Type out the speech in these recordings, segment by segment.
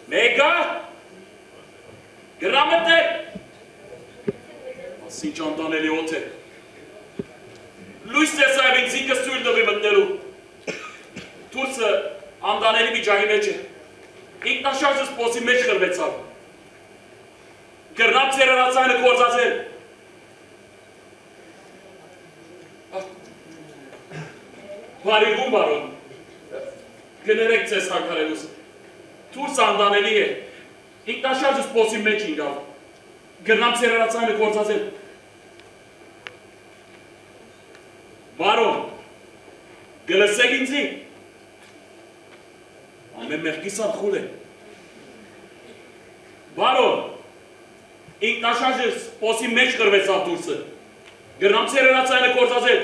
Mega! Գրամետ է։ Ասինչ անտանելի օդ է։ Լույս տեսայվ ինձ ինքս ծույլ տվի մտնելու։ Թուրսը անտանելի վիճակի մեջ է։ Ինքնաշարժս պոսի մեջ խրվեցավ։ Գրնապ ծերարացայնը կործացել։ Բարիգում բարոն, գներեք ձեզ հակարելուս։ Թուրսը անտանելի է։ Ինքնաշարժս պոսի մեջ ինգավ։ Գրնապ ծերարացայնը կործացել։ Բարոն, գլսեք ինձի։ Ամեն մեղքիսան խուլ է։ Բարոն, ինքնաշարժս պոսի մեջ խրվեցավ Թուրսը։ Գրնապ ծերարացայնը կործացել։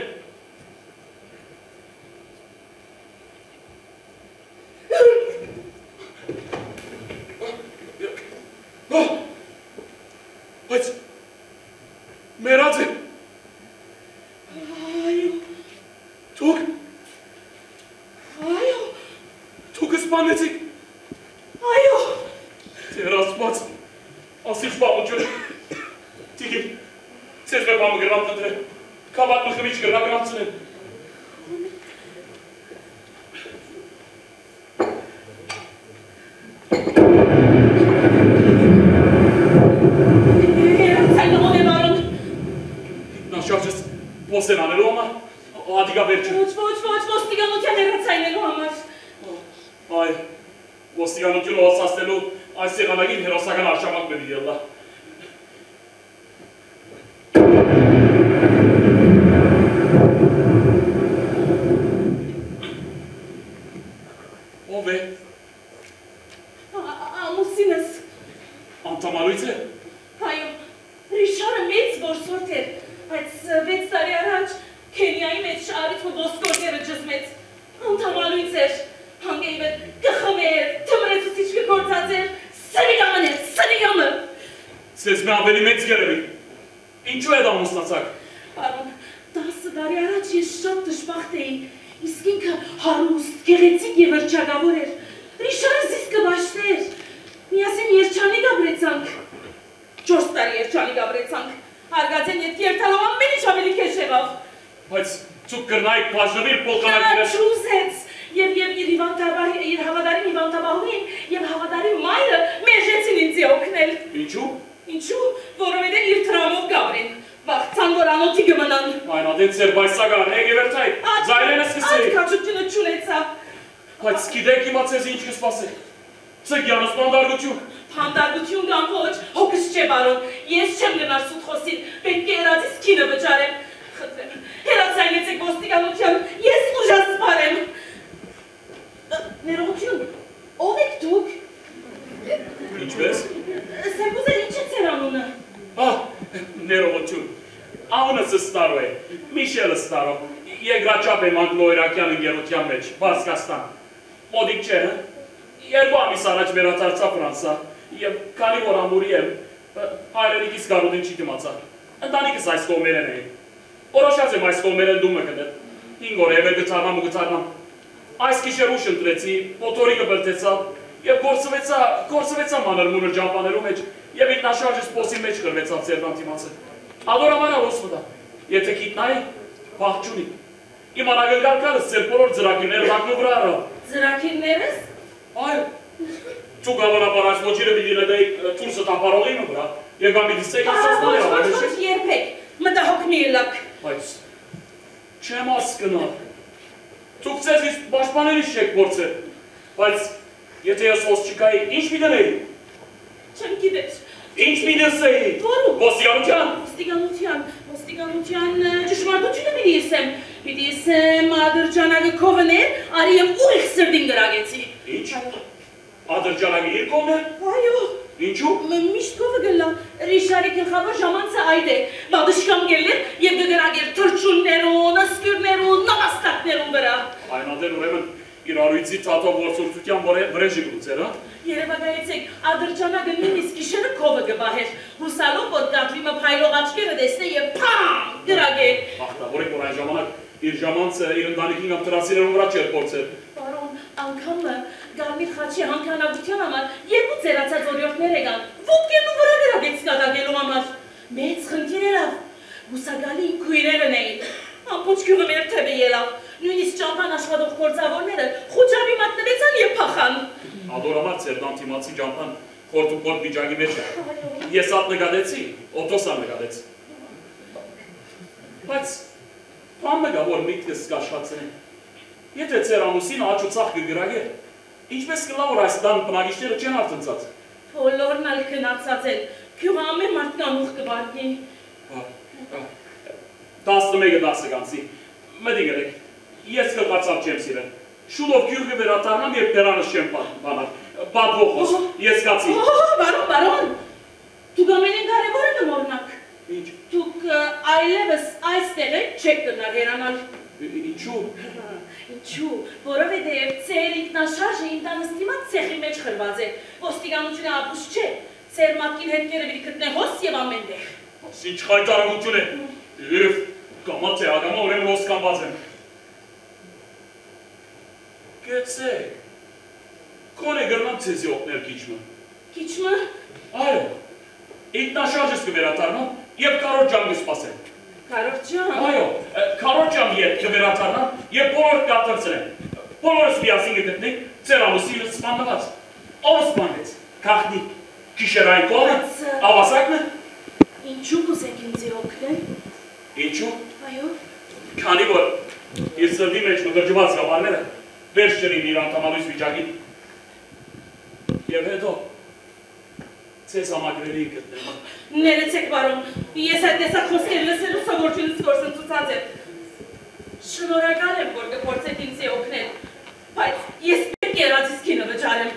Բայց մերած է։ Այո։ Թուք։ Այո։ Թուքը սպանեցիք։ Այո։ Տեր Աստված, ասիչ պամուջուն։ Տիգին, ծեզ մեր պամը գրնապ տնտրել, կավատ մխմիչ գրնապ գրանցնեն։ Նաշարժս պոսեն անելու համար, ադիգա վերջը։ Ոչ, ոստիգանության հեռացայնելու համար։ Այ, ոստիգանությունը հոսացնելու այս եղանակին հերոսական արշավակ բերի ելլա։ Ով է։ Ամուսինս։ Անտամալույց է։ Այո, Ռիշարը մեծ որսորդ էր, բայց 6 տարի առաջ Քենիայի մեջ շարից ու ոսկորդերը ջզմեց, անտամալույց էր, հանգեի վեր կխմեր, թմրեցուցիչ կգործած էր, սրիգամն էր, սրիգամը։ Սեզ մե ավելի մեծ գերևի, ինչու է դա ամուսնացակ։ Բարոն, 10 տարի առաջ ես շատ դժբախտ էի, իսկ ինքը հարուստ, գեղեցիկ և վրջագավոր էր, Ռիշարը զիսկը բաշտեր, միասին երջանի գաբրեցանք, 4 տարի երջանի գաբրեցանք, հարգացեն ետ երթալով ամեն ինչ ավելի քեշ եղավ։ Բայց ծուկ կրնայիք պաշնվիր պոլկանակիրը։ Նա չուզեց և իր հավադարին հիվանդաբահուին և հավադարի մայրը մերժեցին ինձի օգնել։ Ինչու։ Ինչու, որովհետև իր տրամով գաբրին, վաղցան որ անոթի գմնան։ Այն ադեն ծեր բայսագար, եգևերթայ, զայրենը սկսեի։ Ատքաչությունը չունեցա։ Բայց գիտեք իմա ծեզ ինչ կսպասեք։ Ծգյանս պանդարգություն։ Պանդարգություն կամ ոչ, հոգս չէ բարոն, ես չեմ գնար սուտ խոսին, պետք է երածիս կինը վճարեմ։ Խտրեմ, հերացայնեցեք ոստիգանության, ես ուժաս սպարեմ։ Ներողություն, ով եք դուք։ Ինչպես։ Սերգուզեր ինչ է ծեր անունը։ Ներողություն, անունս Ստարո է, Միշել Ստարո, եգրաչապ եմ անգլոերակյան ընգերության մեջ, Վազգաստան, մոդիկ չէ, երկու ամիս առաջ վերադարձա Ֆրանսա, և քանի որ ամուրի եմ, հայրենիքիս գարուդին չի դիմացա, ընտանիքս այս կողմերեն էին, որոշած եմ այս կողմերեն դումը գնել, 5 օր է վեր գթարնամ ու գթարնամ, այս կիշեր ուշ ընտրեցի, մոտորի կբրտեցա, և գործվեցա մանր մունր ճամպաներու մեջ, և ինքնաշարժս պոսի մեջ կրվեցավ ծերվանտ իմացը, ադորամանա ոսվ դա, եթե կիտնայի, պաղ չունի, իմ անագնգարկալս ծեր բոլոր ձրակիրները հակնու վրա առավ։ Ձրակիրներս։ Այո, ծուկ հավանաբար այս ոչիրը պիտի նետեի Թուրսը տապարողի իմ վրա, և կամ պիտի ստեկ ասացնալի ավար, ոչ, երբեք, մտահոգ մի ելակ։ Բայց, չեմ ասկնալ, ծուկ ծեզ իսկ բաշպաների շեք գործել, բայց, եթե ես ոս չկայի, ինչ մի դնեի։ Չեմ գիտեր։ Ինչ մի դսեի։ Որում։ Ոստիգանության։ Ոստիգանության ճշմարտությունը պիտի իսեմ, պիտի իսեմ ադրջանագը քովներ, արի եմ ուրիք սրդին գրագեցի։ Ինչ։ Ադրջանագը իր կողմն է։ Այո։ Ինչու։ Միշտ կովը գլա, Ռիշարի գլխավոր ժամանցը այդ է, բադշկամ գելեր և գգրագեր թրջուններուն, ասկյուրներուն, նամաստակներուն վրա։ Այն ադեն ուրեմն իր արույցի թաթով որսորդության վրեժի գլուծեր, հա։ Երևակայեցեք, ադրջանագը նույնիսկ գիշերը քովը գբահեր, հուսալով, որ կատվիմը փայլող աչքերը տեսնե և փամ գրագեր։ Ախտավորեք, որ այն ժամանակ իր ժամանցը իր ընտանիքին կամ տրասիրերուն վրա չէր փորձել։ Բարոն, անգամը Գարմիր խաչի հանքանագության համար երկու ծերացած օրիորդներ եկան, ոտքերն ու վրա գրավեց կատակելու համար։ Մեծ խնդիր ելավ, բուսագալի քույրերն էին։ Ամբողջ գյուղը մեր թևը ելավ, նույնիսկ ճամփան աշխատող գործավորները խուճապի մատնվեցան եւ փախան։ Ադորամար ծերդան թիմացի ճամփան խորտ ու խորտ վիճակի մեջ է։ Ես ատ նկատեցի, օտոսա նկատեց։ Բայց բանը գա որ միտքս կաշխացնի։ Եթե ծեր ամուսին աճ ու ծախ կգրագեր, ինչպես կլա որ այս տան բնակիչները չեն արտնցած։ Բոլորն ալ քնացած են, գյուղը ամեն մարդ կանուխ կվարկի։ 11 կանցի, մտի գրեք, ես կղացավ չեմ սիրեն, շուլով գյուղը վերադառնամ և բերանս չեմ բանար, բատվոխոս, ես կացի։ Բարոն, դուք ամենին կարևորը նմորնակ։ Ինչ։ Դուք այլևս այստեղ եք չեք կնար երանալ։ Ինչու։ Ինչու, որովհետև ծեր ինքնաշարժը ինտանստի մատ ցեխի մեջ խրված է, ոստիկանությունը ապուս չէ, ծեր մատկին հետքերը մի գտնե հոս և ամեն տեղ։ Ինչ խայտարագություն է, և կամաց է ագամա ուրեմն ոսկանված եմ։ Գեցեք, կոն է գրնամ ծեզի օգներ կիչմը։ Կիչմը։ Այո, ինքնաշարժս կվերադառնամ և կարոր ջան կսպասեմ։ Կարոր ջան։ Այո, կարոր ջան ետ կվերադառնամ և բոլոր կատրցրեմ։ Բոլորս միասին կգտնենք ծեր ամուսինը սպաննված։ Ով սպանեց, քաղնի, գիշերային կողը, ավազակն է։ Ինչու կուզեք ինձ օգնել։ Ինչու։ Այո։ Քանի որ իր սրտի մեջ մղրջված գավարները վերջ չրին իր անդամալույս վիճակին։ Եվ հետո ցես համագրերի գտնեմ։ Ներեցեք բարոն, ես այդ տեսակ խոսքեր լսելու սովորությունից գործընթացած եմ։ Շնորհակալ եմ, որ կփորձեք ինձ օգնել, բայց ես պետք է երազիս քինը վճարեմ։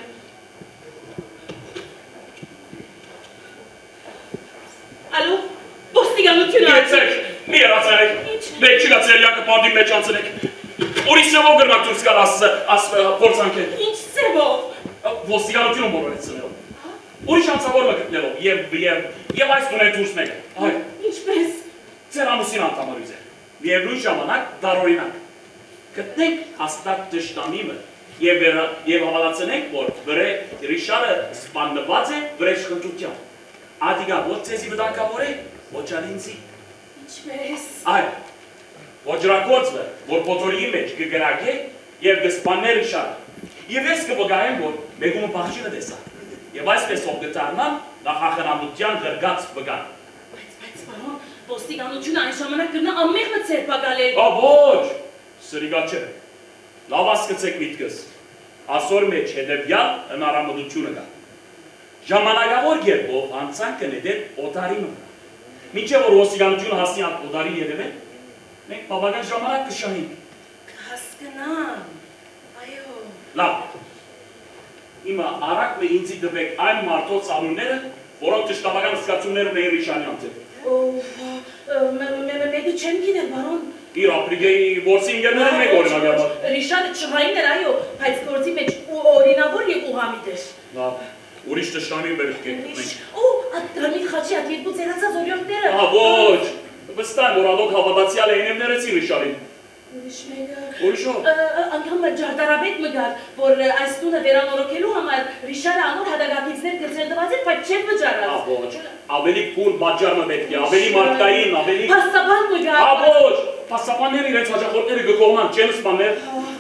Ալո, ոստիկանությունը։ Գեցեք, մի երացարեք, մեկ չգա ծերյակը պանդի մեջ անցնեք։ Ուրիշ սևով գրնակ դուրս կար փորձանք է։ Ինչ սևով։ Ոստիկանությունը բոլորից ծնելով։ Ուրիշ անցավորը գտնելով և այս տուն է դուրս մեկ։ Այ։ Ինչպես։ Ձեր ամուսին անդամալույս է։ Միևնույն ժամանակ դարօրինակ։ Գտնենք հաստատ թշնամիմը և հավատացնենք, որ Ռիշարը սպանված է վրեժխնդրությամբ։ Ադիգա ոչ ձեզի վտանգավոր է, ոչ ալ ինձի։ Ինչպես։ Այ, ոջրակործը, որ պոտորիի մեջ կգրագե և կսպաննե Ռիշարը։ Եվ ես կվգայեմ, որ մեգումը պաղջինը տեսա։ Եվ այսպես ով գտարնամ նախախնամության գրգած վգան։ Բայց բարոն, ոստիկանությունը այն ժամանակ կրնա ամեղնը ցերպակալել։ Ոչ, սրիգա չէ։ Լավ ասկցեք միտքս։ Ասոր մեջ հետևյալ հնարամտությունը կա։ Ժամանակավոր գերբով անցանքը նետել օտարին վրա։ Մինչև որ ոստիկանությունը հասնի օտարին ետևել, մենք բավական ժամանակ կշահենք։ Կհասկնամ, այո։ Լավ, հիմա առակ մե ինձի դվեք այն մարդոց անունները, որոնք թշնամական զգացումներ ունեին Ռիշանի անձև։ Մեկը չեմ գիտեր, բարոն։ Իր ապրիգեի որսի ինգերները մեկ օրինագարմար։ Ռիշանը չղային էր, այո, բայց գործի մեջ օրինավոր և ուղամիտ էր։ Լավ, ուրիշ թշնամի բերք կետնենք։ Այդ Գարմիր խաչի այդ երկու ծերացած օրիորդները։ Ոչ, վստահ եմ, որ ադոք հավատացյալ էին ներեցի Ռիշարին։ Ուրիշ մեկը։ Ուրիշով։ Անգամ ջարդարաբետ մգար, որ այս տունը վերանորոգելու համար Ռիշարը անոր հադագակիցներ գծրել տված էր, բայց չեն վճարած։ Ոչ, ավելի կուր բաջարը պետք է, ավելի մարդկային, ավելի… Փաստաբան մգար։ Ոչ, փաստաբանները իրենց հաճախորդները գկողման, չեն սպանել։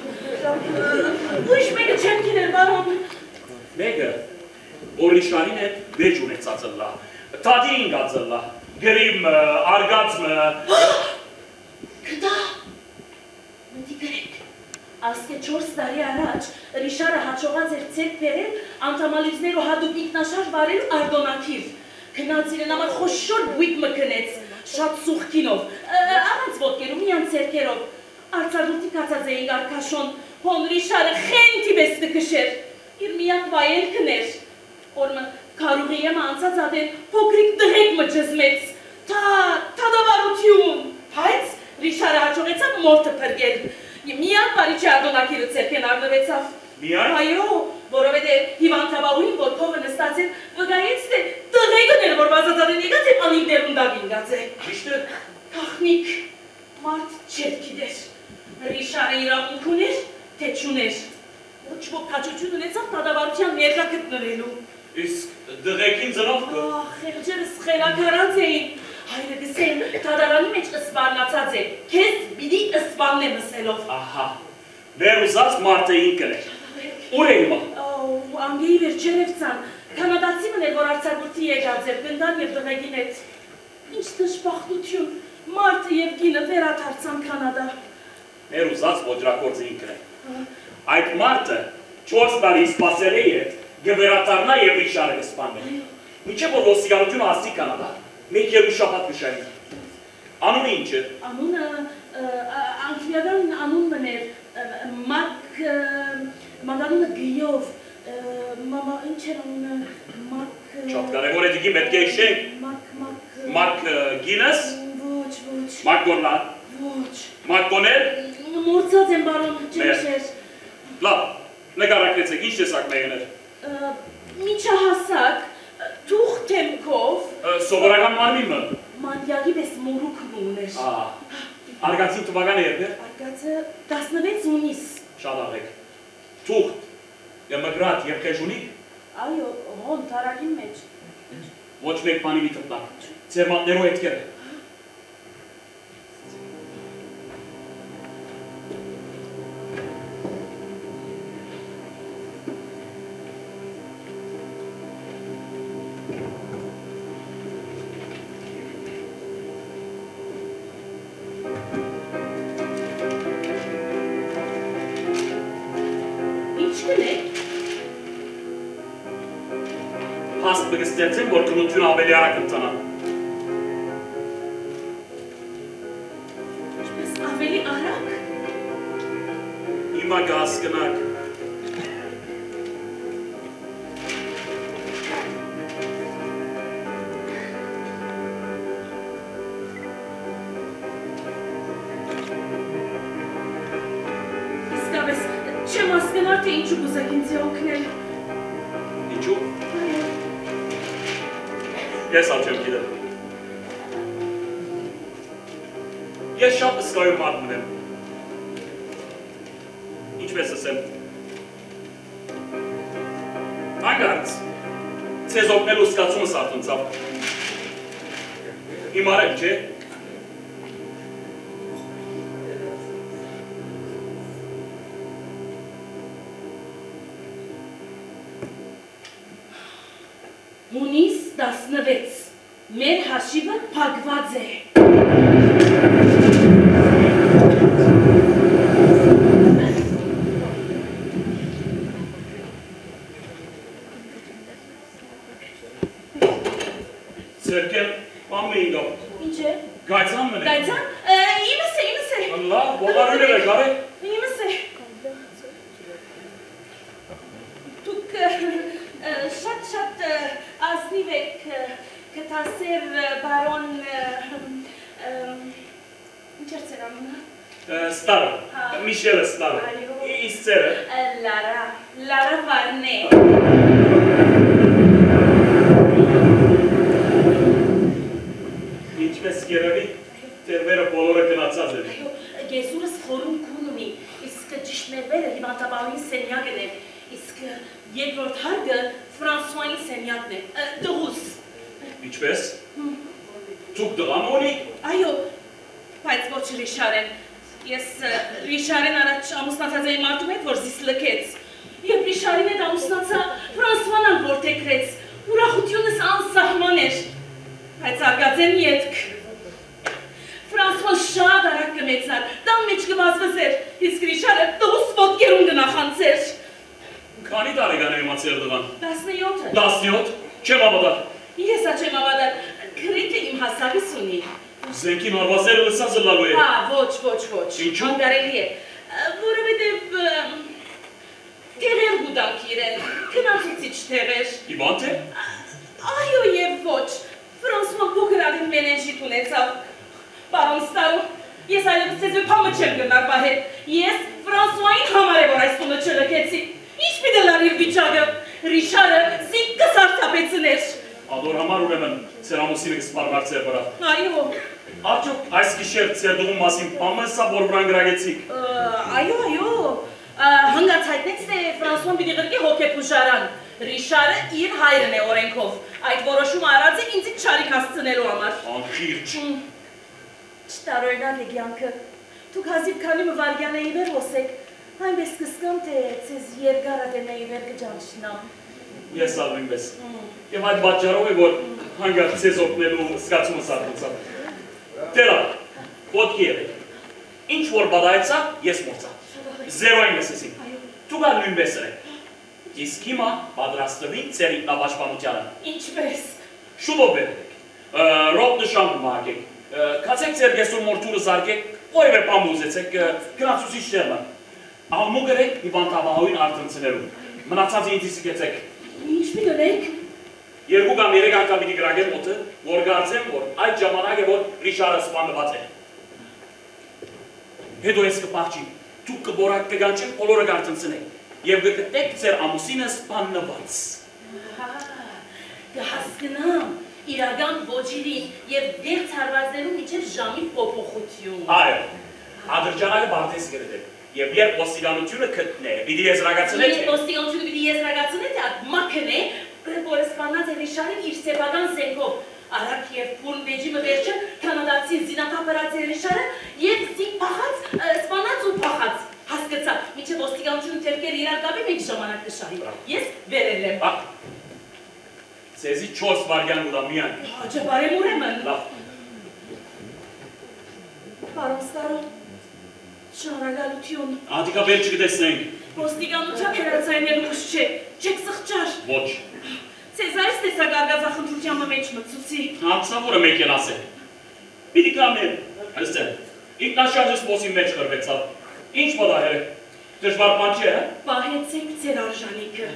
Ուրիշ մեկը չեմ գիտեր, բարոն։ Մեկը, որ Ռիշարին հետ վեճ ունեցած ըլլա, թադին գած ըլլա, գրիմ, արգացմը… Կտա, մտի գրեք, ասկե 4 տարի առաջ Ռիշարը հաճողած էր ցերկ բերել անդամալիցներու հատուկ ինքնաշարժ վարելու արդոնակիր։ Քնած իրեն համար խոշոր բույթ մկնեց, շատ սուխքինով, առանց ոտքերու, միան ցերկերով։ Արցարդուտի կացած էին արքաշոն, հոն Ռիշարը խենթի պես կքշեր, իր միակ վայելքն էր։ Օրմը կարուղի եմ անցած ադեն փոքրիկ դղեք մջզմեց, թադավարություն, բայց Ռիշարը հաճողեցավ մորթը պրգել, միան բարիչի արդոնակիրը ցերկեն արնվեցավ։ Միան։ Այո, որովհետև հիվանդաբահուին, որ փողը նստած էր, վգայեց, թե տղեկն էր, որ բազատադեն եկած է անիններուն դագին գած է։ Իշտ է։ Կախնիկ, մարդ չեր գիտեր։ Ռիշարը իրավունք ուներ, թե չուներ։ Ոչ ոք քաչություն ունեցավ տադավարության ներկա գտնվելու։ Իսկ դղեկին ծնողքը։ Խեղճերս խելագարած էին։ Հայրը գսեն տադարանի մեջ ըսպառնացած է։ Քեզ պիտի ըսպառնեմ ըսելով։ Ահա, վեր ուզած մարդը ինքն է։ Ուր է հիմա։ Անգեի վերջերևցան, կանադացի մն էր, որ արձակուրդի եկած էր, գնդան և դղեկին հետ։ Ինչ դժբախտություն, մարդը և գինը վերադարձան Կանադա։ Մեր ուզած ոճրակորձը ինքն է։ Այդ մարդը 4 տարի սպասել է հետ, գվերադառնա և Ռիշարը կսպանվի։ Մինչև որ ոստիկանությունը հասցի Կանադա, մեկ երկու շաբաթ կշարի։ Անունը ինչ է։ Անունը անգլիական անուն մն էր, մագանունը Գյով, ինչ էր անունը, Շատ կարևոր է դիգի պետք է իշենք։ Մարկ Գինես։ Ոչ։ Մարկ Գորլան։ Ոչ։ Մարկ Կոնել։ Մորցած եմ բարոն, ջնշեր։ Լավ, նկարակրեցեք, ինչ տեսակ մեղներ։ Միջահասակ, թուղ թեմքով։ Սովորական մարմինը։ Մանյակի պես մորուքն ուներ։ Արգացին թվականը երբ է։ Արգացը 16 ունիս։ Շատ աղեք։ Թուղթ, մգրատ և խեժունիկ։ Այո, հոն թարակին մեջ։ Ոչ մեկ բանի մի թպտակ, ձեր մատներով հետքերը։ Հաստ բգստեցեմ, որ կնություն ավելի արագ ընծանա։ Ինչպես ավելի արագ։ Հիմա կհասկնաք։ Իսկապես, չեմ հասկնար, թե ինչու կուզեք ինձ օգնել։ Ինչու։ Ես ալ չեմ գիտեմ։ Ես շատ ըսկայում մարդ մնեմ։ Ինչպես ասեմ։ Հանգարց, ձեզ օգնելու սկացումս արտնցավ։ Հիմարել, չէ։ Հունիս 16, մեր հաշիվը փակված է։ Ձերքեն ամեն ինգավ։ Ինչ է։ Գայցան մն է։ Գայցան։ Իմս է։ Լավ, ողարուներ է գարե։ Իմս է։ Դուք շատ ազնիվ եք կտասեր բարոն, ինչ էր ծեր անունը։ Ստարը, Միշելը Ստարը, իսկ ծերը։ Լարա Վարնե։ Ինչպես կերևի, տերվերը բոլորը գնացած են։ Գեսուրս խորում կուն ունի, իսկ ճիշտ ներվերը հիվանդաբանին սենյակն է, իսկ երկրորդ հարգը Ֆրանսուային սենյակն է, դղուս։ Ինչպես։ Դուք դղան ունի։ Այո, բայց ոչ Ռիշարեն։ Ես Ռիշարեն առաջ ամուսնացած էի մարդու հետ, որ զիս լքեց։ Եվ Ռիշարին հետ ամուսնացա Ֆրանսուանան որ թեքրեց, ուրախությունս անսահման էր։ Բայց արգացեն ետք։ Ֆրանսուան շատ արագ կմեցար, տան մեջ կվազվզեր, իսկ Ռիշարը դոս ոտկերում կնախանցեր։ Քանի տարեկան է իմացել դղան։ 17-ը։ 17, չեմ ավադար։ Ես չեմ ավադար, գրիքը իմ հասակս ունի։ Զենքին արվազերը լսան զլալու է։ Ոչ։ Ինչու՞։ Անգարելի է, որովհետև տեղեր գուդանք իրեն, քնացուցիչ տեղեր։ Իվանտ է։ Այո և ոչ, Ֆրանսուան փոքր ալին մենենջիտ ունեցավ։ Բարոն Ստարո, ես այլևս ձեզ փամը չեմ գնար պահել, ես Ֆրանսուային համար է, որ այս տունը չլքեցի։ Ինչ պիտի լարիր վիճակը, Ռիշարը զինք կսարդապեցներ։ Ադոր համար ուրեմն ձեր ամուսինը կսպարվար ձեր վրա։ Այո։ Արդյոք այս գիշեր ձեր դուղում մասին պամը սա որ վրան գրագեցիք։ Այո, Հանգացայտնեց, թե Ֆրանսուան պիտի գրկի հոգեբուժարան։ Ռիշարը իր հայրն է օրենքով։ Այդ որոշումը արած է ինձ չարիք հասցնելու համար։ Անկիրջ։ Չտարօրինակ է կյանքը։ Դուք հազիվ քանի վարգյանեի վեր ոսեք, այնպես կսկամ, թե ձեզ երկարատենեի վեր կճանչնամ։ Ես ալ նույնպես։ Եվ այդ պատճառով է, որ հանգարց ձեզ օգնելու զգացումը սարքացավ։ Դերա, ոտքի եղեք։ Ինչ որ բադայեցա, ես մորցա։ Զերոյին լսեցին։ Դուք ալ նույնպես եք։ Իսկ հիմա պատրաստվին ձեր ինքնապաշտպանությանը։ Ինչպես։ Շուտով բերեք։ Ռոբ նշան կմահակեք։ Կացեք ձեր գեսուր մորթուրը զարկեք, որևէ բան ուզեցեք, գնացուցիչ տեղը։ Աղմու գրեք հիվանդաբահույն արտընծներում։ Մնացածը ինձ իսկեցեք։ Ինչ մի գնեք։ Երկու կամ երեք անգամ պիտի գրագեմ մոտը, որ կարծեմ, որ այդ ժամանակ է, որ Ռիշարը սպանված է։ Հետո ես կպահճի, դուք կբորակ կգանչեք, բոլորը կարծընծնեք, և գտեք ձեր ամուսինը սպանված։ Կհասկնամ, իրական ոչիրին և դեղց հարվածներում միջև ժամի պոպոխություն։ Այո, ադրջանակը բարդես գրդեք, և երբ ոստիկանությունը կտնե, պիտի եզրագացնեք է։ Երբ ոստիկանությունը պիտի եզրագացնեք է, մաքն է, որ սպանած է Ռիշարին իր սեփական զենքով։ Արագ և փուրն վեջիմը վերջը կանադացի զինաթափրած է Ռիշարը և զինք փախած, սպանած ու փախած։ Հասկացա, միջև ոստիկանությունը թերքեր իրար կապի մեկ ժամանակ կշահի։ Ես վերել եմ։ Ձեզի 4 վարգյան ուրա միայն։ Ջաբարեմ ուրեմն։ Լավ։ Պարոն Ստարո, շնորհակալություն։ Ադիկա վերջ կտեսնենք։ Ոստիկանության հերացայնելու ուշ չէ, չեք սխճար։ Ոչ։ Սեզարիս տեսակարգազախնդրության մեջ մտցուցի։ Անցավորը մեկ էլ ասել։ Պիտի կամեն, հստեղ, ինքնաշարժը սպոսի մեջ խրվեցավ։ Ինչ պատահեր է, դժվար բան չէ, հա։ Պահեցեք ձեր արժանիքը։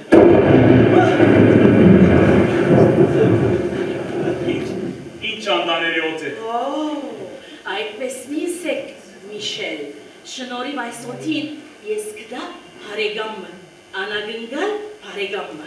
Ինչ անդաների օդ է։ Այդպես միսեք, Միշել, շնորհիվ այս օդին ես կդա հարեգամը, անագնգալ հարեգամը։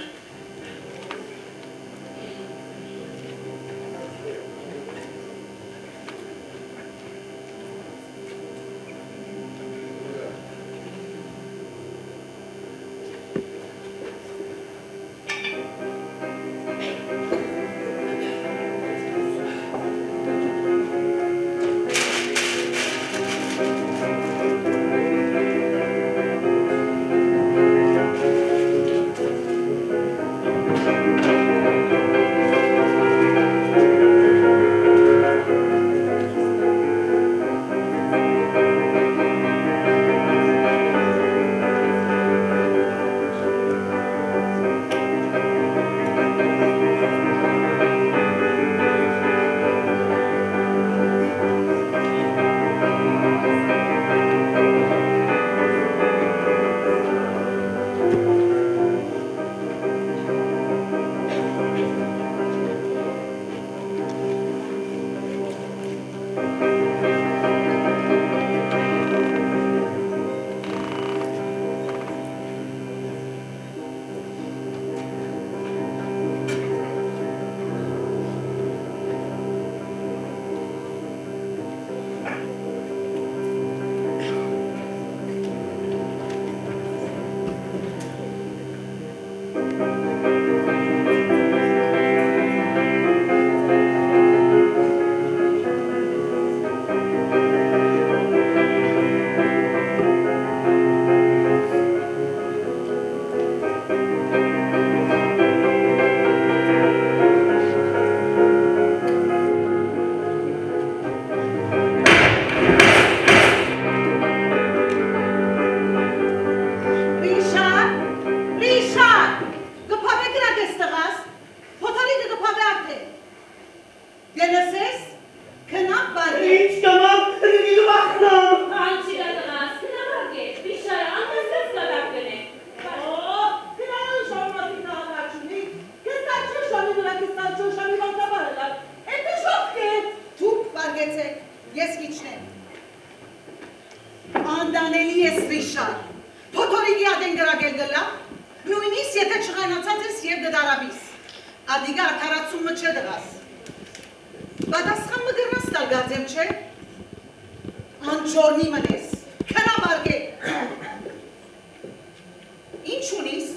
Ինչունիս։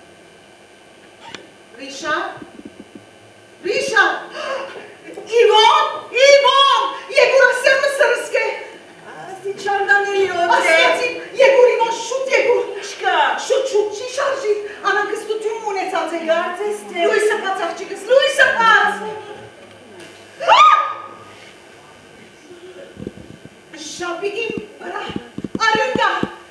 Ռիշար, Իվոն, Եգուր ասեղը սրսկե։ Ասի չարդանելի օդ է։ Ասիացին, Եգուր Իվոն, շուտ Եգուր։ Չկա։ Շուտ, չի շարժի, անանկստություն ունեցած է։ Գարցես թե։ Լույսը պաց աղջիկս, լույսը պաց։ Շապիկին վրա, արյունկա։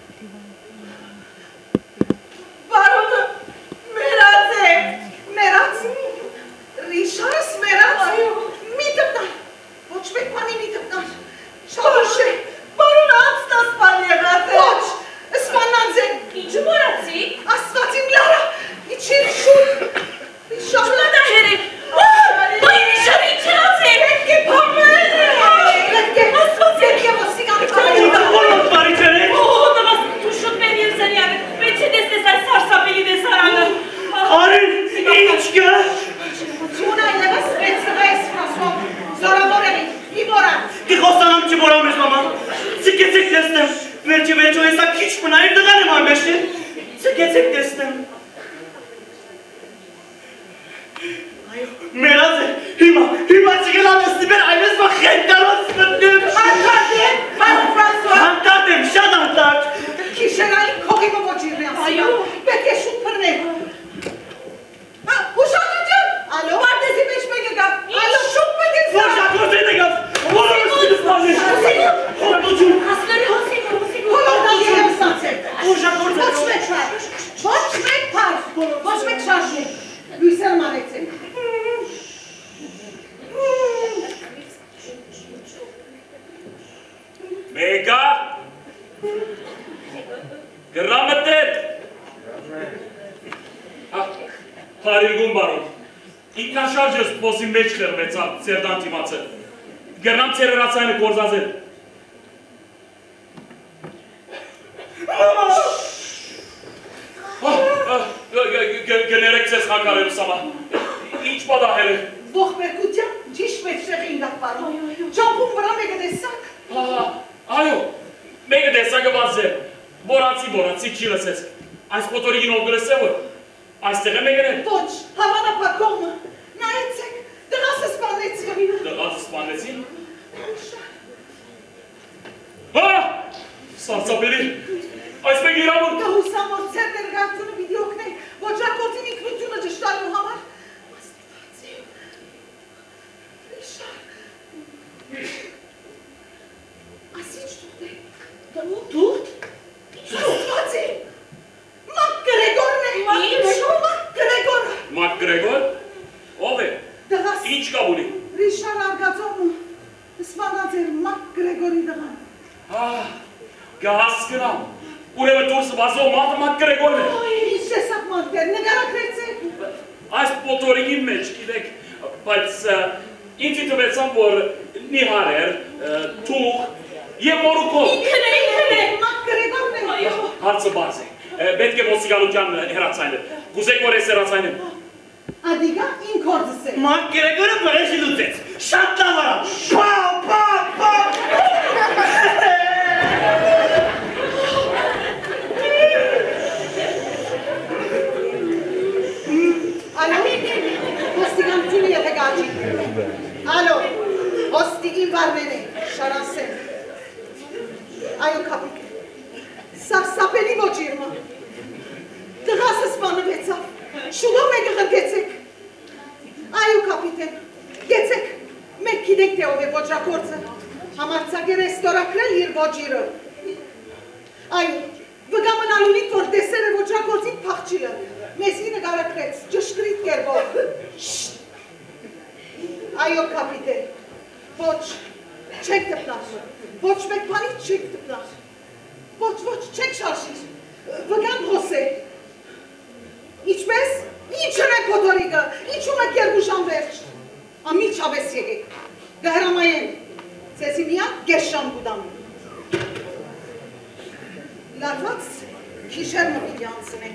Բարոնը մերած է, մերած, Ռիշարս մերած, մի տպնար, ոչ մեկ պանի մի տպնար, շավուշ է, Բարոնը անցնա սպան եղած է։ ոչ, սպանանց է, Ինչու մորացի։ աստվածիմ լարա, իչիր շուտ, Ռիշար, Լադա հերեք։ Ոյ Ռիշար ինչրած է։ պետք է պամել է, պետք է ոսիկան Բոլոր բարիքերեք։ Տղաս դու շուտ մեր և զանյանը։ Պետք է տեսնես այս սարսափելի դեսարանը։ Արին, ինչ կա։ Ձունա ելևս սպեցվես Ֆրասով, զորավորելի, Իվորա, Կխոսանամ չմորամ ես մամա, ցկեցեք տեսնեմ, վերջը հեսա քիչ մնայր դղան եմ ամեշտ է, ցկեցեք տեսնեմ։ Մերած է, հիմա չգելան ես նիբեր այլես մա խենտարոց մտնեմ։ Հանդարդ եմ, շատ հանդարդ։ քիշերային քողիմը ոչիրնի ասիա, պետք է շուտ պրնել։ Ուշադրություն, ալո, մարդեսի մեջ մեկը գա, ալո, շուտ պետք է Որ շատորդ է նգավ, որ ոսկինս բազեր։ Հորդություն։ Հասների հոսիգու։ հոլորդալ եղևս ացել։ Որ շատորդ է։ Ոչ մեկ պար, ոչ մեկ շարժում, լույսեր մանեցեք։ Մեկա։ Գրամտետ։ Հարիրգուն բարոն, ինքնաշարժ ես պոսի մեջ խերվեցա, ծերդան թիմացել, գրնամ ծերերացայնը կորզազել։ Գներեք ձեզ հակարելու սամա, ինչ պատահել է։ Ողբերգության ճիշտ մեջտեղի ինգակ պարոն, ճամպում վրա մեկը տեսակ։ Այո, մեկը տեսակը բազել, բորացի չի լսես, այս պոտորիգին ով գրես է որ, այստեղ է մեկն է։ Ոչ, հավանապար կողմը, նայեցեք, դղասը սպանեցին։ Դղածը սպանեցին։ Սարսափելի, այս մեկ իրավուն։ Կհուսամոս ծեր ներգայությունը պիտի օգնեք, ոչրակործին ինքնությունը ճշտալու համար։ Աստվածի, Ռիշար, ասիչ տուտ է։ Տուտ? Աստվածի, Մակ Գրեգորն է։ Մակ Գրեգորը։ Մակ Գրեգոր, ով է, Դղաս, ինչ կա ունի։ Ռիշար արգածովն սպանած էր Մակ Գրեգորի դղան։ Կհասկնամ, ուրեմն դուրս վազող մարդը Մակ Գրեգորն է։ Ինչ տեսակ մարդեր, նգարակրեցեք։ Այս պոտորիգի մեջ, գիտեք, բայց ինձի տվեցան, որ նիհար էր, թուղ և մորուկով։ Ինքն է։ Մակ Գրեգորն է։ Հարցը բաց է, պետք է ոստիկանության հեռացայնը, կուզեք որ ես հեռացայնեմ։ Ադիգա ին կորձս է։ Մակ Գրեգորը բրեշի լուծեց, շատ լավ արա, պա։ Ալո, ոստիկանությունը եթե գաճի։ Ալո, ոստիգին վարվեն է, շարասեն։ Այո կապիկ, սարսապելի ոչիրմը։ Դղասը սպանվեցավ, շուտով մեկը ղրգեցեք։ Այո կապիտեն, գեցեք, մեկ գիտեք թե ով է ոչրակործը, համարցագեր է ստորակրել իր ոչիրը։ Այո, վգամնալունիտ, որ տեսեր է ոչրակործին պաղջիլը, մեզի նգարակրեց, ճշկրիտ կերվով։ Այո կապիտեն, ոչ, չեք տպնար, ոչ մեկ պանից չեք տպնար, ոչ, չեք շարժիր, վգան հոսե։ Իչպես, ինչն է կոտորիգը, ինչում եք երկուշան վերջ, ամիջավես եղեք, գհրամայեն, ձեզի միակ գեշան գուդամ։ Լարված քիշեր մպիտի անցնեք։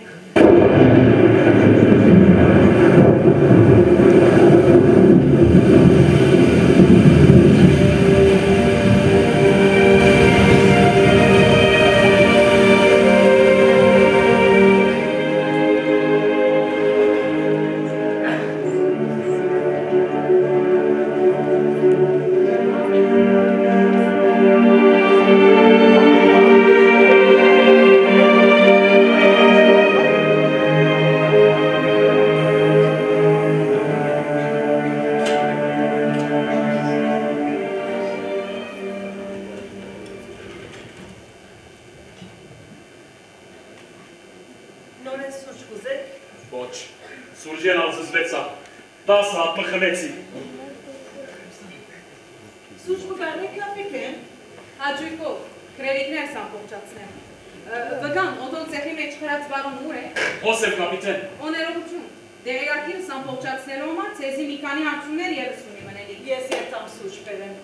Ոչ, Սուրջեն ալզզվեցա, 10 հատ մխնեցի։ Սուրջ մգարն եք կապիտեն։ Հաջույքով, կրեդիտներ սան պողջացնեմ։ Վգան, ոտոն ծեղի մեջ խրած բարոն ուր է։ Հոսև կապիտեն։ Օներողություն, դեղեկակիրը սան պողջացնելու համար ծեզի մի քանի հարցումներ ևս ունի մնելի։ Ես երտամ սուրջ բերեմ։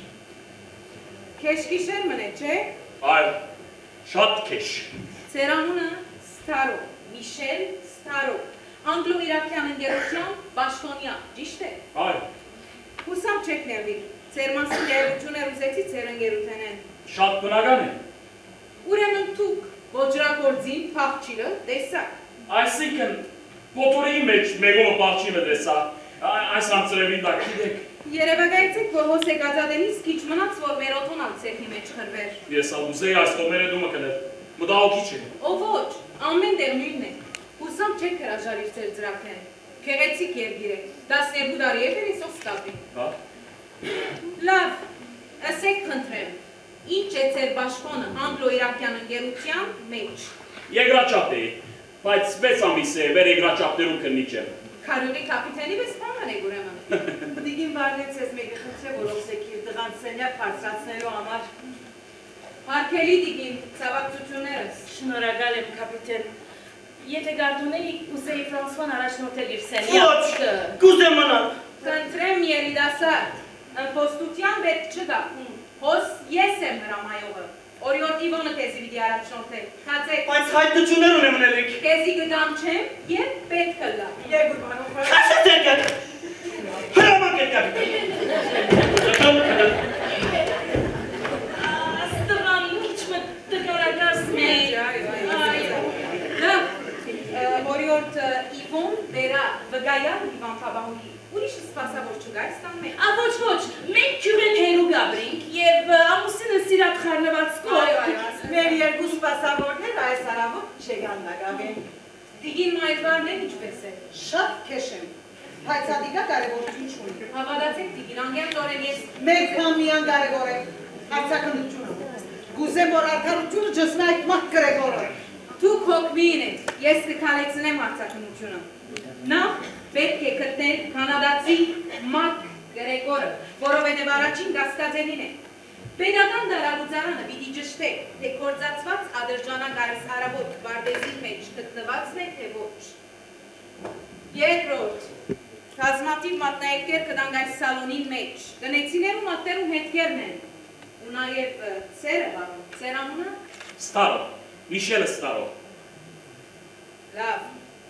Քեշ գիշեր մնե, չէ։ Այլ, շատ քեշ։ Ձեր անունը Ստարո, Միշել Ստարո, անգլո-իրաքյան ընկերության Բաշտոնյա, ճիշտ է։ Այլ, Հուսամ չեք ներվիր, ձեր մասին գերություններ ուզեցի ձեր ընկերութենեն։ շատ բնական է։ Ուրեմն թուք, ոջրագործին, փախչիլը, տեսակ։ Այսինքն, մոտորի մեջ մեկովը պարչինը դեսա, այս անցրևին դա գիտեք։ Երևակայեցեք, որ հոսե գազադենից քիչ մնաց, որ մեր օտոնալ ցեխի մեջ խրվեր։ Ես ալուզեի այս տոմերը դումը կներ, մտահոգիչ է։ Ո ոչ, ամեն դեր նույնն է։ Հուսամ չեք հրաժարիր ձեր ծրակները։ Քեղեցիկ երգիր է, 12 տարի է վերիսով ստապի։ Հա։ Լավ, ասեք խնդրեմ, ինչ է ձեր բաշխոնը անգլո-իրաքյան ընկերության մեջ։ Եգրաչապ էի, բայց 6 ամիս է վեր եգրաչապներում կնիչ եմ։ Քարյուրի կապիտենի վես պաման է ուրեմն։ Դիգին բարնեց ես մեկը խնդրե, որ ոսեք իր դղան սենյակ հարցրացնելու համար։ Հարկելի դիգին, ցավակցություններս։ Շնորհակալ եմ, կապիտեն։ Եթե գարդունեի, կուզեի Ֆրանսուան առաջնորդել իր Ոչ, սենյակը։ կուզեմ մնալ։ Խնդրեմ երիտասարդ, ըմպոստության պետք չկա։ Հոս ես եմ հրամայողը։ Օրիորդ Իվոնը քեզի պիտի առաջնորդել։ Խացեք։ Բայց հայտություններ ունեմ ունելիք։ Քեզի գդամ չեմ եւ պետք կլա։ Եգուր բանով Քաշեցեք եք։ Հրամակ եք կապիտեն։ Աստղան ինչ մը տկարակաս մեր։ Օրիորդ Իվոն վերա վգայալ Իվան Փաբահուի։ Ուրիշ սպասավոր չկա ստան մեր։ Ոչ ոչ, մենք քյուրեն հերու գաբրինք եւ ամուսինը սիրատ խառնվածքով։ մեր երկու սպասավորներ այս արավոտ չեգան նագավեն։ Դիգին մայրվարներ ինչպես է։ Շատ քեշ եմ, բայց ադիգա կարևորություն չունի։ Հավատացեք դիգին, անգամ նորեն ես Մեկ կամ միան կարևոր է, հարցակնությունը։ Գուզեմ, որ արդարությունը ջսնա այդ մահ գրեգորը։ Դուք հոգմին եք, ես կքալեցնեմ հարցակնությունը։ Նախ պետք է գտնել կանադացի Մակ Գրեգորը, որովհետև առաջին կասկածելին է։ Պետական դարագուծարանը պիտի ճշտեք, թե կործածված ադրժանագարս հարավոտ վարդեզի մեջ գտնվածն է, թե ոչ։ Երկրորդ, կազմատիվ մատնայեկեր կտանք այս սալոնին մեջ, տնեցիներու մատներում հետքերն են, ու նաև ծերը բարոն, ծեր անունը։ Ստարո, Միշելը Ստարո։ Լավ։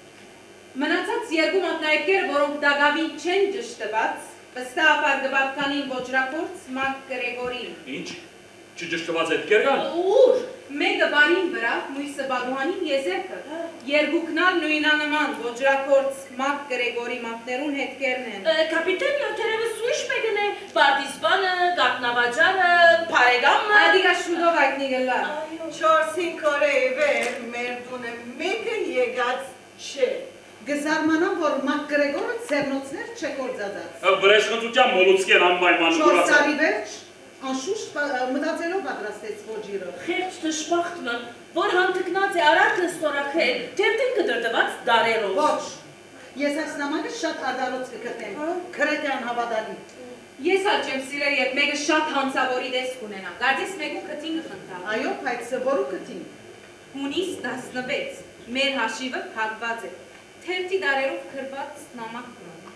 Մնացած երկու մատնայեկեր, որոնք դագավին չեն ճշտված, վստահաբար կպատկանին ոճրագործ Մակ Գրեգորին։ Ինչ, չճշտված հետ կերգան։ Ուր, մեկը բարին վրա, մույսը բադուհանին եզերքը, երկուքնալ նույնանման ոճրագործ Մակ Գրեգորի մատներուն հետքերն են։ Կապիտեն յոթերևս ուրիշ մեկն է, Բարտիզբանը, Գատնավաճարը, Փարեգամը։ Ադիգա շուտով հայտնի գլա։ 4-5 օրեի վեր մեր տունը մեկն եկած չէ։ Գզարմանամ, որ Մակ Գրեգորը ծերնոցներ չէ կործածած։ Վրեժխնդության մոլուցկեր անպայման 4 տարի վերջ, անշուշտ մտածելով պատրաստեց ոջիրը։ Խեղճ դժբախտը, որ հանդգնած է արարքը ստորակել, թերթին կդրդված դարերով։ Ոչ, ես այս նամակը շատ ադարոց կգտնեմ, քրետ է անհավատալի։ Ես ալ չեմ սիրել, երբ մեկը շատ հանցավորի տեսք ունենա, գարձես մեկու կտին կխնդա։ Այո, բայց որու կտին։ Հունիս 16, մեր հաշիվը հակված է, թերթի դարերով քրված նամակ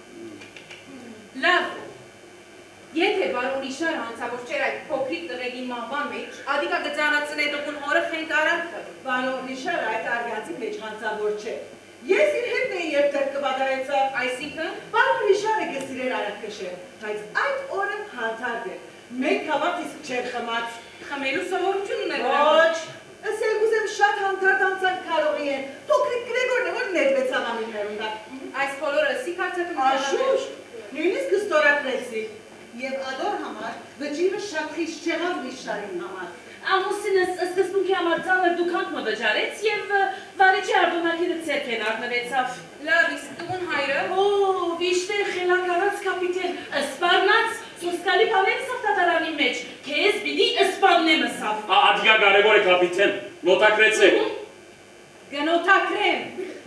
կրոն։ Լավ, եթե բարոն Իշարը հանցավոր չեր այդ փոքրիկ տղեգի մահվան մեջ, ադիկա գծանացնե տղուն օրը խենք արանքը։ Բարոն Իշարը այդ արգացի մեջ հանցավոր չէ։ Ես իր հետն էի երբեք կվադարեցա, Այսինքն, բարոն Իշարը գսիրեր արակշեր, բայց այդ օրը հանցարդ է, մեկ հավատ իսկ չեր խմած։ խմելու սովորություն ուներ։ Ոչ, ասել գուզեմ շատ հանցարդ անցանք կարողի են, փոքրիկ Գրեգորն է, որ ներվեցան ամիններում դա։ Այս բոլորը սի կարծակում Աշուշ, նույնիսկ կստորակրեցի, և ադոր համար վճիրը շատ խիստ չեղավ Իշարին համար։ Ամուսինս սկզբունքի համար ծանր դուքանք մը վճարեց և վարիչի արդոնակիրը ցերքեն արտնվեցավ։ լավ, իսկ տղուն հայրը։ Ով, իշտեր խելակարած կապիտեն, սպարնած, սոսկալի բաներս ավտատարանի մեջ, քեզ պիտի սպաննեմ սավ։ Ադիգա կարևոր է կապիտեն, նոտակրեցեք։ Գնոթակրեմ։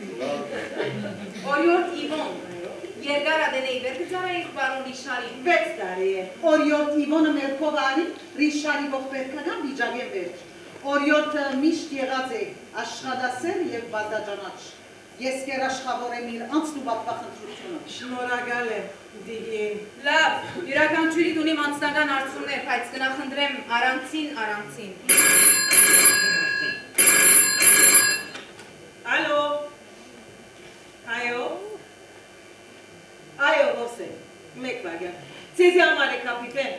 Օրիորդ Իվոն, երկար ադենեի վերգծարայինք բարոն Ռիշարին։ 6 տարի է։ Օրիորդ Իվոնը մեր կովարի Ռիշարի ողբերգական վիճակի վերջ։ Օրիորդը միշտ եղած է աշխատասեր և բազդաջանաչ։ Ես կերաշխավոր եմ իր անցնուբատվա խնդրությունը։ Շնորհակալ եմ, Դիգին։ Լավ, յուրաքանչյուրիդ ունիմ անձնական հարցումներ, բայց կնախնդրեմ առանցին։ Ալո։ Այո։ Այո, ո՞ս է։ Մեկ վագյա։ Ձեզի համար է կապիտեն։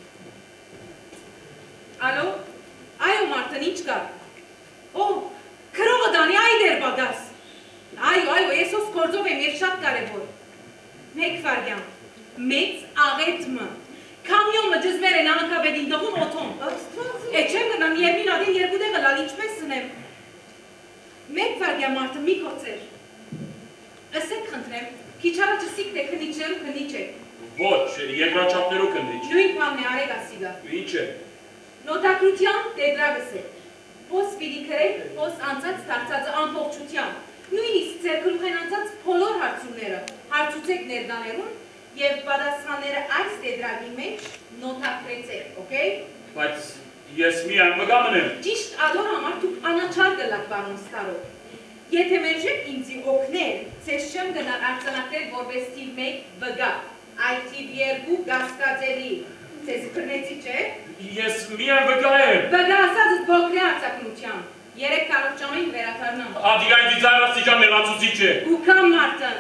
Ալո, այո մարդն ինչ կա։ Օ, քրողը դանի այ դեր բագաս։ Այո, ես ոս կործով եմ և շատ կարևոր։ Մեկ վարգյան, մեծ աղետմը, կամյոնը ջզմեր են անկավետին դողում ոտոն։ Է չեմ գնամ երմին ադին երկու դեղը լալ ինչպես սնեմ։ Մեկ վարգյան մարդը մի կոցեր։ Ասեք խնդրեմ, քիչ առաջը սիք թե քնիչներու քնիչ եք։ Ոչ, երկրաչափներու քնիչ։ Նույն բանն է արեք ասիգա։ Ինչ է։ Նոտակրության տետրագս է։ Ոս պիտի քրեք, ոս անցած դարձածը ամբողջության։ Նույնիսկ ձեր գլուխեն անցած բոլոր հարցումները հարցուցեք ներկաներուն և պատասխանները այս տետրագի մեջ նոտակրեցեք, օքեյ։ Բայց ես միայն մգամն եմ։ Ճիշտ ադոր համար դուք անաչար գլակ բարոն Ստարով։ Եթե մերժեք ինձի օգնել, ձեզ չեմ գնալ արձանագրել որպես թիվ 1 վգա, այդ թիվ 2 գասկածելի։ Ձեզ կրնեցի չէ։ Ես միայն վգա եմ։ Վգա ասածս բոքրի արձակնության։ 3 կարողջամին վերաթարնամ։ Ադիգային դիզայրաստիճան մեղացուցիչ է։ Ուկամ մարդն։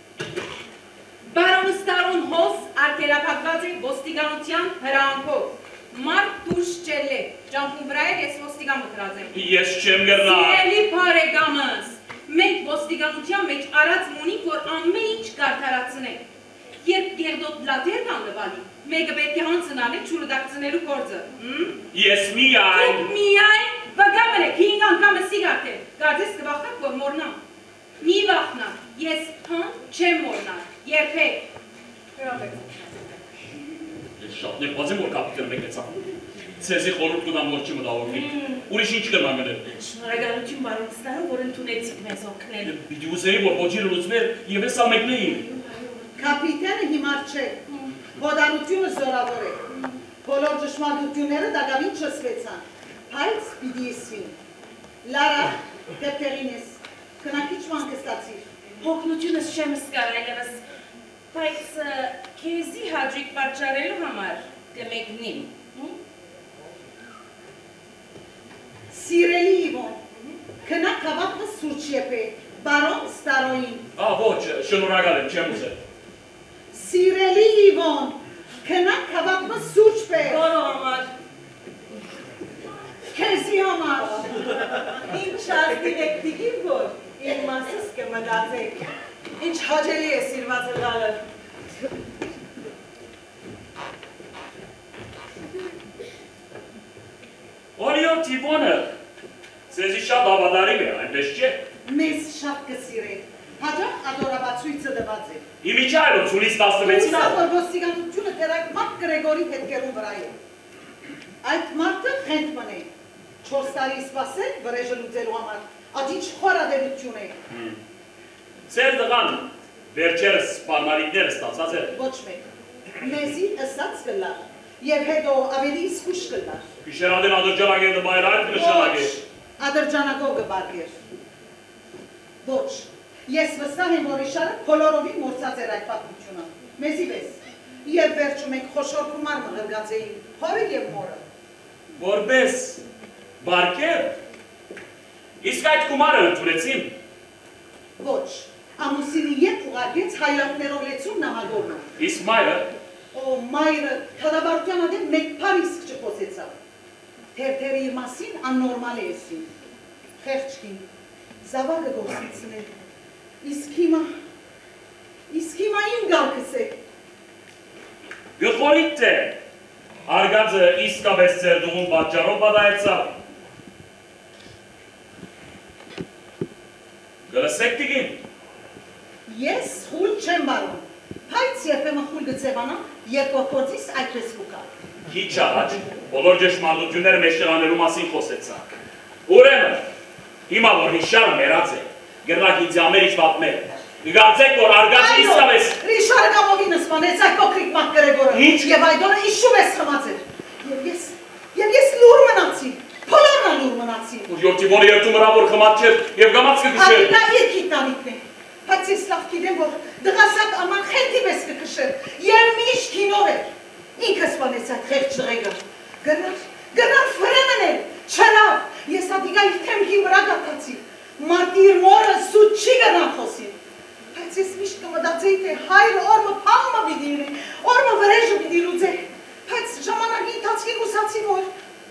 Բարոն Ստարոն հոս արգելափակված է ոստիկանության հրահանգով։ Մարդ դուրս չելե, ճամփուն վրա է ես ոստիկան մկրած եմ։ Ես չեմ գռնա։ Սիրելի բարեկամս, մենք ոստիկանության մեջ արած մունիք, որ ամեն ինչ կարդարացնենք։ Երբ գերդոտ լատեր կան լվալի, մեկը պետք է հանցնալի չուրդակցնելու գործը։ Ես միայն։ Դուք միայն վգամն եք 5 անգամ սիգարդ է, կարծես կվախնակ, որ մորնամ։ Մի վախնակ, ես հան չեմ մորնալ, երբեք։ Ես շատ ներված եմ, որ կապիտել մեկեցա։ Ձեզի խորհուրդ կտամ, որ չի մտավորվի։ Ուրիշ ինչ կրնամ գնել։ Շնորհակալություն բարոն Ստարով, որ ընդունեցիք մեզ օգնել։ Պիտի ուզեի, որ ոչիրը լուծվեր և ես ամեկնեի։ Կապիտենը հիմար չէ, հոդարությունը զորավոր է, բոլոր ճշմարտությունները դակավին չսվեցան, բայց պիտի իսվին։ Լարա, դեպտերին ես, կնակիչ ման կստացիր։ Հոգնությունս չեմ սկար այլևս, բայց քեզի հաջիկ պատճառելու համար կմեկնիմ։ Սիրելի Իվոն, կնակ հավատը սուրճ եպե, բարոն Ստարոյին։ Ոչ, շնորհակալ եմ, չեմ ուզել։ Սիրելի Իվոն, կնակ հավատը սուրճ պե։ Որո համար։ Քեզի համար։ Ինչ ազդին եք դիգին, որ իմ մասս կմտածեք։ Ինչ հաջելի է սիրված հղալը։ Օրիորդ Իվոնը, ձեզի շատ հավատարիմ է, այնպես չէ։ Մեզ շատ կսիրե, հաջող ադորաբացույցը դված է։ Իմիջայլոց ունից 16-ին Հուսա, որ ոստիկանությունը դերակ մարդ Գրեգորի հետքերում վրա է։ Այդ մարդը խենթ մնե, 4 տարի սպասել վրեժը լուծելու համար, ադիչ խորադերություն է։ Ձեր դղան վերջերս սպառնալիքները ստացած էր։ Ոչ մեկ, մեզի ըսած կլար, և հետո ավելի իսկուշ կլար։ Գիշերադեն ադրջանագետը բայր այդ նշանագ է։ Ադրջանագով գբարգեր։ Ոչ, ես վստահ եմ, որ Իշարը բոլորովին մորցած էր այդ պատմությունը, մեզի վես, և վերջում ենք խոշոր կումար մղրգած էին, հորը և մորը։ Որպես բարկեր, իսկ այդ կումարը ընդունեցին։ Ոչ, ամուսինի ետ ուղարկեց հայլատներով լեցում նամագորնը։ Իսկ մայրը։ Օ, մայրը թադաբարության ադեմ մեկ պար իսկ չպոսեցավ։ Թերթերը իր մասին աննորմալ է եսին։ Խեղճքին, զավագը գործիցնել։ Իսկ հիմա իմ գալքս է։ Գխորիտ թե, արգածը իսկապես ձեր դուղուն պատճարով բադայեցավ։ Գլսեք տիգին։ Ես խուլ չեմ բարում, բայց երբեմն խուլ գծևանամ, երկրորդից այդպես կուկա։ Քիչ առաջ բոլոր ճշմարտությունները մեզ ճանաչելու մասին խոսեցանք։ Ուրեմն, Հիմա որ Ռիշարը մեռած է, գրնակ ինձ ամերիչ պատմել։ Գարցեք որ արգացի իսավ ես։ Ռիշարը կամովին սպանեց այդ փոքրիկ մահ Գրեգորը։ Ինչ։ Եվ այդ օրը իշում ես խմացել։ Եվ ես լուր մնացի։ Բոլորն լուր մնացի։ Որ Տիվոնը երթում հրա որ խմած չէր եւ գամած կքշեր։ Այդ նա երկի տանիքն է։ Բայց ես լավ գիտեմ որ դղասակ աման խենթի մեզ կքշեր։ Եվ միշտ կինով էր։ Ինքը սպանեց այդ խեղճ ղեգը։ Գնար ֆրեմնել, չլավ, ես ադիգա իր թեմքի վրա գատացի, մարդի իր մորը սուտ չի գնան խոսին, բայց ես միշտ կմտածեի, թե հայրը օրմը պաղմը պիտի իրի, օրմը վրեժը պիտի լուծե, բայց ժամանակի ընթացքի գուսացի որ,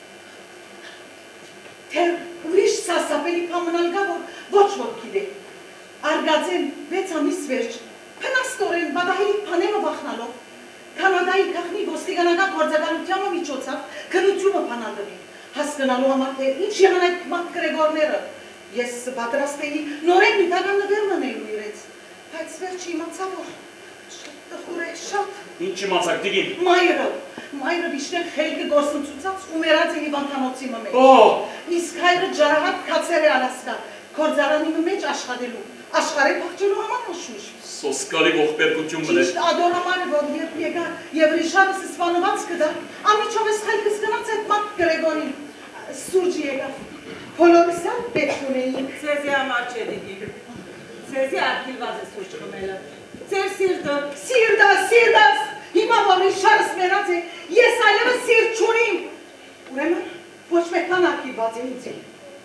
թե ուրիշ սասապելի պամնալ գա, որ ոչ որ գիտե, արգացեն 6 ամիս վերջ, փնաստորեն բադահելի պանեմը վախնալով, Կանադայի գաղտնի ոստիկանական գործակալությանը միջոցով քննությունը փանալդվի, հասկանալու համար թե ինչ եղան այդ մահ Գրեգորները, ես պատրաստ էի նորեն նյութական նվեր մնելու իրենց, բայց վերջ իմացա, որ շատ տխուր է, շատ։ Ինչ իմացաք, Տիգին։ Մայրը վիշտեն խելքը գործընծուցած ու մերած է հիվանդանոցի մեջ։ Իսկ հայրը ջարահատ կացեր է Ալասկա, գործարանի մեջ աշխատելու, աշխարհի փախչելու համար նշուշ։ Սոսկալի ողբերգություն մներ։ Ճիշտ ադորամար է, որ երբ եկա և Ռիշարը սսվանված կդա, ամիջով ես խելքս գնաց այդ մակ Գրեգորին, սուրջի եկավ, բոլորս ալ պետք ունեին։ Ձեզի համար չէ դիգի, ձեզի արգիլված է սուրջ խմելը, ձեր սիրտը։ Սիրդաս, հիմա որ Ռիշարս մերած է, ես այլևս սիրտ չունիմ, ուրեմն ոչ մեկան արգիլված է ինձ է։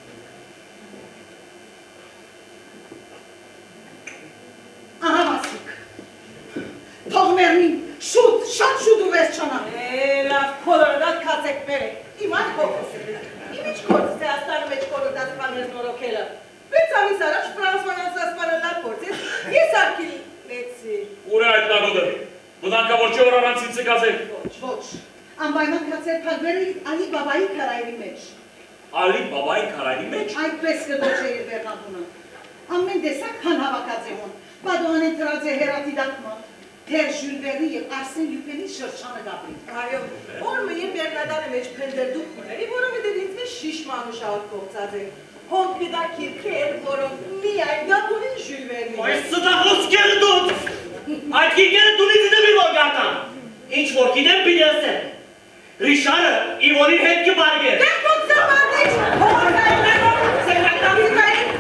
Ահա մասիկ, թող մերնին, շատ շուտ ու վերջանա։ Լավ, կոլորդատ կացեք մերեք, իմ այդ հոգս է, իմ իչ կործս է աստանը մեջ կոլորդատ պաներ նորոքելը, 6 ամիս առաջ Ֆրանսուան ասպանը լավ կործես, ես արկիլ լեցի։ Ուր է այդ լագոդը, բնանկավոր չէ որ առանցին ծկած է։ Ոչ, անբայման կացեր պալվերի Ալի բաբայի կարայրի մեջ։ Ալի բաբայի կարայրի մեջ։ Այդպես կդոչ է իր վերնատունը։ Ամեն դեսակ կան հավակած է հոն, բադոան է տրած է հերատի դակմա, թեր ժյուրվերի և Արսեն Լյուպենի շրջանը գաբրի։ Այո, օրմը իր բերնադանը մեջ պնդեր դուք մուների, որովհետև ինձ մեջ շիշման ու շաղտ կողծած է։ Հոնք գդա կիրքեր, որոնք միայն դապունին ժյուրվերնի։ Այս ստախոս կերը դուտ, այդ կիրքերը դունի դնվի որ գատան, ինչ որ գիտեմ պիտի ասեմ, Ռիշարը Իվոնին հետ կբարգեր։ Դեմ դուք զապարդիչ, հոնք այլներով, սեքրետարիկային,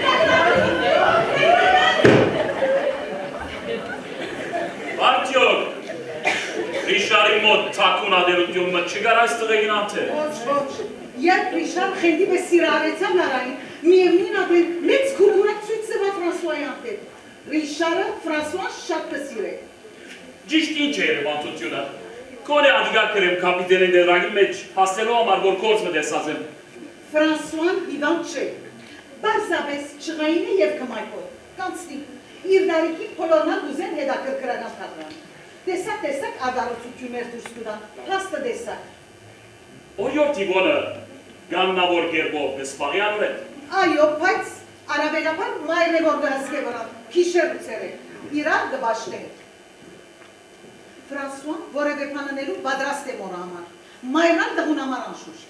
Արդյոք, Ռիշարի մոտ թակուն ադերությունը չգար այս տղեին անթեր։ Ոչ, երբ Ռիշար խենդի պես սիրարեցավ նարային, միևնին ապեն մեծ կուրկուրակցույց սվա Ֆրանսուայի անտեր։ Ռիշարը Ֆրանսուան շատ կսիր է։ Ճիշտ ինչ է երևանտությունը։ Կոնե ադիգա կրեմ կապիտենին դերագի մեջ, հասնելու համար որ կորց մտեսած եմ։ Ֆրանսուան հիվանդ չէ, բարձապես չղային է և կմայքով, կանցնի, իր դարիքի փոլորնակ ուզեն հետաքրքրական թատրան։ Տեսակ ադարություններ դուրս կդան, հաստը տեսակ։ Օրյոր Տիվոնը գաննավոր գերբով վեսպաղյան է։ Այո, բայց արաբելապար մայր է որ գհսկե վրան, քիշեր ուծեր է, իրար գբաշտ է։ Ֆրանսուան որևէ պանանելու բադրաստ է մորա համար, մայրնալ դղուն համար անշուշ։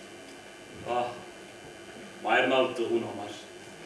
Մայրնալ դղուն համար։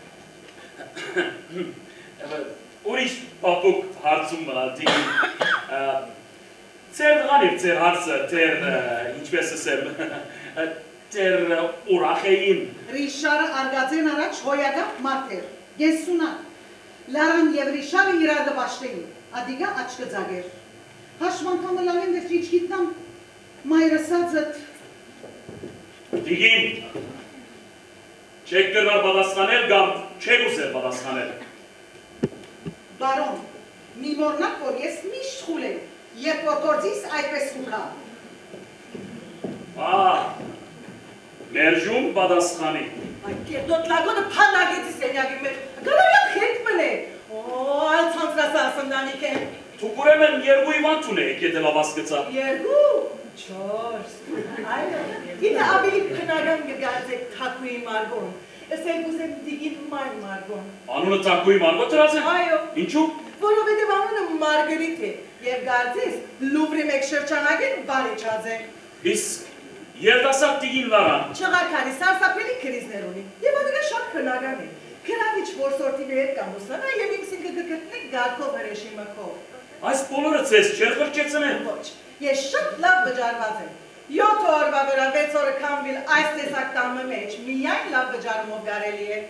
Ուրիշ պապուկ հարցում մնալ Տիգին։ Ձեր դղան իր ձեր հարցը, ձեր ինչպես ասեմ, ձեր ուրախ էին։ Ռիշարը արգացեն առաջ հոյագապ մարդ էր, գեսունակ, լարան և Ռիշարը իրար դբաշտ էին, ադիգա աչկը ձագեր։ Հաշմանդամը լավեն վերջ իչ գիտնամ, մայրսածըտ։ Տիգին, չեք գրվար բադասխանել կամ չեք ուզեր բադասխանել։ Բարոն, մի մորնակ, որ ես միշտ խուլ եմ, երբ որ գործիս այդպես խուլա։ Մերժում բադասխանի։ Այդ կերդոտ լագոնը պանդագեցի սենյագի մեջ, գարարյակ հետ մնե, այլ ծանցրասա ասնդանիք են։ Թուք ուրեմն երկու իվանտ ունեիք ետելավաս գծա։ Երկու, չորս, այո, գիտը ավելի քնագան գգարձեք թակուի մարգոն, ես երկուս եմ դիգին մայր մարգոն։ Անունը թակուի մարգո տրած է։ Այո։ Ինչու։ Որովհետև անունը Մարգարիտ է և գարձես լուվրի մեկ շրջանագեն բարիչած է։ Իսկ երդասակ Տիգին լարան։ Չղարքանի սարսապելի կրիզներ ունի և ադիգա շատ քնագան է։ Քրավիչ որսորդի վեր կամ ուսանա եւ ինքսինքը կգտնեք գարկով հրեշի մքով։ Այս բոլորը ցես չեր խրճեցնեն։ Ոչ, ես շատ լավ վճարված եմ։ 7 օրվա վրա 6 օրը քամվել այս տեսակ տամը մեջ, միայն լավ վճարումով կարելի է։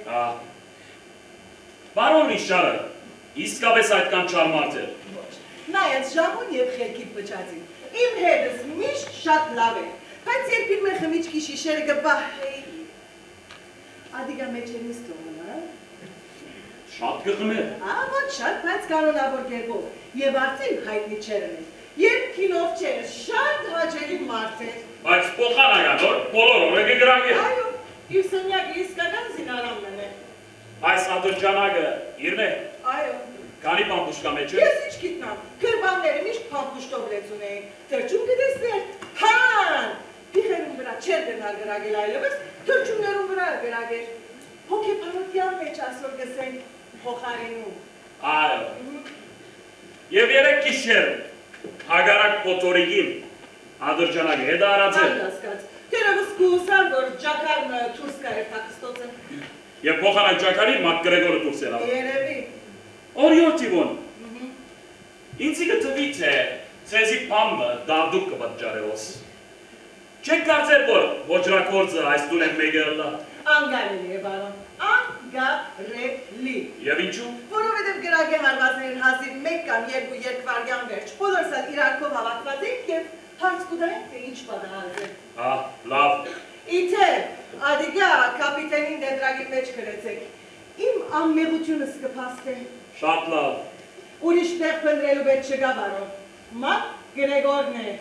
Բարոն Ռիշարը, իսկապես այդքան չարմարդ էր։ Ոչ, նայած ժամուն եւ խելքիդ վճացին։ Իմ հետս միշտ շատ լավ է, բայց երբ իմ խմիչքի շիշերը գբահեի, ադիգա մեջ են իստողն, հա։ Շատ կխմեր։ Ոչ շատ, բայց կանոնավոր կերպով եւ արդեն հայտնի չեր են։ Երբ կինով չէր, շատ հաճելի մարդ էր։ Բայց փոխանակավոր բոլոր օրը կգրագի։ Այո, իր սենյակը իսկական զինարանն է։ Այս ադրջանակը իրն է։ Այո։ Քանի պամպուշկա մեջ է։ Ես ինչ գիտնամ, քրբանները միշտ պամպուշտով լեցուն էին։ Թրջում կտեսներ, հան։ Փիխերում վրա չեր դնար գրագել այլևս, թրջումներում վրա գրագեր։ Հոգեբանության մեջ այսօր գսենք փոխարինում։ Այո։ Եվ երեք գիշեր հագարակ պոտորիգին ադրջանակը հետ արածել։ Հասկաց, թերևս կուսան, որ ջակարը դուրս կար տակստոցը։ Եվ փոխանակ ջակարին Մակ Գրեգորը դուրս ելավ։ Երևի։ Օրիորտիվոն։ Ինձի գտվի թե ցեզի պամը դադուկ կվաճարելոս։ Չեք կարծեր, որ ոճրակորձը այս տուն են մեգերլա։ Անգարելի է, բարոն, անգարելի։ Եվ ինչու։ Որովհետև գրագե հարվածներին հազիվ մեկ կամ երկու երկվարյան վերջ, բոլորս էլ իրարքով հավաքված ենք և հարց կուտայենք, թե ինչ պատահած է։ Լավ։ Իթե, ադիգա կապիտենին դեդրագի մեջ կրեցեք, իմ ամմեղությունս կպաստ է։ Շատ լավ։ Ուրիշ տեղ պնդրելու բետ չգա, բարոն, Մակ Գրեգորն է։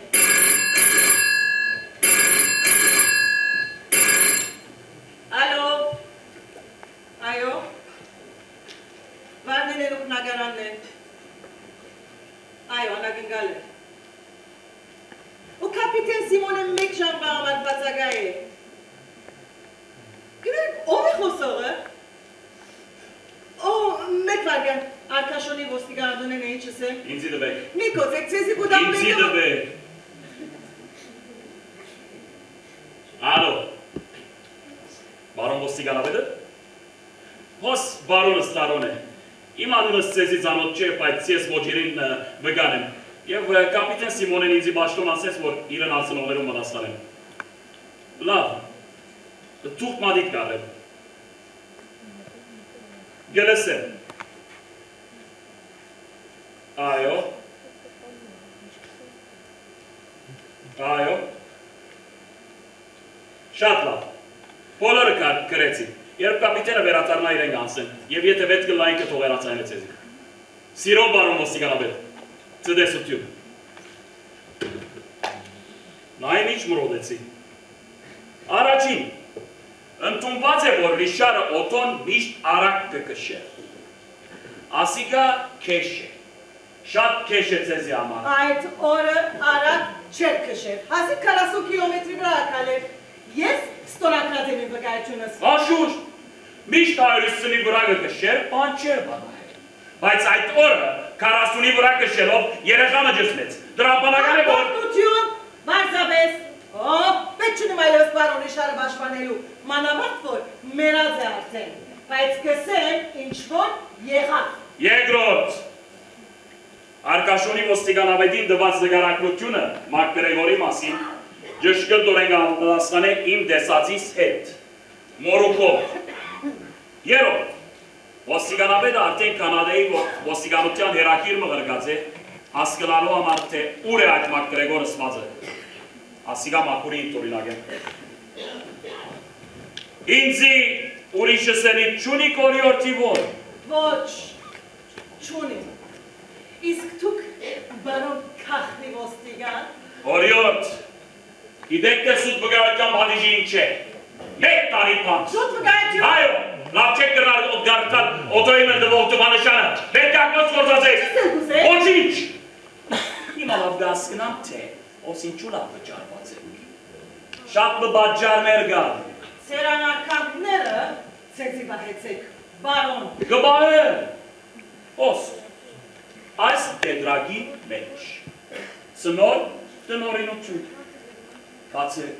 Ալո, այո, վարդեն էր ուկնագարանն է, այո, անագնգալ է, ու կապիտեն Սիմոնը մեկ ժամվա համար բացագա է, գնեք, ով է խոսողը, մեկ վարգան, արկաշոնի ոստիգարադունեն է ինչս է, Ինձի դվեք, մի կոցեք, ծեզի կուդամ ինձի դվեք, ալո, Բարոն ոստիգանավետը, հոս բարոնս տարոն է, իմ անունս ծեզի ծանոտ չէ, բայց ես ոջիրին վգան եմ, և կապիտեն Սիմոնեն ինձի բաշտոն ասեց, որ իրեն անցնողներում մնասխան եմ, լավ, թուղթ մադիտ կար եմ, գլսեմ, այո, շատ լավ, բոլորը կրեցին, երբ կապիտենը վերատարնա իրեն գանցեն, և եթե վետ գլային կթողերացային է ծեզի։ Սիրով բարոն ոստիգանավետ, ծդեսություն։ Նայեմ ինչ մրոդեցի։ Առաջին, ընդունված է, որ Ռիշարը օտոն միշտ արակ կկշեր։ Ասիկա քեշ է, շատ քեշ է ծեզի համար։ Այդ օրը արակ չեր կշեր, հազիվ 40 կիլոմետրի վրա ակալեր, ես ստորակրատեմ իմ վկայությունս։ Աշուր, միշտ 150-ի վրա կշեր, բան չէր բանահել։ Բայց այդ օրը 40-ի վրա կշելով երեխամը ջսմեց, դրապանական է որ… Ապարտություն, վարզապես, պետք չնեմ այլևս բարոն Ռիշարը պաշտպանելու, մանավանդ որ մեռած է արդեն, բայց կսեմ ինչ-որ եղավ։ Երկրորդ, Արկաշոնի ոստիգանավետին դված զգարակրությունը Մակ Գրեգորի մասին ջշկրտորեն կհամտասխան է իմ դեսածիս հետ, մորուքով։ Երորդ, ոստիգանավետը արդեն Կանադայի ոստիգանության հերակիր մղրգած է, հասկնալու համար թե ուր է այդ Մակ Գրեգորը սվածը, ասիկա Մակուրի ինտորինակ է։ Ինձի ուրիշը սենիտ չունի կորիորդի որ։ Ոչ, չունի, իսկ թուք բարոն կախնի ոստիգան։ Օրիորդ, գիտեք թե սուտ վգայության բանիժի ինչ է, մեկ տարի պանց։ Սուտ վգայություն։ Այո, լավ չեք կրնար գարդան օտոյի մեն դվող տվանշանը, պետք ակնոց գործացեք, ոչինչ։ Հիմա լավ գասկնամ թե, ոս ինչու լավ վճարված է, շատ բբաջարներ գալ։ Սերանարքանքները ծեզի բահեցեք, բարոն։ Գբահել, ոս, այս դեդրագի մեջ, ծնոր տնորինություն, կացեք,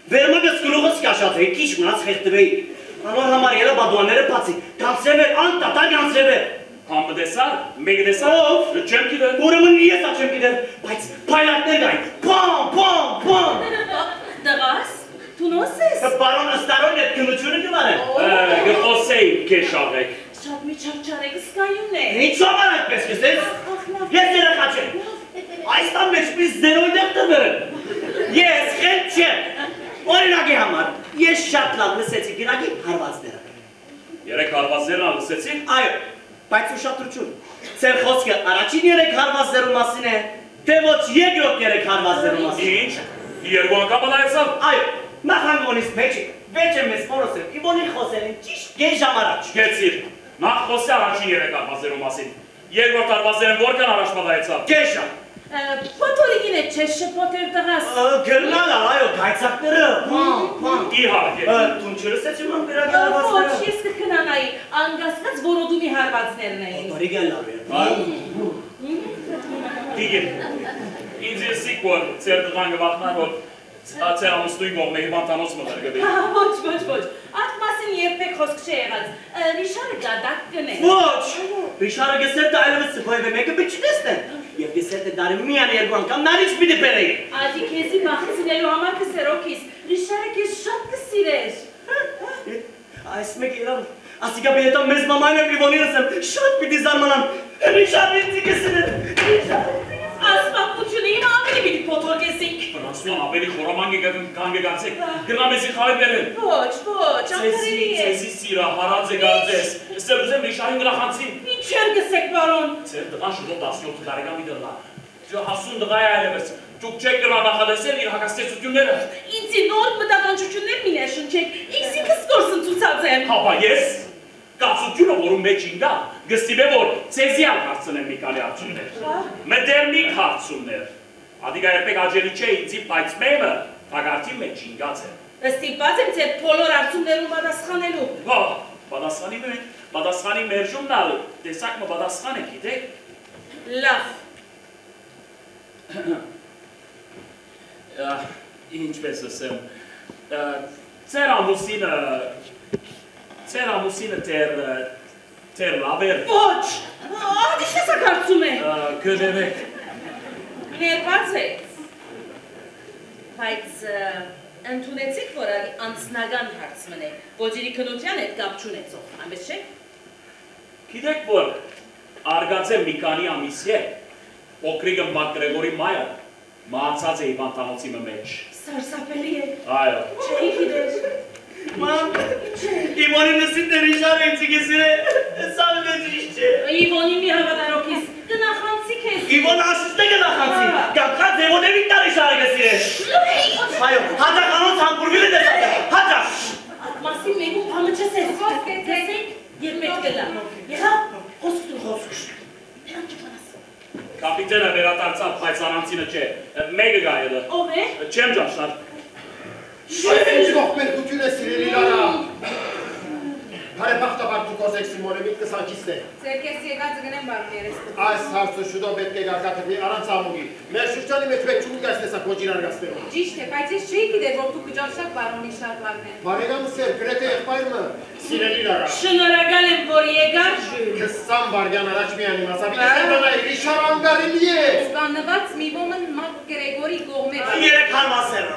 Վերմագս գլուղս կաշած էի, քիչ մնաց խեղդվեի։ Անոր համար ելա բադուանները բացի, գանցրև էր, անտատար գանցրև էր։ Համը դեսար, մեկ դեսար, չեմ գիտեր։ Ուրեմն ես չեմ գիտեր, բայց փայլատներ գային, պամ։ Դղաս, դու նոսես։ Բարոն Աստարոն այդ գնությունը գվարել։ Գխոսեի կեշաղեք։ Շատ միջավ չարեք սկայուն է։ Ինչ համար այդպես կսես։ Ես երեխա չեմ։ Այս տան մեջ պիս զերոյ դեղ տվերն։ Ես խելք չեմ։ Օրինակի համար, ես շատ լավ լսեցի գիրակի հարվածները։ Երեք հարվածներն լսեցին։ Այո, բայց ուշադրություն։ Ձեր խոսքը առաջին երեք հարվածներու մասին է, թե ոչ երկրորդ երեք հարվածներու մասին։ Ինչ, երկու անգամ նայեցավ։ Այո, նախանգոնից վեճ եմ ես մորոսել, իվոնի խոսել են ճիշտ գեի ժամ առաջ։ Գեցիր, նախ խոսե առաջին երեք հարվածներու մասին։ Երկրորդ հարվածներն որքան առաջ նայեցավ։ Գեի ժամ։ Պոտորիգին է չես շպոտեր տղաս։ Գրնալ, այո, գայցակները, պամ։ Իհարկե։ Դուն չլսեցում ամ գրակի հարվածները։ Ոչ, ես կքնանայի, անգասկած որոդումի հարվածներն էին։ Պոտորիգը լավ է։ Դիգին, ինձ եսիկ որ ծեր տղան գվախնար, որ ծեր ամուսնույն գողմեի բանտանոց մտար գվի։ Ոչ, այդ մասին երբեք խոսք չի եղած, Ռիշարը գադակ կնե։ Ոչ, Ռիշարը գսեր դա այլևս սպոյվ է մեկը բիչնեսն են, և գսեր դա դարի միան երկու անգամ նարիչ պիտի պերեի։ Ադի քեզի բախցինելու համար կսերոքիս, Ռիշարը քեզ շատ կսիրեր։ Այս մեկ իրավ, ասիկա բիետան մեզ մաման եմ լիվոնիրս եմ, շատ պիտի զարմանան, Ռիշարը ինձի գսեր Ասպապությունը իմ ավելի պիտի պոտորգեսինք։ Ֆրանսուան ավելի խորաման կանգեգացեք, գրնամեզի խավի բերել։ Ոչ, անկարելի է։ Ձեզի սիրա, հարած է գարձես, ստեր ուզեմ Ռիշարին գրախանցին։ Ինչ էր գսեք, բարոն։ Ձեր տղան շուտով 17 տարեկան դրլա։ Հասուն դղա է այլևս, դուք չեք գրնա նախադեսել իր հակաստեցությունները։ Ինձի նոր մտականչություններ մի ներշնչեք, ինքսինքս գործընծուցած եմ։ Հապա ես կացությունը որում մեջ ինգա, գստիվ է որ ծեզիալ հարցնեմ մի կալի հարցուններ, մդերնիկ հարցուններ, ադիգա երբեք աջելի չէ ինձի, բայց մեմը թագարդի մեջ ինգաց է։ Ստիպված եմ ձեր բոլոր հարցումներում պատասխանելու։ Պատասխանի մերժումն ալ, տեսակ մը պատասխան է գիտեք։ Լավ։ Ինչպես ասեմ, ծեր ամուսինը տեր լավ էր։ Ոչ, ադի շեսակ հարցում է։ Կներեք։ Ներված եք, բայց ընդունեցիք, որ ալի անցնական հարցմն է, ոջիրի կնության հետ կապ չունեցող, ամես չէ։ Գիտեք, որ արգացեմ մի կանի ամիս է, Օկրիգը Մակգրեգորի մայը մահացած է իվանտանոցի մեջ։ Սարսափելի է։ Այո։ Չէի գիտեր։ Մամ, Իվոնի նսին դեր Ռիշարը ինձի գսիր է, սավ մեջիշ չէ։ Իվոնի մի հավատարոքիս, գնախանցի քեզ։ Իվոն ասուստե գնախանցի, կապկած եվոնևին դա Ռիշարը գսիր է։ Այո, հատակ անոց համպուրվիլ է դեսատ է, հատակ։ Այդ մասին մեկում համը չսես։ Խոսք է Տեսեք, և մեկ գլա։ Եղա, խոսք դու խոսք։ Կապիտենը վերադարձավ, բայց առանցինը չէ, մեկը գա ելը։ Ով է։ Չեմ ճաշնար։ Այս ինչ ողբերգություն է սիրելի Լարա։ Բարեբախտաբար դուք ոսեք Սիմոնը միտքս հագիստ է։ Ձեր կես եկածը գնեմ բարում երես։ Այս հարցը շուտով պետք է գարկատվի առանց ամուգի։ Մեր շրջանի մեջ պետք չունի այս տեսակ ոչին արգասվելու։ Ճիշտ է, բայց ես չէի գիտեր, որ դուք կճաշակ բարոնի շատ լավն է։ Բարեկամս էր, գրեթե եղբայրը, սիրելի Լարա։ Շնորհակալ եմ, որ եկար Ժյուլ։ 20 վայրկյան առաջ մի անիմացա, բիդեսել Ռիշար անգարելի է։ Սպաննված մի ոմն Մակգրեգորի կողմեր։ Երեք հարվածները,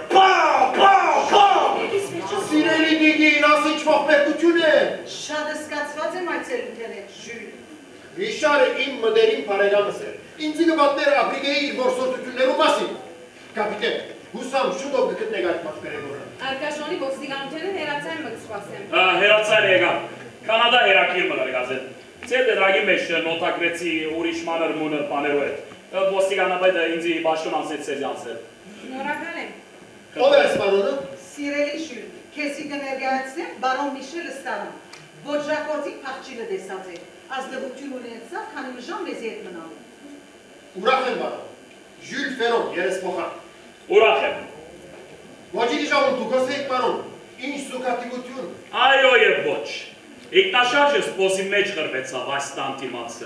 պամ։ Սիրելի դիգին, աս ինչ ողբերգություն է։ Շատ սկացված եմ այցելում թերետ, Ժյուլ։ Ռիշարը իմ մդերին բարեկամս էր։ Ինձի նվատները ապրիգեի իր որսորդություններու մասին։ Կապիտեն, հուսամ շուտով կգտնեք այդ Մակգրեգորը։ Արկաշոնի ոստիկանությունն հերացային մը կսպասեմ։ Հերացան եկավ, կանադա հերակիր մը նրգազեն։ Ձեր դրագի մեջ նոտակրեցի ուրիշ մանր մունր պաներու հետ։ Ոստիկանաբայդը ինձի բաշտուն անսեց սեզի անսել։ Շնորհակալ եմ։ Ով է այս բարոնը։ Սիրելի Ժյուլ, քեզի կներկայացնեմ բարոն Միշել Ստարոն, ոճրակոցի փախչիլը դեսած է, ազդեցություն ունեցավ, քանի մժան մեզ հետ մնալու։ Ուրախ եմ բարոն։ Ժյուլ Ֆերոն, երեսփոխան։ Ուրախ եմ։ Ոչինչ ժողովում դուք ոսեք բարոն, ինչ զուգատիվություն։ Այո և ոչ։ Իգնաշարժը սպոսի մեջ խրվեցավ այս տանտիմացը։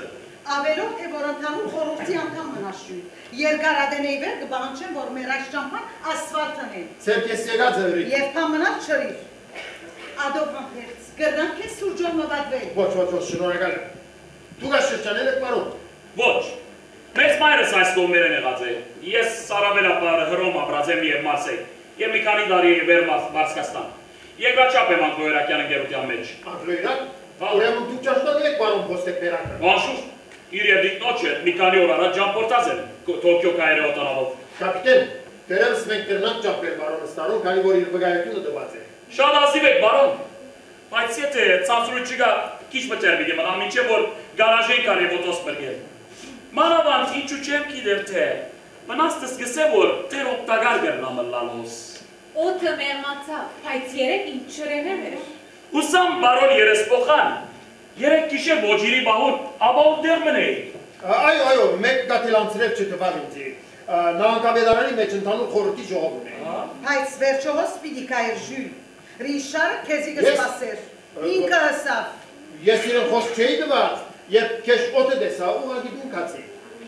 Ավելով թե որ ընդհանուր խորհրդի անդամ մնաշույն։ Երկարադենեի վեր կբանչեն, որ մեր այս ճամփան ասֆալտն են։ Ցերկես եկած էրի։ Եվ փամնավ չրիր։ Ադով համերց, գրնանք է սուրջով մվատվել։ Ոչ, շնորհակալ եմ։ Դուք շրջանել եք պարոն։ Ոչ։ Մեծ մայրս այս կողմերեն եղած է։ Ես սարավելապար Հռոմ ապրած եմ եւ Մարսեյ։ Եվ մի քանի տարի վեր Մարսկաստան։ Երկրաչափ եմ անգլոյրակյան ընկերության մեջ։ Անգլոյրակ։ Ուրեմն դուք ճաշտել եք պարոն Փոստեփերակը։ Անշուշտ, իր եւ դիկնոջը մի քանի օր առաջ ճամփորդած եմ Տոկիո Կայրո օտանավով։ Կապիտեն, դերևս մենք կրնանք ճամփել պարոնը ստարոն, քանի որ իր վկայությունը տված է։ Շատ ազնիվ եք, բարոն։ Բայց եթե ցածրույթ չկա, քիչ մտերմիկ եմ, ամիջը որ գարաժեն կարի ոտոս բրգել։ Մանավանդ ինչու չեմ գիտեր թե, մնաստս գսե որ տեր օգտագար գերնամը լալոս։ Օդը մերմացավ, բայց երեք ինչ չրեղել էր։ Հուսամ բարոն երեսպոխան, երեք գիշեր ոջիրի բահուն, ապա ու դեր մնեի։ Այո, մեկ գատիլանցրև չտվավ ինձի։ Նահանգապետարանի մեջ ընդհանուր խորհրդի ժողով ունե։ Բայց վերջովս պիտի կայր Ժյուլ։ Ռիշարը քեզի կսպասեր։ Ինքը հսավ։ Ես իրեն խոսք չէի տված, երբ քեզ օդը տեսա, ուղղակի դու կացի։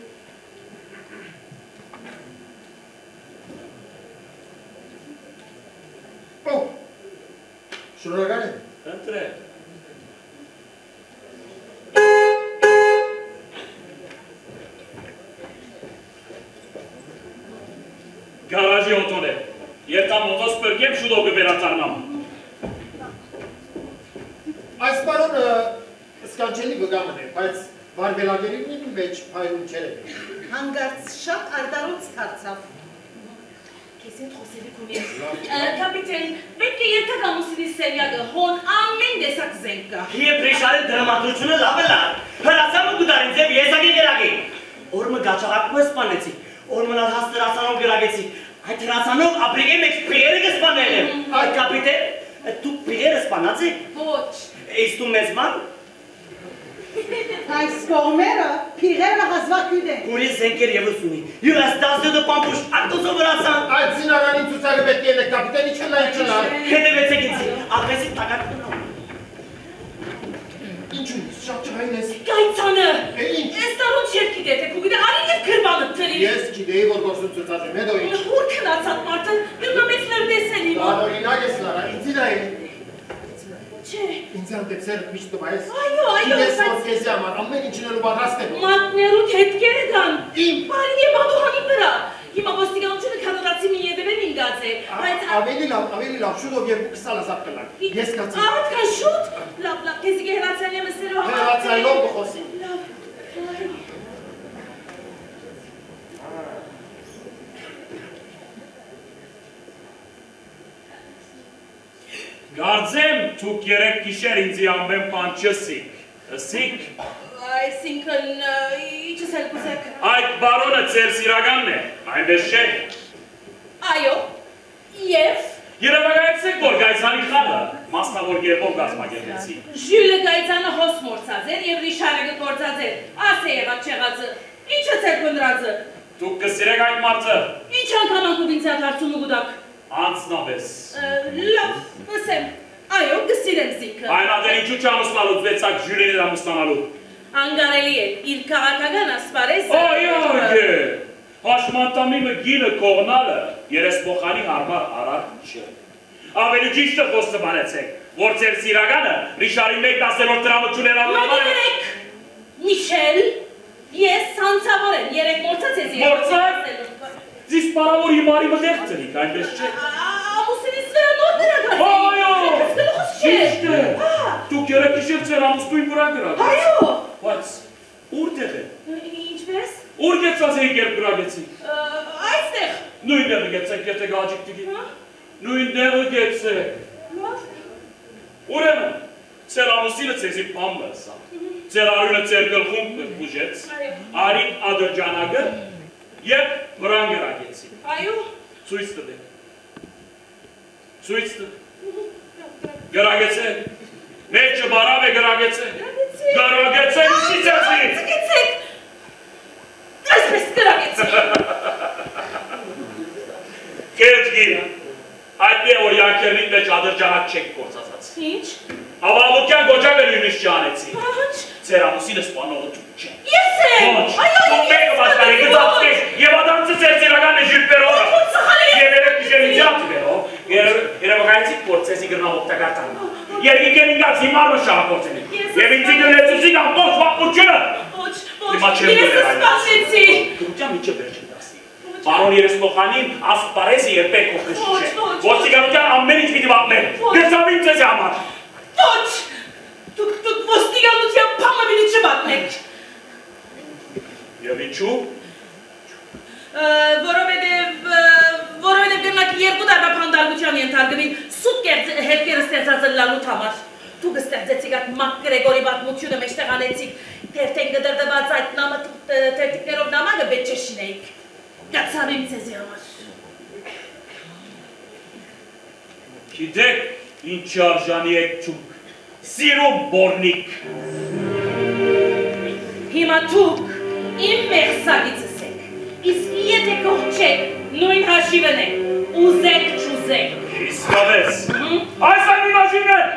Շնորհակալ եմ։ Ընտրեք։ Գարաժի օտոն է։ Երբ մոտոս պրկեմ, շուտով կվերադառնամ։ Այս պարոնը սկանչելի վգամն է, բայց վարվելագերին մեջ փայրուն չեր է։ Հանգարց շատ արդարոց դարձավ։ Քեզ հետ խոսելիք ունեմ։ Կապիտեն, պետք է երկակամուսինի սերյակը հոն ամեն տեսակ զենք կա։ Եվ Ռիշարի դրամատուրգությունը լավ է լավ։ Հրացամը գուտարին ձև եզակի գերագի։ Օրմը գաչաղակումը սպանեցի, օրմնալ հաստրացանով գերագեցի։ Այդ հրացանով ապրիգի մեջ պիերը կսպանել եմ։ Այդ կապիտեն, դու պիերը սպանած է։ Ոչ։ Իսկ դու մեզ ման։ Այս կողմերը փիղերը հազվագյուտ են։ Ուրի զենքեր ևս ունի։ Յուս դասդը պամպուշ ակտոսով վրացան։ Այդ զինարանի ցուցակը պետք է կապիտենի չլա։ Հետևեցեք ինձ, աղվեսի տակատ կնամ։ Ինչու, շատ չհայն ես։ Կայցանը։ Ինչ։ Ես տարոն չեր գիտե, թե կուգիտե արին և կրբանը թրի։ Ես գիտեի, որ գործում ծծած եմ, հետո ինչ։ Հուր քնացած մարդը, գրնամեցներ տեսել իմ։ Բարօրինակ ես լարա, ինձի նայ։ Չէ։ Ինձ հանդեպ սերը միշտ տվա ես։ Այո, Գիտես, որ բայց քեզի համար ամեն ինչնելու պատրաստ եմ։ մատներուտ հետքերը կան։ Իմ։ Բարի և ադուհանի վրա։ Հիմա ոստիկանությունը քանդացի մի եդևեն ինգած է, բայց Ավելի լավ, շուտով երկու քսալազապ կլակ։ Ես կացի։ Ահատքան շուտ, լավ, քեզի կհերացյալ եմ սերո Հերացայլով կխոսի։ Լավ, Գարձեմ, թուք երեք գիշեր ինձի ամեն պան չսիք, ասիք։ այսինքն իչս էլ կուզեք։ Այդ բարոնը ծեր սիրականն է, այնպես չէ։ Այո, և Երևակայեցեք, որ գայցանի խաղը, մասնավոր գերբով գազմագերեցի։ Ժյուլը գայցանը հոս մորցած էր և Ռիշարը գործած էր, աս է եղած չեղածը, ինչը ծեր կնդրածը։ Դուք կսիրեք այդ մարդը։ Ինչ անգամանքով ինձ ատարցում ու գուդակ։ Անցնավես։ Լավ, ասեմ, այո, գսիրեմ զիքը։ Այն ադեր ինչու չամուսնալուց վեցակ ժյուրին էր ամուսնանալու։ Անգարելի է, իր կաղաքական ասպարես։ Այո, հաշմանդամիմը գինը կողնալը երեսպոխանի հարմար արար չէ։ Ավելի ճիշտը խոստը բանեցեք, որ ձեր սիրականը Ռիշարի 1/10 տրամը չուներ ամնամար է։ Մագիներեք, Միշել, ես հանցավոր եմ, երեք մորցած ես երեք։ Մորցած։ Ձիս պարավոր հիմարի մտեղ ծրիք, այնպես չէ։ Ամուսինիս վրա նոր դրագած է։ Այո, ճիշտ է։ Հա։ Դուք երեք իշեր ձեր ամուսնույն վրա գրագեց։ Այո։ Բայց ուրտեղ է։ Ինչպես։ Ուր գեցած էիք երբ գրագեցիք։ Այստեղ։ Նույն դեղը գեցեք, եթե գաջիկ տիգի։ Նույն դեղը գեցեք։ Ուրեմն, ձեր ամուսինը ձեզի պամը սա։ Ձեր արյունը ձեր գլխում կուժեց, արին ադրջանագը և վրան գրագեցի։ Այո։ Ցույց տվեք։ Ցույց տվեք։ Գրագեցեք։ Մեջը բարավ է գրագեցեք։ Գրագեցեք, ուսից ացի։ Գեցեք։ Այսպես գրագեցեք։ Կերջ գին, այդ է որ յանքերնին մեջ ադրջանակ չեք գործածած։ Ինչ։ Ավալության գոջակը նույնիսկ չանեցի։ Ոչ։ Ձեր ամուսինը սպանողը դուք չեք։ Ես եմ։ Ոչ, դուք մեկը մասկանի գծացեք և ադամցը ձեր ծիրականը ժիրպերով։ Եվ երեկ իժերության տիվերով, երևակայցիկ պորցեսի գրնա օգտակարտանն։ Երկիկեն ինգած հիմարը շահապորցեն են։ Եվ ինձի գլեցուսին ամբոց վապությունը։ Ոչ, Ես սպասեցի։ Դուքյան միջը վերջին դասի։ Պարոն երեսպոխանին աստ պարեսի երբեք հոգնշի չէ։ Ոստիկանության ամեն ինչ պիտի վապներ։ Դեսավին ձեզ համար։ Ոչ, դուք ոստիկանության պամը մինի չվատնեք։ Եվ ինչու։ Որովհետև գնակ երկու տարվա փանդարգության ենթարկվին սուտ հետքերը ստեղծած լալուտ համար։ Դուք ստեղծեցիք այդ Մակ Գրեգորի պատմությունը մեջտեղ անեցիք, թերթեն գդրդված այդ թերթիկներով նամակը պետք չէ շինեիք։ Կացավիմ ձեզի համար։ Գիտեք ինչ արժանի եք չուք, սիրում բորնիկ։ Հիմա դուք իմ մեղսագիծս եք, իսկ եթե կողջեք, նույն հաշիվն եք, ուզեք չուզեք։ Իսկավես, այս այն իմ հաշիվն է։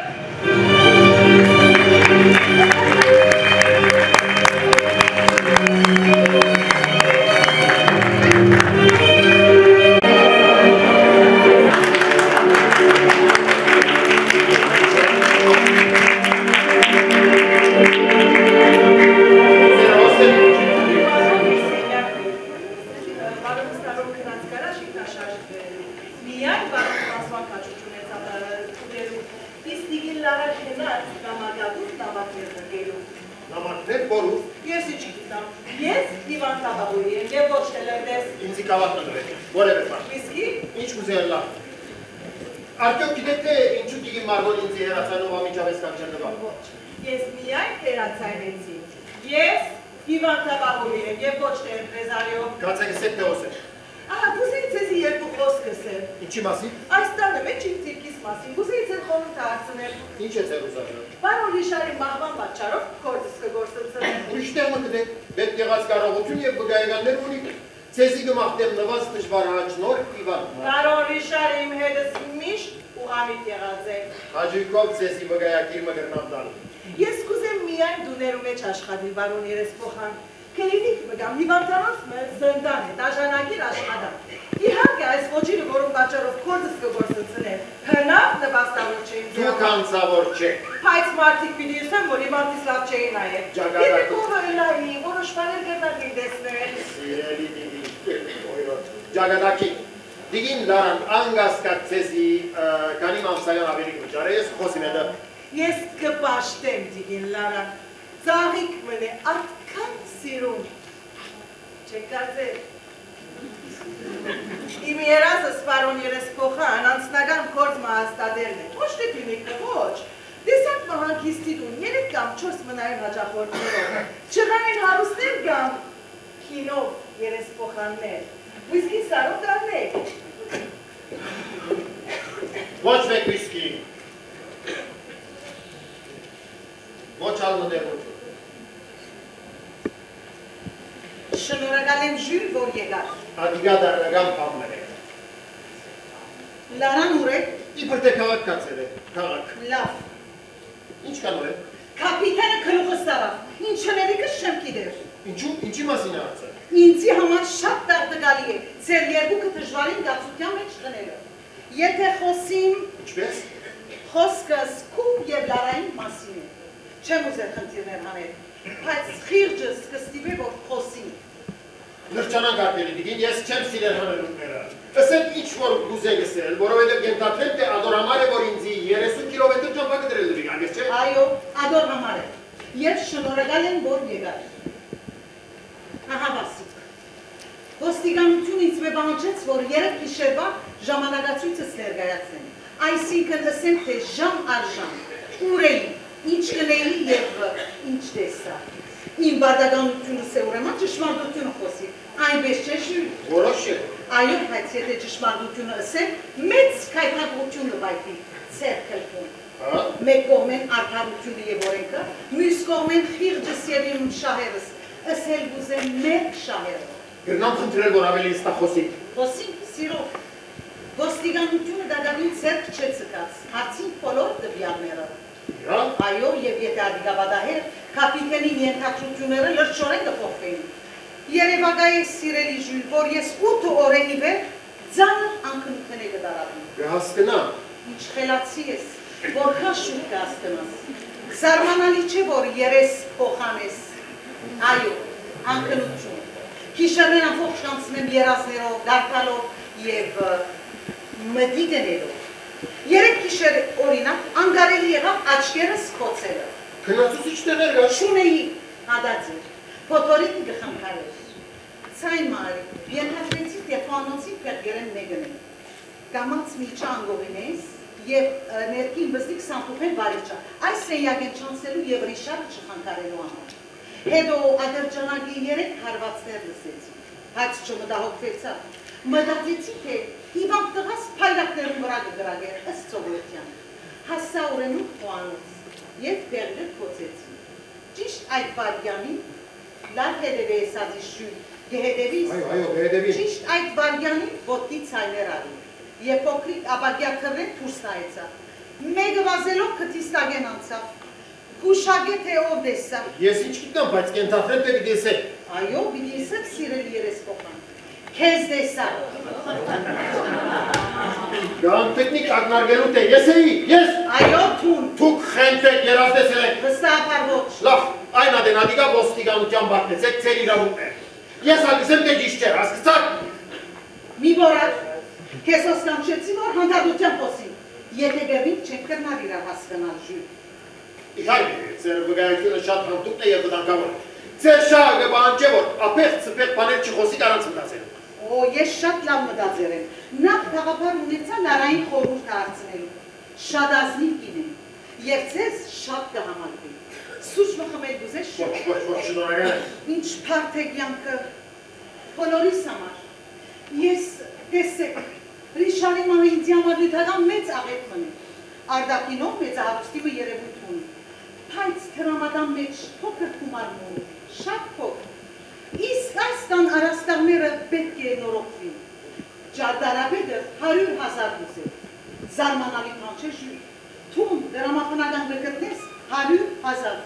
Ես կուզեմ միայն դուներու մեջ աշխատի, բարոն երեսփոխան, կլինիք մգամ, հիվանդանոց մեզ զնդան է, դաժանագիր աշխատան։ Իհարկե այս ոչիրը, որում բաճարով կորդս կգործնցնել, հնավ նվաստավոր չէին ձեզ։ Դուք անձավոր չեք։ Պայց մարդիկ պիտի ուսեմ, որ իմանտիս լավ չէին այև։ Եթե կողը էլայի, որոշ պաներ գրնագին դեսնել։ Սիրելի Ջագադակի, դիգին լարան անգասկատ ձեզի կանի մամսայան ավերիկ վճար է, ես խոսիմ էդը։ Ես կպաշտեմ դիգին լարան, ծաղիկ մնե ատքան սիրում, չեք կարծեր։ Իմ երազս պարոն երեսփոխան անձնական կորձ մահաստադերն է, ոչ թե դյունիկը ոչ, դեսակ մահանքիստի դուն 3 կամ 4 մնայում հաճախորդներով, չղանին հարուստներ կամ կինով երեսփոխաններ, վիսկի սարով դարնեք։ Ոչ մեկ վիսկի, ոչ ալմդերություն։ Շնորհակալ եմ Ժյուլ, որ եկար։ Ադիգա դարնական պամներ է։ Լարան ուր է։ Իբր թե քաղաք կացել է, քաղաք։ Լավ։ Ինչ կանոր է։ Կապիտանը գլուխս տարավ, ինչ հներիկս չեմ գիտեր։ Ինչի մասին է հարցը։ Ինձի համար շատ տաղտկալի է, ձեր երկուքը դժվարին դարձության մեջ դնելը։ Եթե խոսիմ, Ինչպես։ խոսքս քու և լարային մասին է։ Չեմ ուզեր խնդիրներ հանել, բայց խիղճս կստիվե, որ խոսիմ։ Նրջանանք արկելի դիգին, ես չեմ սիրել հանելուկները։ Ասենք ինչ որ գուզեգ ասել, որովհետև ենթադրեմ, թե ադոր համար է, որ ինձի 30 կիլոմետր ճամփակը դրել դվի, անգես չէ։ Այո, ադոր համար է։ Եվ շնորհակալ եմ, որ եկար։ Ահա Վասիկ։ Ոստիկանությունը ինձ մեբանջեց, որ 3 գիշերվա ժամանակացույցս ներկայացնեմ։ Այսինքն ասեմ, թե ժամ առ ժամ, ուր էի, ինչ կնեի և ինչ տեսա։ Իմ բադականությունս է ուրեմն ճշմարտությունը խոսի, այնպես չէ Ժյուլ։ Որոշ է։ Այո, բայց եթե ճշմարտությունը ասեմ, մեծ քայքավություն նվայտի, ցեր քլքում։ Մեկ կողմեն արդարությունը և օրենքը, մյուս կողմեն խիղճս և իմ շահերս, ասել գուզեմ մեկ շահերը։ Գրնամ խնդրել, որ ավելի ստա խոսի։ Խոսի, սիրով։ Ոստիկանությունը Պետականին ցերկ չեցկած, հարցին բոլոր տվյալները։ Հա։ Այո, եւ եթե ադիգաբադահեր կապիտենի ենթակցությունները լրջորեն կփոխվեին։ Երևակայ սիրելի Ժյուլ, որ ես 8 օրերի վեր ձանր անկնութենե կդարավին։ Կհասկնամ։ Ինչ խելացի ես, որքան շուտ կհասկնաս։ Զարմանալի չէ, որ երես փոխանես։ Այո, անկնություն։ Քիշերեն ամբողջ կանցնեմ երազներով, դարձալով եւ մտի գնելով։ Երեք քիշեր օրինակ անգարելի եղավ աչքերս խոցելը։ Քնածուցիչ տեղեր կա։ Շունեի հադածեր, փոթորին գխմքարեր։ Ցայն մարի, ենթադրեցի տեխանոցի պերգերեն մեգնեն։ Կամած միջա անգողինես եւ ներքին բզդիկ սամփուխեն բարիչա։ Այս սեյագեն չանցելու եւ ռիշարը չխանգարելու համար։ Հետո ադրջանագի երեք հարվածներ լսեցի, հաց չմտահոգվեցա, մտածեցի, թե հիվանդ տղաս փայլակներում վրա կգրագեր, ըստ սովորության, հասա ուրեմն խոանոց և տեղը կոցեցի։ Ճիշտ այդ վարգյանին, լավ հետևե էսածի շույն, գհետևիս, ճիշտ այդ վարգյանին ոտքի ցայներ արի, և փոքրիկ ապակյա քրեն թուրս նայեցա, մեկը վազելով քթիստագեն անցավ, Կուշագե թե ով դեսա։ Ես ինչ գիտեմ, բայց կենթադրեմ թե վիդեսեք։ Այո, վիդեսեք սիրել երես փոխան։ Քեզ դեսա։ Գանտետնիկ ակնարգելու թե ես էի, ես։ Այո, թուն։ Թուք խենտեք երազդեսել եք։ Վստահաբար ոչ։ Լավ, այն ադենադիկա ոստիկանության բատնեցեք ծեր իրավունքներ։ Ես ագսեմ թե ճիշտ չէ, հասկացաք։ Մի որակ, քեզ հոսկանչեցի, որ հանդարտության խոսի։ Եթե գերնիկ չեք կրնար իրար հասկանալ Ժյուլ։ Իհարկե, ձեր վկայությունը շատ հանդուկն է և վտանգավոր։ Ձեր շահը բանջե որ ապեղ ծպեղ բաներ չխոսիկ առանց մտածելու։ Օ, ես շատ լավ մտածեր եմ։ Նախ թաղապար ունեցա լարային խորհուրդ հարցնելու։ Շատ ազնիվ կինեմ։ Եվ ձեզ շատ կհամարվի։ Սուշմը խմել գուզես շատ։ Ոչ, շնորհակալ եմ։ Ինչ փարթ է կյանքը։ Բոլորիս համար։ Ես տեսեք, Ռիշարի մահինձի համար նյութական մեծ աղետ մնի։ Արդակինով մեծահարուստիմը երևույթ ունի։ Բայց թրամադան մեջ փոքր գումարն ունի, շատ փոքր։ Իսկ այս տան առաստաղները պետք է նորոգվին։ Ջարդարաբեդը 100,000 գուզեր։ Զարմանալի բան չէ Ժյուլ։ Թուն դրամապանական կգտնես 100,000։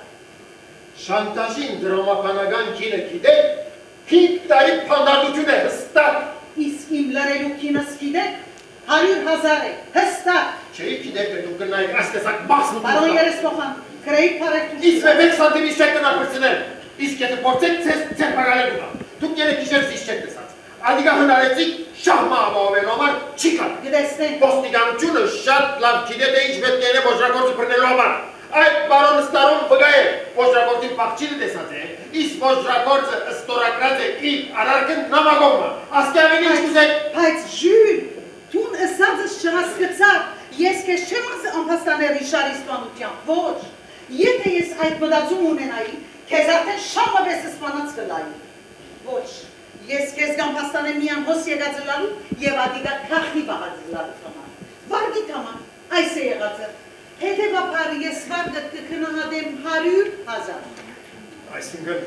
Շանտաժին դրամապանական կինը գիտեք, 5 տարի փանդարտություն է հստակ։ Իսկ իմ լրելու կինս գիտեք, 100,000 է, հստակ։ Չէի գիտեք, դու կնայեք աստեսակ բաս մտնում։ Բարոն երեսփոխան, գրեի փարեթուշ։ Իսկ մեկ սանտիմից չեք կնար պրծնել։ Իսկ եթե փորձեք ձեր պարալել գուտա։ Դուք երեք գիշեր զիս չեք տեսած։ Ադիգա հնարեցիք շահմա ապահովելու համար չի կան։ Գտեսնենք։ Ոստիկանությունը շատ լավ գիտե թե ինչ պետք է ոչրագործը բռնելու համար։ Այդ բարոնը ստարում վգա է, ոչրագործին պաղչիլը տեսած է, իսկ ոչրագործը ստորակրած է իր արարկն նամագողմը։ Ասկի ավելի ինչ կուզեք։ Բայց Ժյուլ, թուն ըսածս չհասկացա, ես քեզ չեմ ասի անփաստաներ Ռիշարի սպանությամբ, ոչ։ Եթե ես այդ մտածում ունենայի, քեզ արդեն շամը պես սպանած կլայի։ Ոչ, ես քեզ կանփաստանեմ միան հոս եկած լալու եւ ադիգա քախնի բաղած լալու համար։ Վարգիտ համար, այս է եղածը։ Հետևաբար ես վարգդ կքնահատեմ 100,000։ Այսինքն,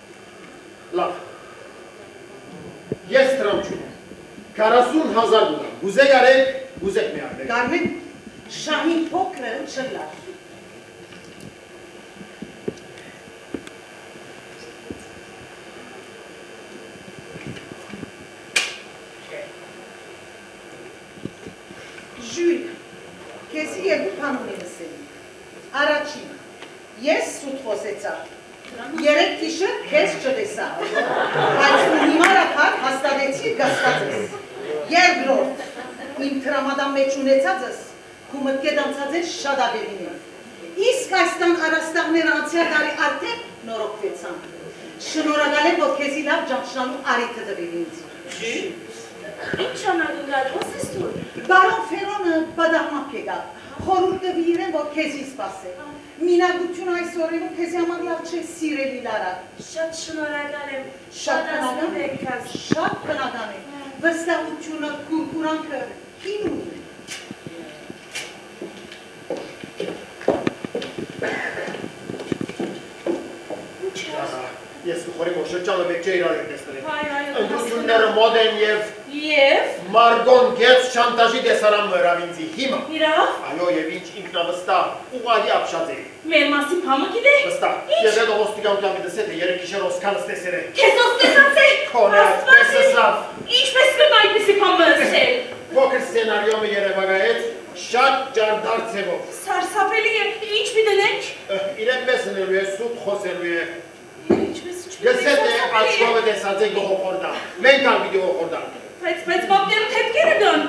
լավ, ես տրամ չունեմ, 40,000 դուլար, գուզեք արեք, գուզեք մի արեք։ Կարմեն, շահին փոքրը չլար։ Ժյուլ, քեզի երկու բան ունի լսելի։ Առաջին, ես սուտ խոսեցա, երեք գիշեր քեզ չտեսա, բայց ու հիմարափակ հաստատեցի գասկածես։ Երկրորդ, իմ տրամադան մեջ ունեցածս, քու մտքեդ անցած էր շատ ավելին է։ Իսկ այս տան առաստաղները անցյալ տարի արդեն նորոգվեցան։ Շնորհակալ եմ, որ քեզի լավ ճանչնալու արիթը տվիր ինձ։ Ինչ անագնալ, ոսես թույլ։ Բարոն Ֆերոնը բադաղմապ եկավ, խորհուրդ տվի իրեն, որ քեզի սպասե։ Մինակությունը այս օրերում քեզի համար լավ չէ սիրելի Լարա։ Շատ շնորհակալ եմ, Շատ ազնիվ եք քեզ։ Շատ բնական է, վստահությունը, կուրկուրանքը հին ունի։ Ինչ ես։ Ես կխորի որ շրջանը մեկ չէ իրար եք տեսնել։ Այո, Ընդրությունները մոդ են և Եվ Մարգոն գեց շանտաժի դեսարան մրավ ինձի հիմա։ իրավ, Այո, եւ ինչ ինքնավստահ ուղղակի ապշած էի։ մեր մասին փամը գիտե։ Վստահ։ Ես այդ ոստիկանության դեսետ է երեք գիշեր օսկանս տեսել է։ Քեզ ոստեսած է։ Քոնե այդպես ասավ։ Ինչպես կնա այդպեսի փամը ասել։ Փոքր սցենարիոմը երևակայեց շատ ջարդար ձևով։ Սարսափելի է, ինչ պիտենենք։ Իրեն պես նելու է, սուտ խոսելու է։ Ինչպես Գսետ է աչքովը տեսած է գողոխորդա։ Մենք ալ վիդեո խորդա։ Բայց բապներու թեպքերը գան։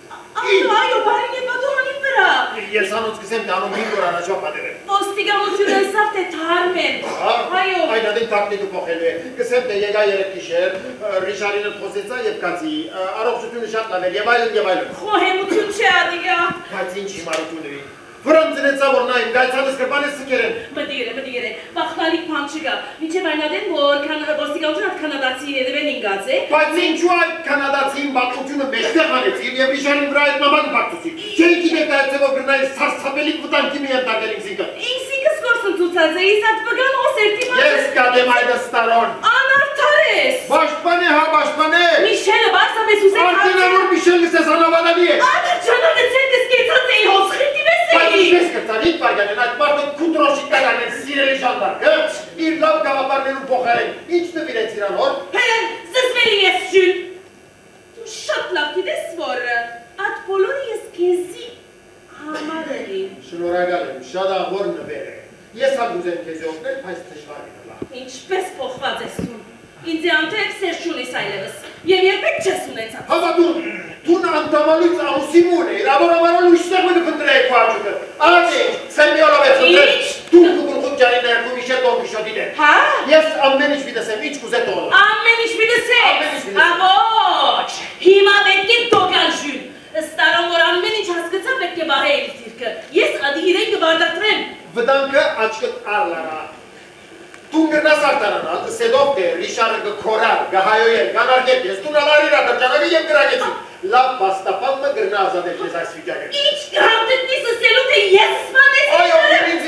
Այո, բարին է պատուհանի վրա։ Ես անոնց կսեմ դանում 5 օր առաջվա պատեր եմ։ Ոստիկանությունը ասավ թե թարմ են։ Այո։ Այդ adin տակնիկը փոխելու է։ Կսեմ թե եկա երեք գիշեր, Ռիշարինը խոսեցա եւ կացի, առողջությունը շատ լավ էր եւ այլն եւ այլն։ Խոհեմություն չէ ադիգա։ Բայց ինչ հիմարությունների։ Վրան ծնեցա որ նայում, գայցանս կրպան է սկերեն։ Մտիրե, բախտալիք փամ չկա։ Մինչև այնադեն, որ ոստիկանությունը այդ կանադացի երևեն ինգած է։ Բայց ինչու այդ կանադացին բախտությունը մեջտեղ անեցին եւ Ռիշարին վրա այդ մաման բախտուցին։ Չէի գիտեք այդ ձևով գրնայից սարսափելի վտանգի մի ենթարկել ինքսինքը։ Ինքսինքս գործընծուցած է, իս այդ վգան օսերտի մազ։ Ես կադեմ այդ ստարոն։ Անարդար ես։ Բաշտպան է, հա բաշտպան է։ Միշելը բարսապես ուզեք Արդենավոր Միշելը սեզանավանալի է։ Ադրջանանը ցերտես կեցած էի հոսխիլտի Բայց վեսեի։ ինչպես կրտան, իտ պարգանեն, այդ մարդը կուտրոշի տական են սիրելի ժանդարկ, իր լավ գավապարներում փոխարեն, ինչ նվիրեց իրան հոր։ Հեն, զզվելի ես շուն։ Դու շատ լավ գիտես, որ այդ բոլորը ես քեզի համար էի։ Շնորհակալ եմ, շատ աղոր նվեր է։ Ես համ ուզեմ քեզ օգնել, բայց դժվար է լավ։ Ինչպես փոխված ես դու։ Ինձ անտեղ սեր չունես այլևս։ Եվ երբեք չես ունեցած։ Հավա դու անտավալույց ամուսիմուն է, իրավորավարալու իշտեղ մենը փնտրե է քո աճուկը։ Աղաց է, սերմիոլով է խնդրել, դու կուգուլխուտ ջանի ներքում իշե տող իշոտին է։ Հա։ Ես ամեն ինչ միտեսեմ, ինչ կուզե տողը։ Ամեն ինչ միտեսես։ Ամեն ինչ միտեսեմ։ Աբոչ, հիմա պետք է դոգալ ժուն։ Ստարոն որ ամեն ինչ հասկացա պետք է բահե իր դիրքը։ Ես ադի իրեն կբարդակտրեմ։ Վտանգը աչկդ առլարա։ Դու գրնաս արտարանալ, սեդով թե Ռիշարը գքորար, գհայոյել, գանարգել ես, դու նալար իրա դրջանագի և գրագեցի։ Լավ բաստապանմը գրնա ազադել ես այս վիճակը։ Ինչ կհամտետնիս ասելու թե ես սպանես Այո, ինձ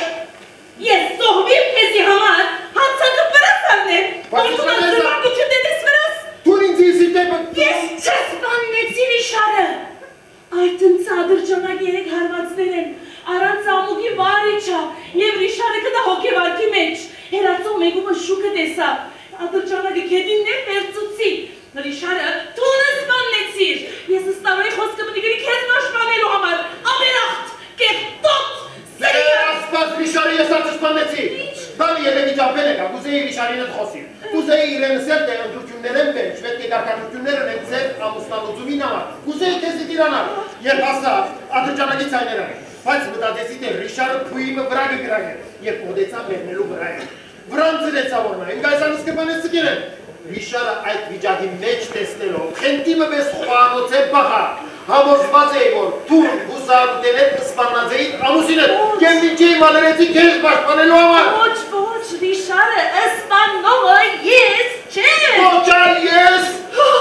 Ես զոհվիմ քեզի համար, հանցակը վրաս արնեմ, որ դու անձրմարկություն դետես վրաս։ Դու ինձ իսի տեպը։ Ես չսպաննեցի Ռիշարը։ Այդ ընցա դրջանակ երեք հարվածներ են, առանց ամուգի վարի չա, և Ռիշարը կտա հոգևարկի մեջ, հերացող մեգումը շուկը տեսա, ադրջանագը կետիններ վերծուցի, Ռիշարը թունը սպաննեցիր, ես ստարոյի խոսկը մտի գրի կեզ մաշպանելու համար, ամերախտ, կեղտոտ, Ասպաս Ռիշարը ես ացը սպանեցի։ Դալի ելևի ճապել եկա, կուզեի Ռիշարին էտ խոսիմ։ Կուզեի իրեն սել թե ընտրություններ են բերջ, պետք է գարկատություններ են ձեր ամուսնալուծումին համար։ Կուզեի քեզի տիրանալ, երբ ասա ադրջանագի ցայները։ Բայց մտածեցի թե Ռիշարը փույիմը վրա կգրագեր, երբ մոտեցա մերնելու վրա է։ Վրան ծրեցա որ նայում, գայսանս կպանես սկերեն։ Ռիշարը այդ վիճակի մեջ տեսնելով, խենտիմը մեզ խոհանոց է բախա, համոզված էի, որ թուն հուսարդուտենետ սպանած էիտ ամուսինըտ, և մինչեի մալերեցի կեզ բաշպանելու համար։ ոչ, Ռիշարը սպանողը ես չեմ։ Ոչ ալ ես։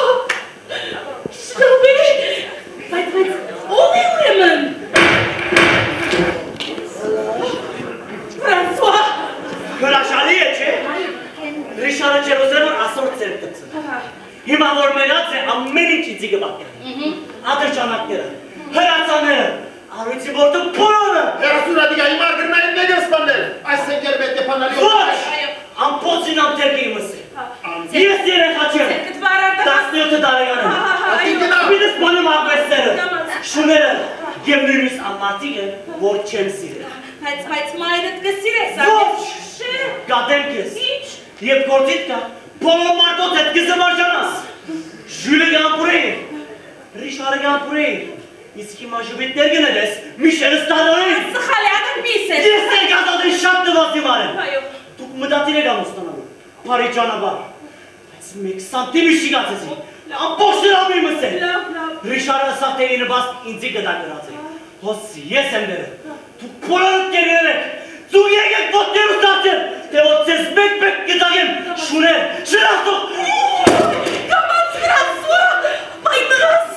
Շտոբի, բայց ով է ուրեմն։ Ֆրանսուա։ Հրաշալի է, չէ։ Ռիշարը չեր ուզել, որ ասոր ծեր տծը։ Հիմա որ մենած է ամեն ինչ իծի գվակը։ Ադրճանակները, հրացաները, արույցի որդը բոլորը։ Հերասուր ադիգա հիմար գրնային մեգը սպաննել, այս սենկեր պետք է պանալի Ոչ, ամպոցին ամտերկի իմս է։ Ես երեխա չեմ, 17 տարեկան եմ։ Պիտս բանում աղվեսները, շուները և նույնիսկ ամատիկը, որ չեմ սիրել։ Բայց մայրդ կսիրես, Ոչ, գադեմ կես։ Ինչ։ Եվ գործիտ կա, բոլոր մարդոց հետ կզվարջանաս։ Ժուլը գամպուրեին, Ռիշարը գամպուրեին, իսկ հիմա ժուբիտներ գնեդես, Միշելը ստարորին։ Սխալի ադր միս ես։ Ես էր գազադին շատ նվազի մարեմ։ Այո։ Դուք մտատիր եք ամուսնանալու, պարի ճանաբար, բայց մեկ սանտիմի շիգացեցի, ամպոշ նրամի մսել։ Լավ։ Ռիշարը ասավ թե ինը բաս ինձի կտա գրած է, հոս ես եմ դերը, դուք բոլորդ կերներ եք, դուք եկեք ոտներ ու սարդեր, թե որ ձեզ մեկ գտագեմ, շուներ, շրաստող։ Կամաց Ֆրանսուա, մայնրաս։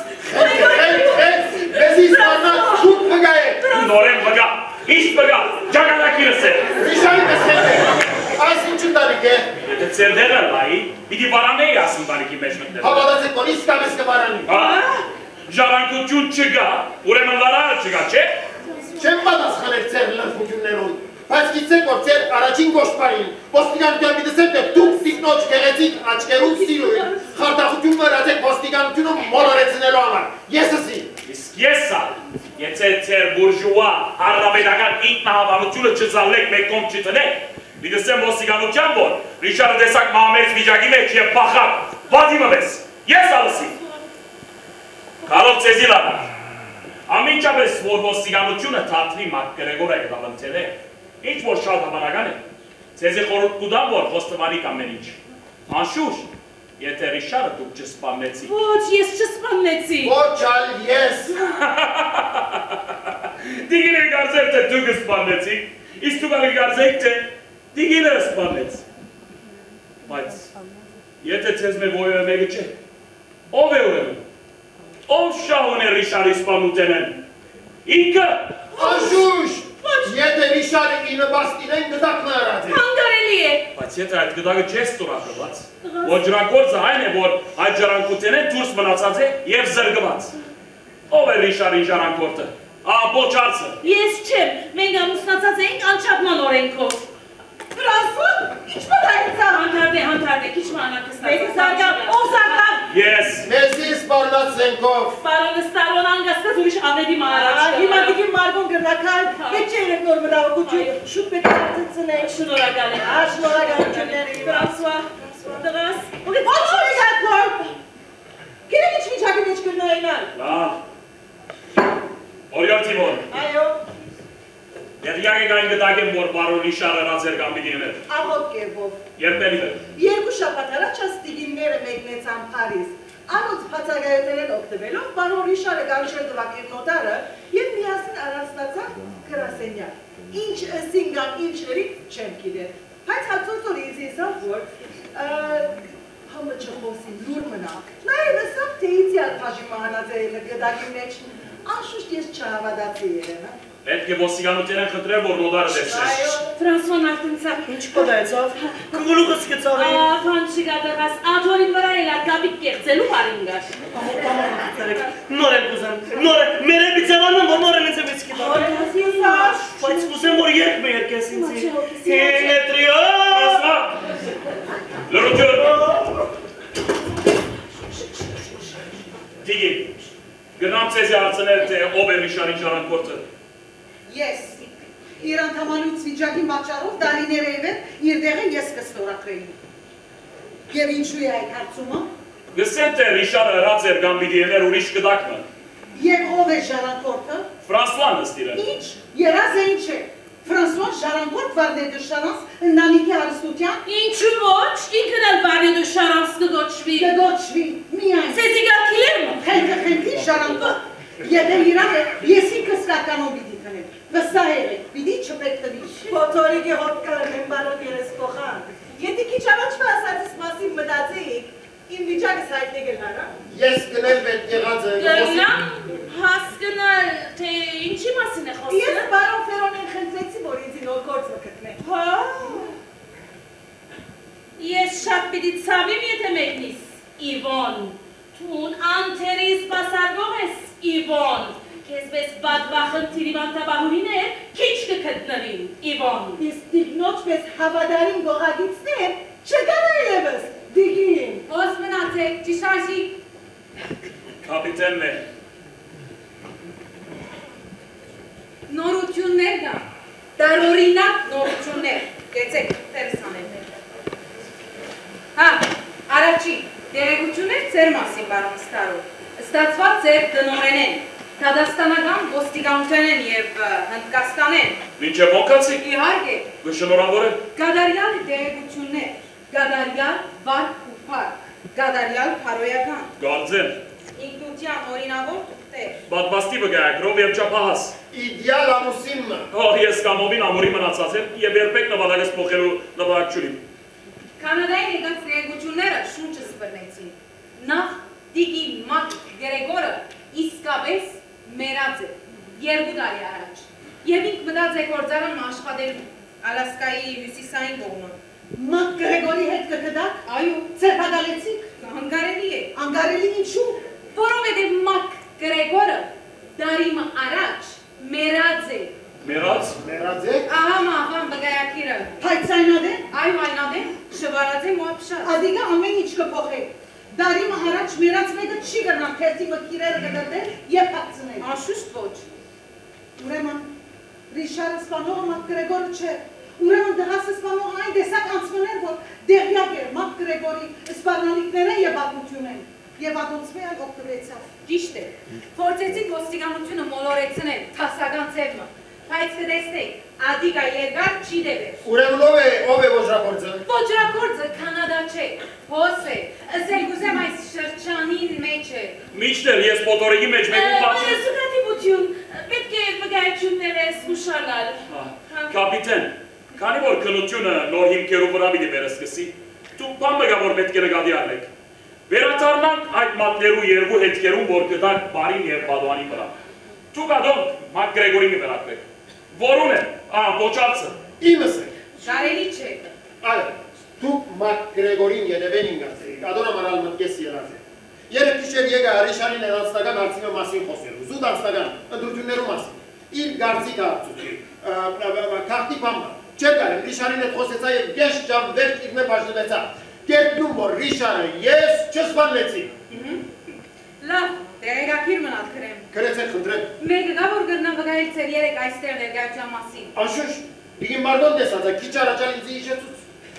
Մեզի սպանած շուտ վգա է։ Նորեն վգա, իշտ վգա, ջագանակիրս է։ Ռիշարի տեսնեք է։ Այս ինչ ընտանիք է։ Եթե ծեր դեղը լայի, պիտի վարանեի ասում տանիքի մեջ մտնել։ Հավատացեք, որ իսկապես կվարանի։ Ժառանգություն չգա, ուրեմն լարարը չգա, չէ։ Չեմ պատասխանել ձեր լրբություններուն, բայց գիտեք, որ ձեր առաջին գոշպարին ոստիկանության մի դսեմ, թե դուք տիկնոջ գեղեցիկ աչկերուն սիրույն, խարդախություն վրացեք ոստիկանությունը մոլորեցնելու համար, ես ասի։ Իսկ եսա, եթե ձեր բուրժուա հարրավետական ինքնահավանությունը չզալեք մեկ կողմ չտնեք, մի դսեմ ոստիկանության, որ Ռիշարը տեսակ մահամերձ վիճակի մեջ և պախակ, վադիմը մեզ, ես ալսի։ Կալով ձեզի լավար, ամինչապես, որ ոստիկանությունը թատրի մակ Գրեգորը է դալ ընթել է, ինչ որ շատ հավանական է, ձեզի խորհուրդ կուդամ, որ խոստվանիք ամեն ինչ։ Անշուշտ, եթե Ռիշարը դուք չսպաննեցիք։ Ոչ, ես չսպաննեցի։ Ոչ ալ ես։ Դիգինը գարձեր, թե դուք սպաննեցիք, իսկ դուք ալի գարձեք, թե դիգինը սպաննեց։ Բայց, եթե ձեզ մե ոյը մեկը չէ, ով է ուրեմն։ Ով շահուն է Ռիշարի սպանութենեն։ Ինքը։ Անշուշտ, եթե Ռիշարը ինը բաստինեն գդակն արած է։ Հանգարելի է։ Բայց եթե այդ գդակը չես տուրակված, ոջրակործը այն է, որ այդ ժառանգութենեն դուրս մնացած է և զրգված։ Ով է Ռիշարի ժառանգորդը։ Ամբողջ հարցը։ Ես չեմ, մենք ամուսնացած էինք անչափման օրենքով։ Ֆրանսուա, ինչ մտայցան։ Հանդարդ է, քիչ մանակստացած։ Մեզի սարգավ, ով սարգավ։ Ես։ Մեզի սպարնած զենքով։ Պարոնը Ստարոն անգասկած ուրիշ ավետի մարաչ։ Հիմա դիգի մարգոն գրնակալ, հետ չէ երեք նոր մտավակություն, շուտ պետք է ծնենք։ Շնորհակալ եմ։ Շնորհակալությունների։ Ֆրանսուա, դրաս։ Ոչ շնորհակալ։ Գիրեք ինչ միջակի մեջ կրնայինալ։ Լավ։ Օրյոր Թիմոն։ Այո։ Եդյակ եք այն գտակ եմ, որ բարոն Ռիշարը ռացեր գամբիդի ուներ։ Աղոտ կերվով։ Երբելի է։ Երկու շաբաթ առաջ աստիգինները մեկնեցան Փարիզ։ Անոնց բացակայություններն օգտվելով բարոն Ռիշարը գարշել տվակ իր նոտարը եւ միասին առանձնացան գրասենյակ։ Ինչ սինգան ինչ հրի չեմ գիտեր։ Բայց հացորդոր ինձ եսավ որ համը չխոսին լուր մնա։ Նաեւ ասավ թե իդեալ բաժի մահանած է գդակի մեջ։ Անշուշտ ես չհավատացի երեն, հա։ Պետք է ոստիկանությունեն խնդրել, որ նոդարը տեսնես։ Ֆրանսուան արդնցավ։ Ինչ կոդայցավ, կգլուխս կծավ էի։ Ախան չկա դրաս, աթորին վրա էլ արկաբիկ կեղծելու հարին գար։ Նոր եմ կուզեմ, նոր եմ, մեր եմ իծավանում, որ նոր եմ ինձ եմ իսկի դար։ Բայց կուզեմ, որ երկ մե երկես ինձի։ Հենետրիո։ Ասմա, լրություն։ Դիգի, գնամ ծեզի արցնել, թե ով է Ռիշարի ժառանգորդը։ Ես, իր անդամանուց վիճակի պատճառով դարիներ էվեր իր դեղը ես կստորակրեի։ Եվ ինչու է այդ հարցումը։ Գսեմ, թե Ռիշարը հրած էր գամբիդի ուներ ուրիշ գդակը։ Եվ ով է ժառանգորդը։ Ֆրանսուան նստիրը։ Ինչ, երազ է ինչ է։ Ֆրանսուան ժառանգորդ Վարդե դե Շարանս ընտանիքի հարստության։ Ինչու ոչ, ինքն էլ Վարդե դե Շարանս կգոչվի։ Կգոչվի, միայն։ Սեզի գարքիլերն։ Խենքի ժառանգորդ։ Եթե իրավ է, ես ինքս կականով պիտի տնեմ։ Վստահ եղեք, պիտի չպետվի։ Փոթորիկի հոտ կլեմ բարոն երեսփոխան։ Եթե քիչ առաջ ասածս մասին մտածեիք, իմ վիճակս հայտնի գնարա։ Ես գնել պետք եղածը։ Գնամ հասկանալ, թե ինչի մասին է խոսքը։ Ես բարոն Ֆերոնին խնդրեցի, որ ինձ նոր գործ մկտնե։ Հա։ Ես շատ պիտի ցավիմ, եթե մեկնիս, Իվոն։ Տուն անթերի սպասարկող ես, Իվոն։ Քեզպես բադվախնդիրի վանտաբահուրին է, քիչ կգտնվին, Իվոն։ Իսկ դիգնոջ պես հավադարին գողագիցներ չկան այլևս, դիգին։ Ոս մնացեք, ճիշաշի։ Կապիտենն է։ Նորություններ դա, տարօրինակ նորություններ, կեցեք, տերս անելներ։ Հա, առաջի, դերեգություններ ձեր մասին, բարոն Ստարով, ստացված ձեր դնորենեն, Դադաստանական ոստիկանութենեն և Հնդկաստանեն։ Ինչ է մոքացի։ Իհարկե։ Գշնորավոր է։ Գադարյալ դերեգություններ, գադարյալ վարկ ու պարկ, գադարյալ պարոյական։ Գարձեն։ Ինքնության օրինավոր թուղթեր։ Բատբաստի վգայակրով և ճապահաս։ Իդյալ ամուսինը։ Ես կամովին ամուրի մնացած եմ և երբեք նվադագս պոխելու նվադակ չունիմ։ Կանադայի եկած դերեգությունները շունչը սպրնեցին։ Նախ դիգի մակ Գրեգորը իսկապես մերած է, 2 տարի առաջ, և ինք մտած է գործարան աշխատելու Ալասկայի հյուսիսային կողմը, Մակ Գրեգորի հետ կգդակ, Այո, ծերպակալեցիք, հանգարելի է, անգարելի ինչու, որովհետև Մակ Գրեգորը դարիմը առաջ մերած է։ Մերած։ Մերած է։ Ահա մահվան վկայակիրը։ հայց այնադե, Այո, այնադե, շվարած է մոապշած։ ադիգա ամեն ինչ կփոխե, դարիմը առաջ մերած մեկը չի գնամ, թերթի մկիրերը կդրդեր և հացնել։ Անշուշտ ոչ։ Ուրեմն, Ռիշարը սպանողը Մակ Գրեգորը չէ, ուրեմն դղասը սպանողը այն տեսակ անցմներ, որ դեղյակ էր Մակ Գրեգորի սպառնալիքները և պատմություն են, և ադոնցմի այլ օգտվեցավ։ Ճիշտ է, փորձեցիք ոստիկանությունը մոլորեցնել թասական ձևը, բայց կտեսնեք, ադիգա երկար չի դեպեր։ Ուրեմն ով է ոչրագործը։ Ոչրագործը Կանադա չէ, հոս է, ըսել գուզեմ այս շրջանին մեջ է։ Միշտեր ես մոտորիկի մեջ մեկում բացի։ Սուկատիպություն, պետք է վկայությունները զգուշանալ։ Կապիտեն, քանի որ քննությունը նոր հիմքերով վրա պիտի վերսկսի, դուք բան մգա որ պետք է նկատի առնեք։ Վերադառնանք այդ մատներու երկու հետքերում, որ կդակ բարին և բադուանի վրա։ Դուք ադոնք Մակ Գրեգորին կվերակվեք։ Որուն է, ոչացը։ Իմս է։ Կարելի չէ։ Այո, դուք Մակ Գրեգորին երևեն ինգացեիք, ադոնը մարալ մտկես ելած է։ Երեք կիշեր եկա Ռիշարին էր անձնական հարցիմը մասին խոսելու, զուտ անձնական, ընդրություններու մասին, իր գարձիկ հարցուքի, կաղտի պամբա, չեր կարեմ, Ռիշարին հետ խոսեցա և գեշ ճամ վերջ իր մեր բաժնվեցա, կերտնում, որ Ռիշարը ես չսպանվեցի։ Լավ, տեղեկակիր մնալ կրեմ։ Կրեցեք խնդրեմ։ Մեկը գա որ գրնան վկայել ծեր երեք այստեղ ներգայության մասին։ Անշուշտ, իգին մարդոն տեսած է, քիչ առաջալ ինձ իջեցուց։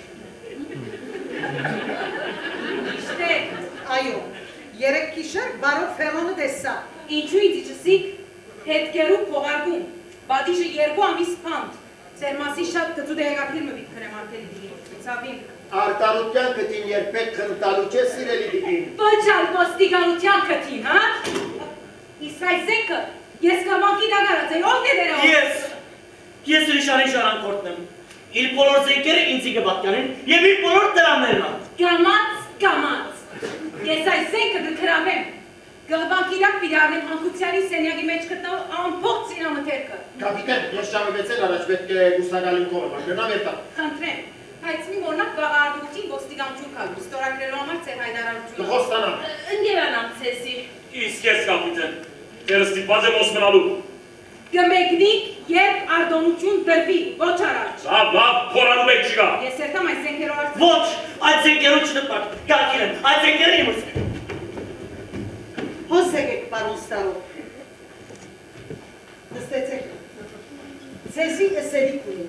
Իշտ է, Այո, երեք կիշեր բարով Ֆերոնը տեսա։ ինչու ինձ իջսիք, հետքերու փողարկում, բատիշը երկու ամիս պանդ, ծեր մասի շատ կծու տեղեկակիր մը վիտ կրեմ արկելի դիգին, ծավին։ Արտարության կտին երբեք խնդալու չէ սիրելի դիգին։ Ոչ ալ ոստիկանության կտին, հա? Իսկ այս զենքը, ես կամակի դագարած է, ով է դերով։ Ես Ռիշարին շարանկորդն եմ, իր բոլոր զենքերը ինձի կպատկանեն և իր բոլոր դրաններն ան։ Կամաց, ես այս զենքը կքրավեմ, գլբանք իրակ պիտի արնեմ հանկուցյալի սենյակի մեջ գտնող ամբողջ սինամթերքը։ Կապիտեն, ես ժամվեցել առաջ պետք է գուսակալին կողը, գնամ երտա։ Խնդրեմ, բայց մի մորնակ վաղարդուքին ոստիկանություն կալու, ստորագրելու համար ծեր հայդարարությունը։ Կխոստանամ։ Ընկերանամ ցեսի։ Իսկ ես կապիտեն, դեր ստիպված եմ ոսմնալու։ Կմեկնիկ երբ արդոնություն դրվի, ոչ առաջ։ Լավ, խորանում եք չկա։ Ես երթամ այս զենքերով արդեն։ Ոչ, այդ զենքերու չնպակ, կարգին եմ, այդ զենքերը իմս են։ Հոս եկեք, պարոն Ստարով։ Նստեցեք։ Ձեզի էսերիք ունի։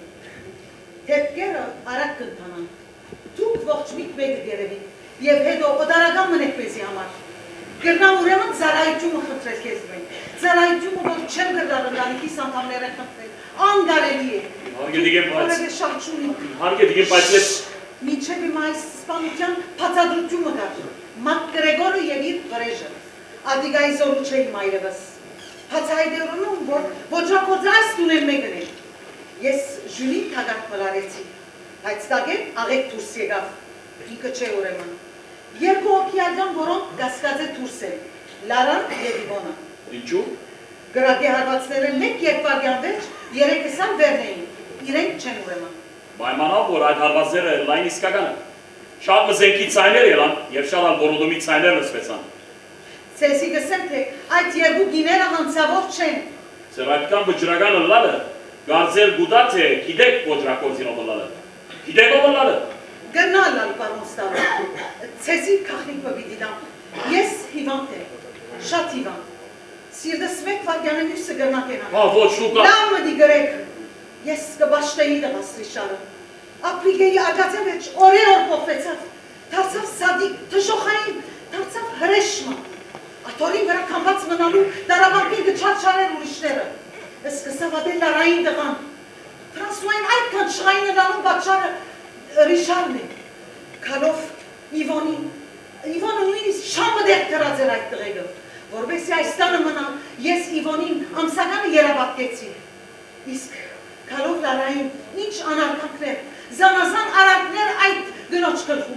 Հետքերը արագ կընթանան։ Դուք ողջմիտ մեկը երևի և հետո օդարական մնեք մեզի համար։ Գրնամ ուրեմն ծառայությունը խնդրել քեզ մենք։ Ծառայությունը, որ չեմ գրնալ ընտանիքիս անդամները խնդրել, անգարելի է։ Հարգե դիգեմ, բայց… Որևէ շարժ չունի։ Հարգե դիգեմ, բայց ես… Մինչև իմ այս սպանության բացատրությունը կար։ Մակ Գրեգորը և իր վրեժը։ Ադիգայի զորու չէի մայրևս։ Հացահայդերունում, որ ոչրագործը այս տունել մեկն է։ Ես Ժուլին թագարկ մլարեցի, բայց տագեն աղեք դուրս եկավ, ինքը չէ ուրեմն։ Երկու օքիալյան, որոնք գասկաձե դուրս են, Լարան և Իվոնը։ Ինչու։ Գրակի հարվածները մեկ երկվարգյան վերջ, երեքս ան վերն էին, իրենք չեն ուրեմն։ Պայմանով, որ այդ հարվածները լայն իսկական են։ Շատ մզենքի ցայներ ելան և շատ ալ որոդումի ցայներ լսվեցան։ Ցեսի գսեմ, թե այդ երկու գիները հանցավոր չեն։ Ձեր այդքան վճռական ըլլալը, գարձել գուտա թե գիտեք ոչրագործին ով ըլլալը։ Գիտեք ով ըլլալը։ Գրնալ ալ պարոն Ստարով, ցեսի քախնիկ պվիդի դամ, ես հիվանդ եմ, շատ հիվանդ, սիրդս մեկ վարգյանը մյուսը գրնակ են ան։ Ոչ շուկա։ Լավ մդի գրեք, ես կբաշտեի դղաս Ռիշարը, ապրիգեի արգացեմ վերջ օրեր օր փոխվեցավ, դարձավ սադիկ, թշոխային, դարձավ հրեշմա, աթորին վրա կամված մնալու դարավարկին գչարչարեր ուրիշները, սկսավ ադել լարային դղան, Ֆրանսուային այդքան շղային նրանում բաչարը Ռիշարն է, կալով Իվոնին, Իվոնը նույնիսկ շամը դեղ կրած էր այդ տղեգը, որբեսի այս տանը մնամ, ես Իվոնին ամսականը երաբատկեցի, իսկ կալով լարային ինչ անարկանքներ, զանազան արակներ այդ գնոչ կլխում,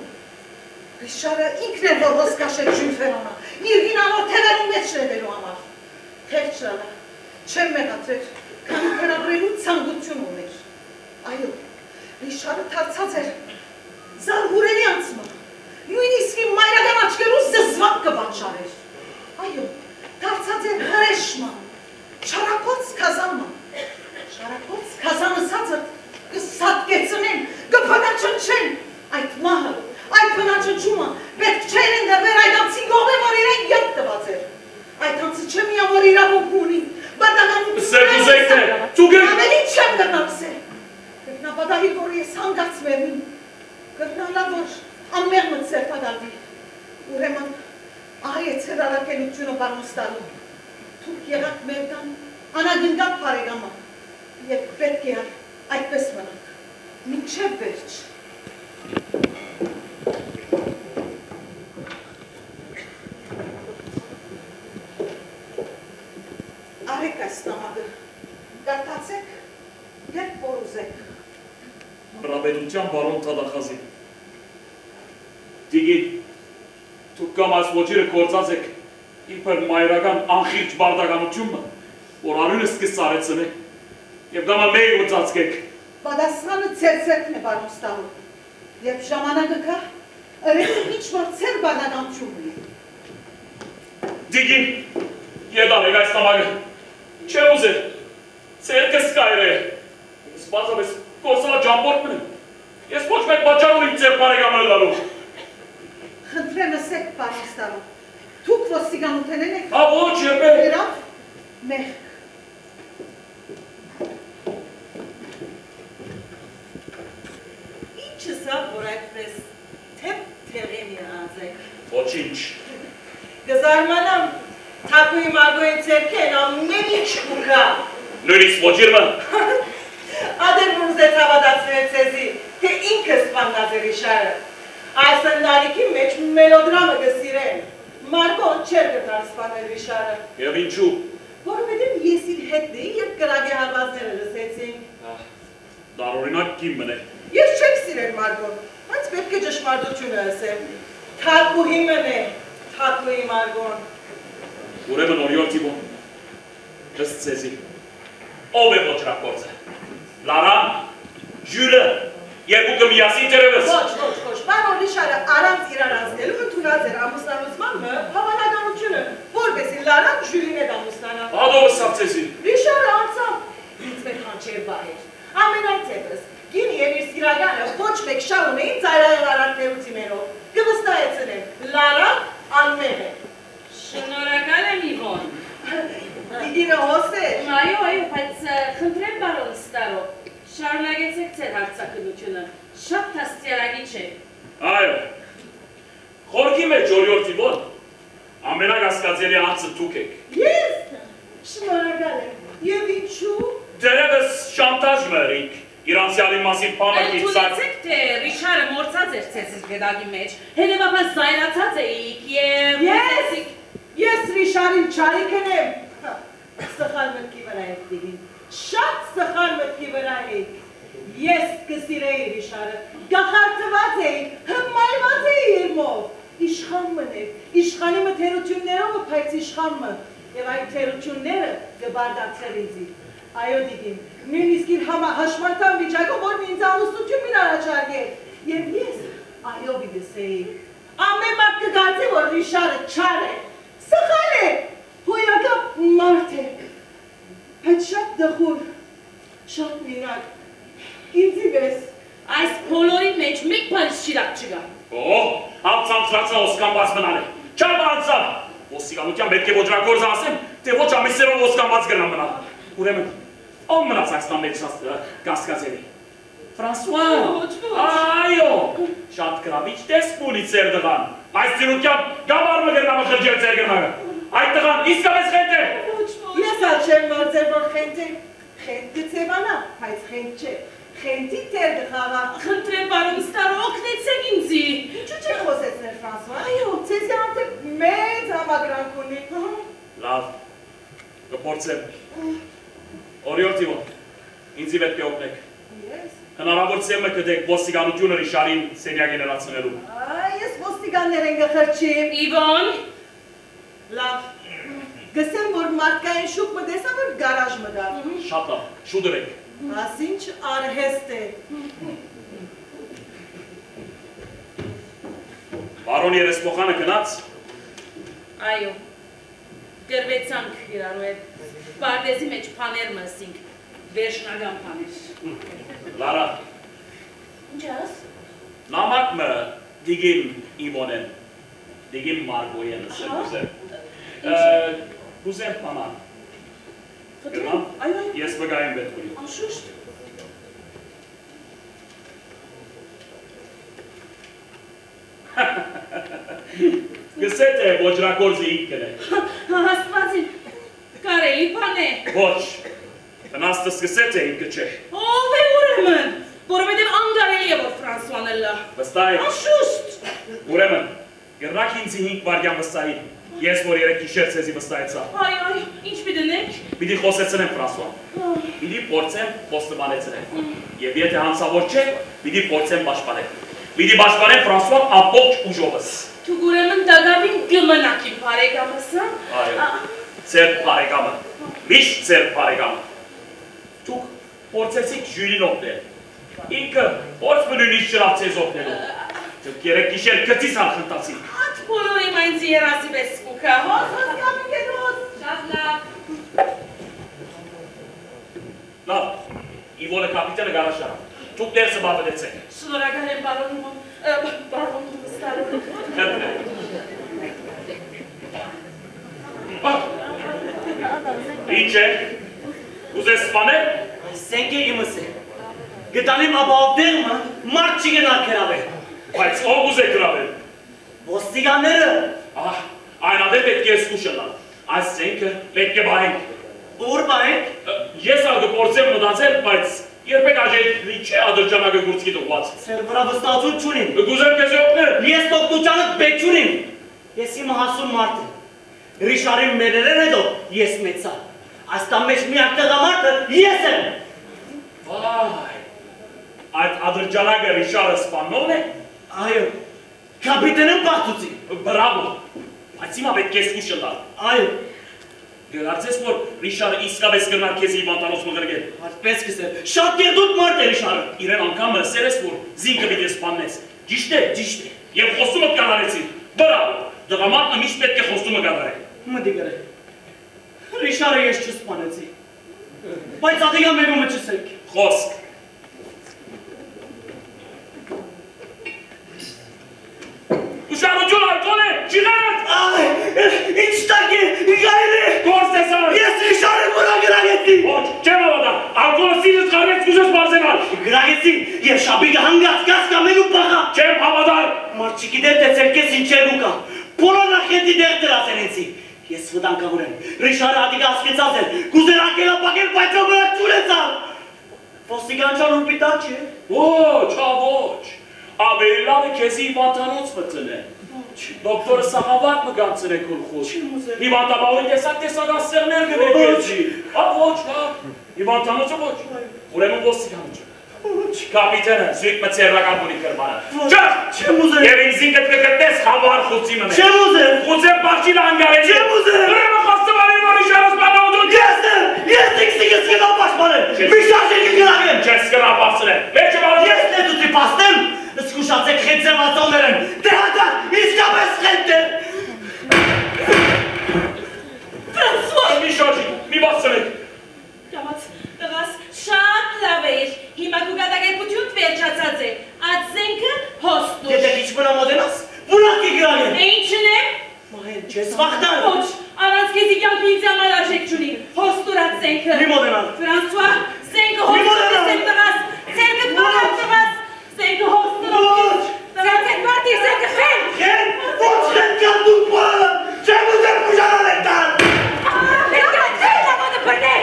Ռիշարը ինքն էր, որ հոսկաշել Ժյուլ Ֆերոնը, իր գինանոր թևերում մեջ շրեդելու համար, խեղճ լալա, չեմ մեղատրեր, քանի կրաբրելու ցանկություն ուներ, այո, Ռիշարը թարցած էր, Զարհուրելի անցմա, նույնիսկ իմ մայրական աչքերու զզվակ կբանջարեր։ Այո, դարձած էր հրեշմա, շարակոց կազանմա, շարակոց կազանը սածըր կսատկեցնեն, կփնաչնչեն, այդ մահը, այդ փնաչնչումը պետք չէր են դրվեր այդ անցի գողը, որ իրեն յոտ տված էր։ Այդ անցը չեմ իա, որ իրավունք ունի, բադականություն ավելի չեմ գրնամսել։ Կրտնապադահի, որ ես հանգացվերին, կրտնալա, որ ամեղ մտսեր պադալվի, ուրեմն ահայեց հրարակելությունը բարմուստալու, թուք եղակ մերդան, անագնգատ պարեգամա, և պետք է այդպես մնանք, մինչև վերջ։ Արեք այս նամակը, գարտացեք, երբ որ ուզեք։ Հրաբերության բարոն Թադախազի, դիգին, դուք կամ այս ոչիրը կործած եք իբր մայրական անխիղճ բարդականությունը, որ արյունս կսարեցն է, և գամա մեի ուծածկեք։ Պատասխանը ծերծերքն է բարոն ստալու, երբ ժամանակը կա, ըրեքը ինչ-որ ծեր բարդականություն ունի։ Դիգին, եդարեք այս նամակը, չէ ուզեր, ծերքս կայր է, սպասավ ես կործալա ճամպորդ մնեմ, ես ոչ մեկ բաճար ունիմ ծեր բարեգամը լալու։ Խնդրեմ ասեք բարոն ստալու, դուք ոստիկանութենեն եք։ Հա ոչ երբե։ Գրավ, մեղք։ Ինչը սա, որ այդպես թեղին իրանձեք։ Ոչինչ։ Գզարմանամ, թակույի մարգոյի ծերքեն ամեն ինչ կուկա։ Նույնիսկ ոչիրմը։ Ադեր որ ուզեց հավատացնել ծեզի, թե ինքը սպաննած էր իշարը։ Այս ընտանիքի մեջ մելոդրամը կսիրեն։ Մարգոն չէր գտար սպանել իշարը։ Եվ ինչու։ Որովհետև ես իր հետ էի, երբ կրակի հարվածները լսեցինք։ Դարօրինակ կիմն է։ Ես չեմ սիրել Մարգոն, բայց պետք է ճշմարտությունը ասեմ։ Թակուհի մն է, թակուհի Մարգոն։ Ուրեմն օրիորդ իվոն, ըստ ծեզի, ով է ոչրակործը։ Լարան, Ժյուլը, երկուկը միասին տերևս։ Ոչ, պարոն Ռիշարը առանց իրար անցնելու ընդունած էր ամուսնալուծմանը հավանականությունը, որպեսզի Լարան Ժյուլին հետ ամուսնանա։ Ադովը սավ ծեզի։ Ռիշարը անցավ, ինձ մեր խանչեր բահեր։ Ամենայցեպս, գին և իր սիրագանը ոչ մեկ շահուն էին ծայրայել արարքներուցիմերով, կվստահեցնեմ, Լարան անմեղ է։ Շնորհակալ եմ Իվոն։ Դիգինը հոս է։ Այո, բայց խնդրեմ բարոն Ստարո, շարունակեցեք ձեր հարցակնությունը, շատ թաստիարակիչ է։ Այո, խորքի մեջ օրիորդ իվոն, ամենագասկածելի անձը դուք եք։ Ես շնորհակալ եմ, և ինչու։ Դերևս շանտաժ մերինք, իրանցյալի մասին պանը կիցակ։ Ընդունեցեք, թե Ռիշարը մորցած էր ձեզ գդագի մեջ, հետևաբար զայրացած էիք և… Ես Ռիշարին չարիքն եմ։ Սխալ մտքի վրա եք դիգին, շատ սխալ մտքի վրա եք։ Ես կսիրեի Ռիշարը, գախարդված էի, հմայված էի իրմով։ Իշխան մներ, իշխանի մը թերություններով պայց իշխան մը, և այդ թերությունները գբարդացել ինձի։ Այո դիգին, նույնիսկ իր հաշմարտան վիճակով, որ ինձ ամուսնություն մին առաջարկել, և ես այո վիդսեի։ Ամեն մարդ կգարցի, որ Ռիշարը չար է, սխալ է, հոյակապ մարդ է, բայց շատ դխուր, շատ մինակ, ինձի վես։ Այս բոլորի մեջ մեկ բանից շիրակ չգա։ Հապցանցրացը ոսկանված մնալ է, չար բանցավ, ոստիկանության պետք է ոչրակորձը ասեմ, թե ոչ ամիսերով ոսկանված գրնա մնալ։ Ուրեմն, ով մնաց այստան մեջ կասկածելի։ Ֆրանսուա, այո, շատ գրավիչ տեսք ունի ծեր դղան, այս ծիրուկյան գավարմը գրնամը խրջել ծեր գրնագը, այդ դղան իսկապես խենտ է։ Ես ալ չեմ մորձեր, որ խենտ է, խենտ կծևանա, բայց խենտ չէ, խենտի տեր դխավա։ Խնդրեմ բարոն Ստարո, օգնեցեք ինձի։ Ինչու չեք խոսեցնել Ֆրանսուա, այո, ծեզի անտեղ մեծ համագրանք ունի։ Լավ, կպործեմ, օրիորդ իվոն, ինձի պետք է օգնեք։ Հնարավոր ծեմը կդեք ոստիկանությունը Ռիշարին սենյակի ներացնելու։ Ես ոստիկաններ են գխրչիմ։ Իվոն։ Լավ, գսեմ, որ մարդկային շուկ մը դեսա, որ գարաժ մը դա։ Շատ լավ, շուտ դրեք։ Ասինչ արհեստ է։ Բարոն երեսփոխանը գնաց։ Այո։ Գրվեցանք իրարու հետ։ Պարտեզի մեջ փաներ մսինք, վերջնական փաներ։ Լարա։ Ինչ ես։ Նամակ մը դիգին իմոնեն, դիգին մարգոյեն ասել ուզեմ։ Ուզեմ փանան։ Խնդրեմ, այո։ Ես վգայեմ բետքուրի։ Անշուշտ։ Գսետ է ոջրակորզի ինքն է։ Հաստվածին, կարելի պան է։ Ոչ, տնաստս գսետ է ինքը չէ։ Ով է ուրեմն, որովհետև անգարելի է, որ Ֆրանսուան էլ լա։ Վստահ եք։ Անշուշտ։ Ուրեմն, գրնակ ինձի 5 վարդյան վստահի, ես որ երեք գիշեր ցեզի վստահեցա։ Այ, ինչ պիտենեք։ Պիտի խոսեցնեմ Ֆրանսուան։ Պիտի փորձեմ պոստմանեցնել։ Եվ եթե հանցավոր չէ, պիտի փորձեմ պաշտպանել։ Պիտի պաշտպանեմ Ֆրանսուան ամբողջ ուժովս։ Դուք ուրեմն դագավին կմնաք իմ բարեկամս, հա։ Այո, ձեր բարեկամը, միշտ ձեր բարեկամը։ Դուք փորձեցիք ժյուրին օգնել։ Ինքը ո՞ց մնունից շրավ ձեզ օգնելու։ Դուք երեք գիշեր գծից անխնդացիք։ Այդ բոլորը իմ այնց երասի պես սկուքա։ Շատ լավ։ Լավ, Իվոնը կապիտանը գարաշարա։ Դուք ներսը բավելեցեք։ Շնորհակալ եմ բարոն Ստարը։ Ինչ է, ուզես սպանել։ Սենքե իմս է, գտանիմ ապավդեղմը մարդ չի գնալ կրավել։ Բայց ով ուզ է գրավել։ Ոստիկանները։ Այն ադեր պետք է սկուշնալ, այս սենքը պետք է բահենք։ Ուր բահենք։ Ես արգպորձեմ մտածել, բայց երբեք աժետլի չէ ադրջանագը գուրցքի տողված։ Սեր վրա վստացություն չունիմ։ Գուզեմ կեզ է օգներ։ Ես տողտուճանըտ բեք չունիմ։ Ես իմ հասում մարդ եմ։ Ռիշարին մերերեն հետո ես մեծա։ Աստան մեջ միակ տղամարդը ես եմ։ Վայ, այդ ադրջանագը Ռիշարը սպաննողն է։ Այո, կապիտենը պաղթուցի։ Բրավո, բայց հիմա պետք է սկուշնալ։ Այո, Գարցես որ Ռիշարը իսկապես կրնար քեզ իվանտանոց մղրգել։ Այդպես կսել, շատ գերդուտ մարդ է Ռիշարը։ Իրեն անգամը սերես որ զինքը պիտի սպաննես։ Ճիշտ է։ Եվ խոստումը կատարեցի։ Բրավո, դղամարդը միշտ պետք է խոստումը կատարել։ Մտի գրե։ Ռիշարը ես չսպանեցի։ Բայց ադիգա մեկումը չսեք։ Խոսք։ Ուշանություն այդոն է, ճիղարդ։ Ինչ տակ է, իգայր է։ Գործ ես արդ։ Ես Ռիշարը մորա գրագեցի։ Ոչ, չեմ ավադա, ալկոնը սիրս խարեց կուզես բարզենալ։ Գրագեցի և շաբիգը հանգած կաս կամելու պաղա։ Չեմ հավադար։ Մարդ չգիտեր թե ծերկես ինչեր ուկա։ Բոլոր նախետի դեղ տրացենեցի։ Ես վտանգավոր եմ, Ռիշարը ադիգա ասկեցած են, կուզեր ակելապակել, բայց ոմրակ չունեցավ։ Ոստիկանչան ու պիտակ չէ։ Ոչ, ոչ, ավելի լավ է քեզի իվանտանոց մտնե։ Դոկտորը սաղավակ մը գանցրեք ուլխուս։ Իվանտաբաղի տեսական սեղներ գնեք եզի։ Ոչ, իվանտանոցը ոչ, ուրեմն ոստիկանոչ։ Կապիտենը, զույգ մը ծերրական ունի կրմանը։ Չեմ ուզեր։ Եվ ինձին կտկտես խավար խուցի մնե։ Չեմ ուզեր։ Խուցեմ պարչին անգարելի։ Չեմ ուզեր։ Ուրեմն խոստովանեմ, որ Ռիշարը սպանողություն։ Ես տիքսիկս կնա պաշտպանեմ։ Մի շարժենքի գրագեմ։ Չես կնա պասրել։ Մեջը բարոն։ Ես նետուցի պաստեմ, սկուշացեք խեցեմ ածողներն։ Դե հատակ, իսկապես խենտ է։ Ֆրանսուա։ Մի շարժի, մի բացրեք։ Կամաց, տղաս շատ լավ էր, հիմա կուգատագերպություն վերջացած է, այդ զենքը հոստուր։ Եթե քիչ մնա մոտենաս, բունակի գրագեմ։ Է ինչն է։ Մահեն, չես վախտան։ Ոչ, առանց քեզի կյանքի ինձ համար արժեք չունի, հոստուր այդ զենքը։ Մի մոտենալ։ Ֆրանսուա, զենքը հոստուր եմ տղաս, զենքը բանակ տղաս, զենքը հոստուր Ոչ, զենքը բարտի, զենքը խեն։ խեն, ոչ խեն կան դուք բանը, չեմ ուզեր պուժանալ են տան։ Պետք է ձեր լավոդը բրնել։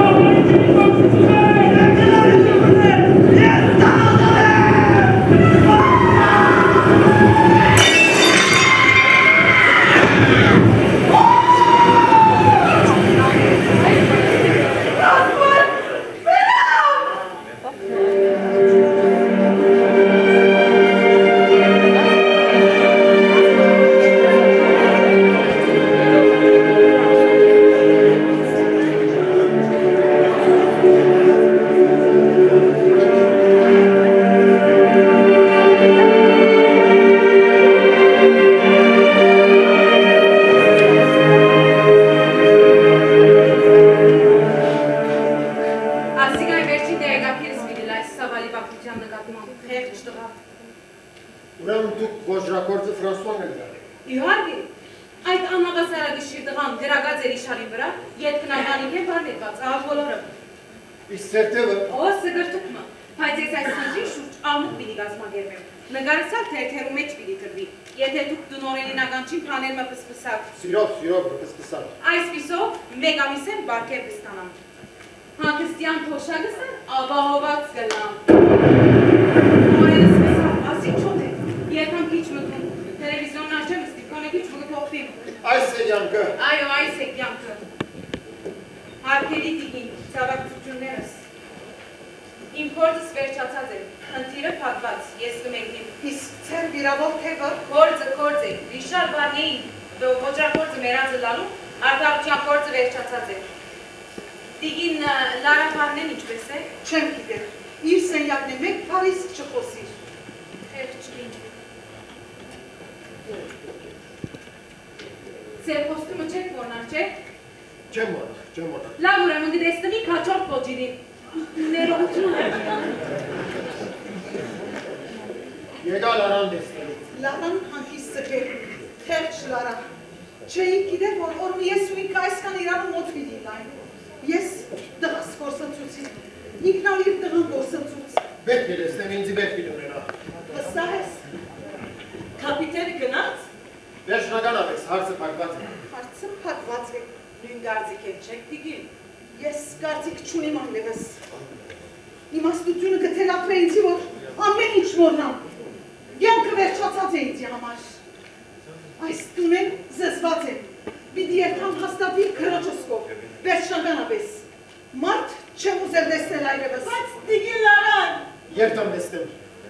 Ես տանոտ եմ։ Ուրեմն դուք ոչրակորձը Ֆրանսուան եք գալի։ Իհարկե, այդ անհավասարագիշիր տղան գրագած էր իշարի վրա, ետքնականին է բարվետված, աղ բոլորը։ Իսկ թերթևը։ Օ, սգրտուկմը, բայց ես այս խնդրի շուրջ ամուկ պիտի գազմագերվեմ։ Նգարսալ թերթերու մեջ պիտի կրվի, եթե դուք դունորենին ականչին պաներմը պսպսակ։ Սիրով պսպսակ։ Այսպիսով, մեկ ամիս եմ բարգև կստանամ։ Հանգստյան փոշակսը աբահոված գլամ։ Օրենս կսավ, ասի չոտ է, երկամ քիչ մտում, տելևիզիոնն արջեմ ստիպկոն է քիչ մգտողվիմ։ Այս է յանքը։ Այո, այս է կյանքը։ Հարկելի տիգին, ծավակցություններս։ Իմ կործս վերջացած է, խնդիրը պատված, ես կմեկնիմ։ Իսկ ծեր վիրավոր թևը։ Կործը, Ռիշար Բարնեին, ոչրակործը մերածը լալու, արտավճյան կործը վերջացած է։ Տիգին լարապարնեն ինչպես է։ Չեմ գիտեր, իր սենյակն է մեկ Փարիսկ չխոսիր։ Խեղճ չլինչ։ Ձեր խոստումը չեք որնար, չէ։ Չեմ որնար։ Լավ ուրեմն դեստնի քաչորդ ոջիրի։ Ներողություն է։ Եկա Լարան դեսնելու։ Լարան հանքիս սգեր, խեղճ Լարա։ Չէին գիտեր, որ օրմի ես ու ինքը այսքան իրարու մոտ պիտի լայն։ Ես դղաս գործընծուցի, ինքնալ իր դղան գործընծուց։ Պետք է լեսնեմ, ինձի պետք է դունենա։ Հստահ ես։ Կապիտերը գնաց։ Վերջնական ավես, հարցը պակված է։ Հարցը պակված է։ Նույն գարձիկ են չեք տիգին։ Ես կարծիք չունիմ անլևս։ Իմաստությունը կթելափրե ինձի, որ ամեն ինչ մորնամ։ Յանքը վերջացած է ինձի համար։ Այս տունեն զզված է։ Պիտի երթամ հաստատի քրոջս կով, վերջնականապես։ Մարդ չեմ ուզել դեսնել այրևս։ Բայց տիգին Լարան։ Երթամ դեսնեմ։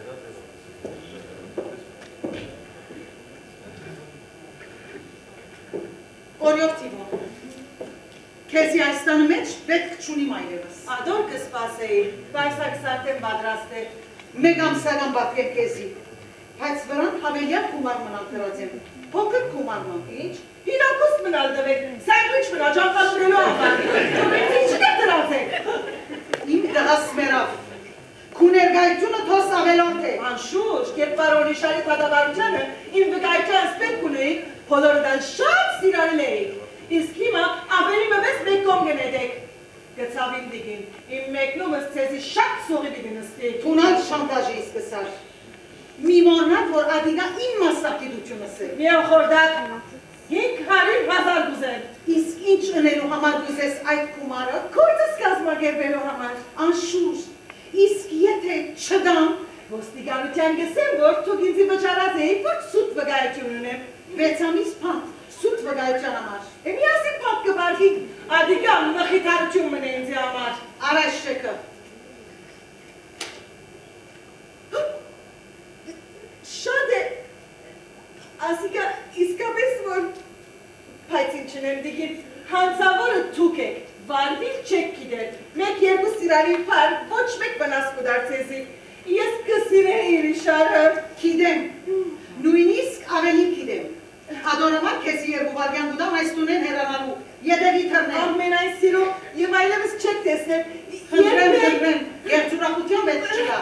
Օրյոր Տիվոն, քեզի այս տանը մեջ պետք չունիմ այրևս։ Ադոր կսպասեի, բայց ակսարտեն պատրաստ է։ Մեկ ամսական բատկեմ քեզի, բայց վրան հավելյալ կումար մնալ դրած եմ, փոքր կումարման։ Ինչ, հիրակուստ մնալ դվեք, սանդվիչ մնա ճանկանուրելու աղան։ Դուք ինչ դեր դրած եք։ Իմ դղաս մերավ, քու ներգայությունը թոս ավելորդ է։ Անշուշ, երբ պարոն Իշարի թադավարությանը իմ վկայության սպետ կունեիք, բոլորդան շատ սիրարել էիք, իսկ հիմա ավելի մվես մեկ կոմ գնետեք։ Գծավին դիգին, իմ մեկնումս ցեզի շատ սողի դիգի նստի։ Թունալ շանտաժի սկսար։ Մի մորնատ, որ ադիգա իմ մասնակիտությունս է։ Մի օխորդակ, 500,000 գուզեն։ Իսկ ինչ ընելու համար գուզես այդ կումարը, Կործս կազմագերվելու համար։ անշուշտ, իսկ եթե չդամ, ոստիկանության գսեմ, որ թուք ինձի վճարած էիք, որ սուտ վկայություն ունեմ։ 6 ամիս փանդ, սուտ վկայության համար։ Միասին փակ կբարքիք, ադիգա մխիթարություն մնե ինձի համար։ Առաջ շեկը։ Շատ է, ասիկա իսկապես որ, բայց ինչն եմ դիգին, հանցավորը թուք եք, վարվիլ չեք գիտեր, մեկ երկու սիրալին պար, ոչ մեկ վնաս կուդար ցեզի, ես կսիրեի Ռիշարը։ Գիտեմ, նույնիսկ ավելի գիտեմ։ Ադորամար քեզի երկու վարգյան դուդամ այս տունեն հեռանալու, ետևի թռնեմ։ Ամենայն սիրո և այլևս չեք տեսնել, Խնդրեմ, երջուրախության պետք չկա։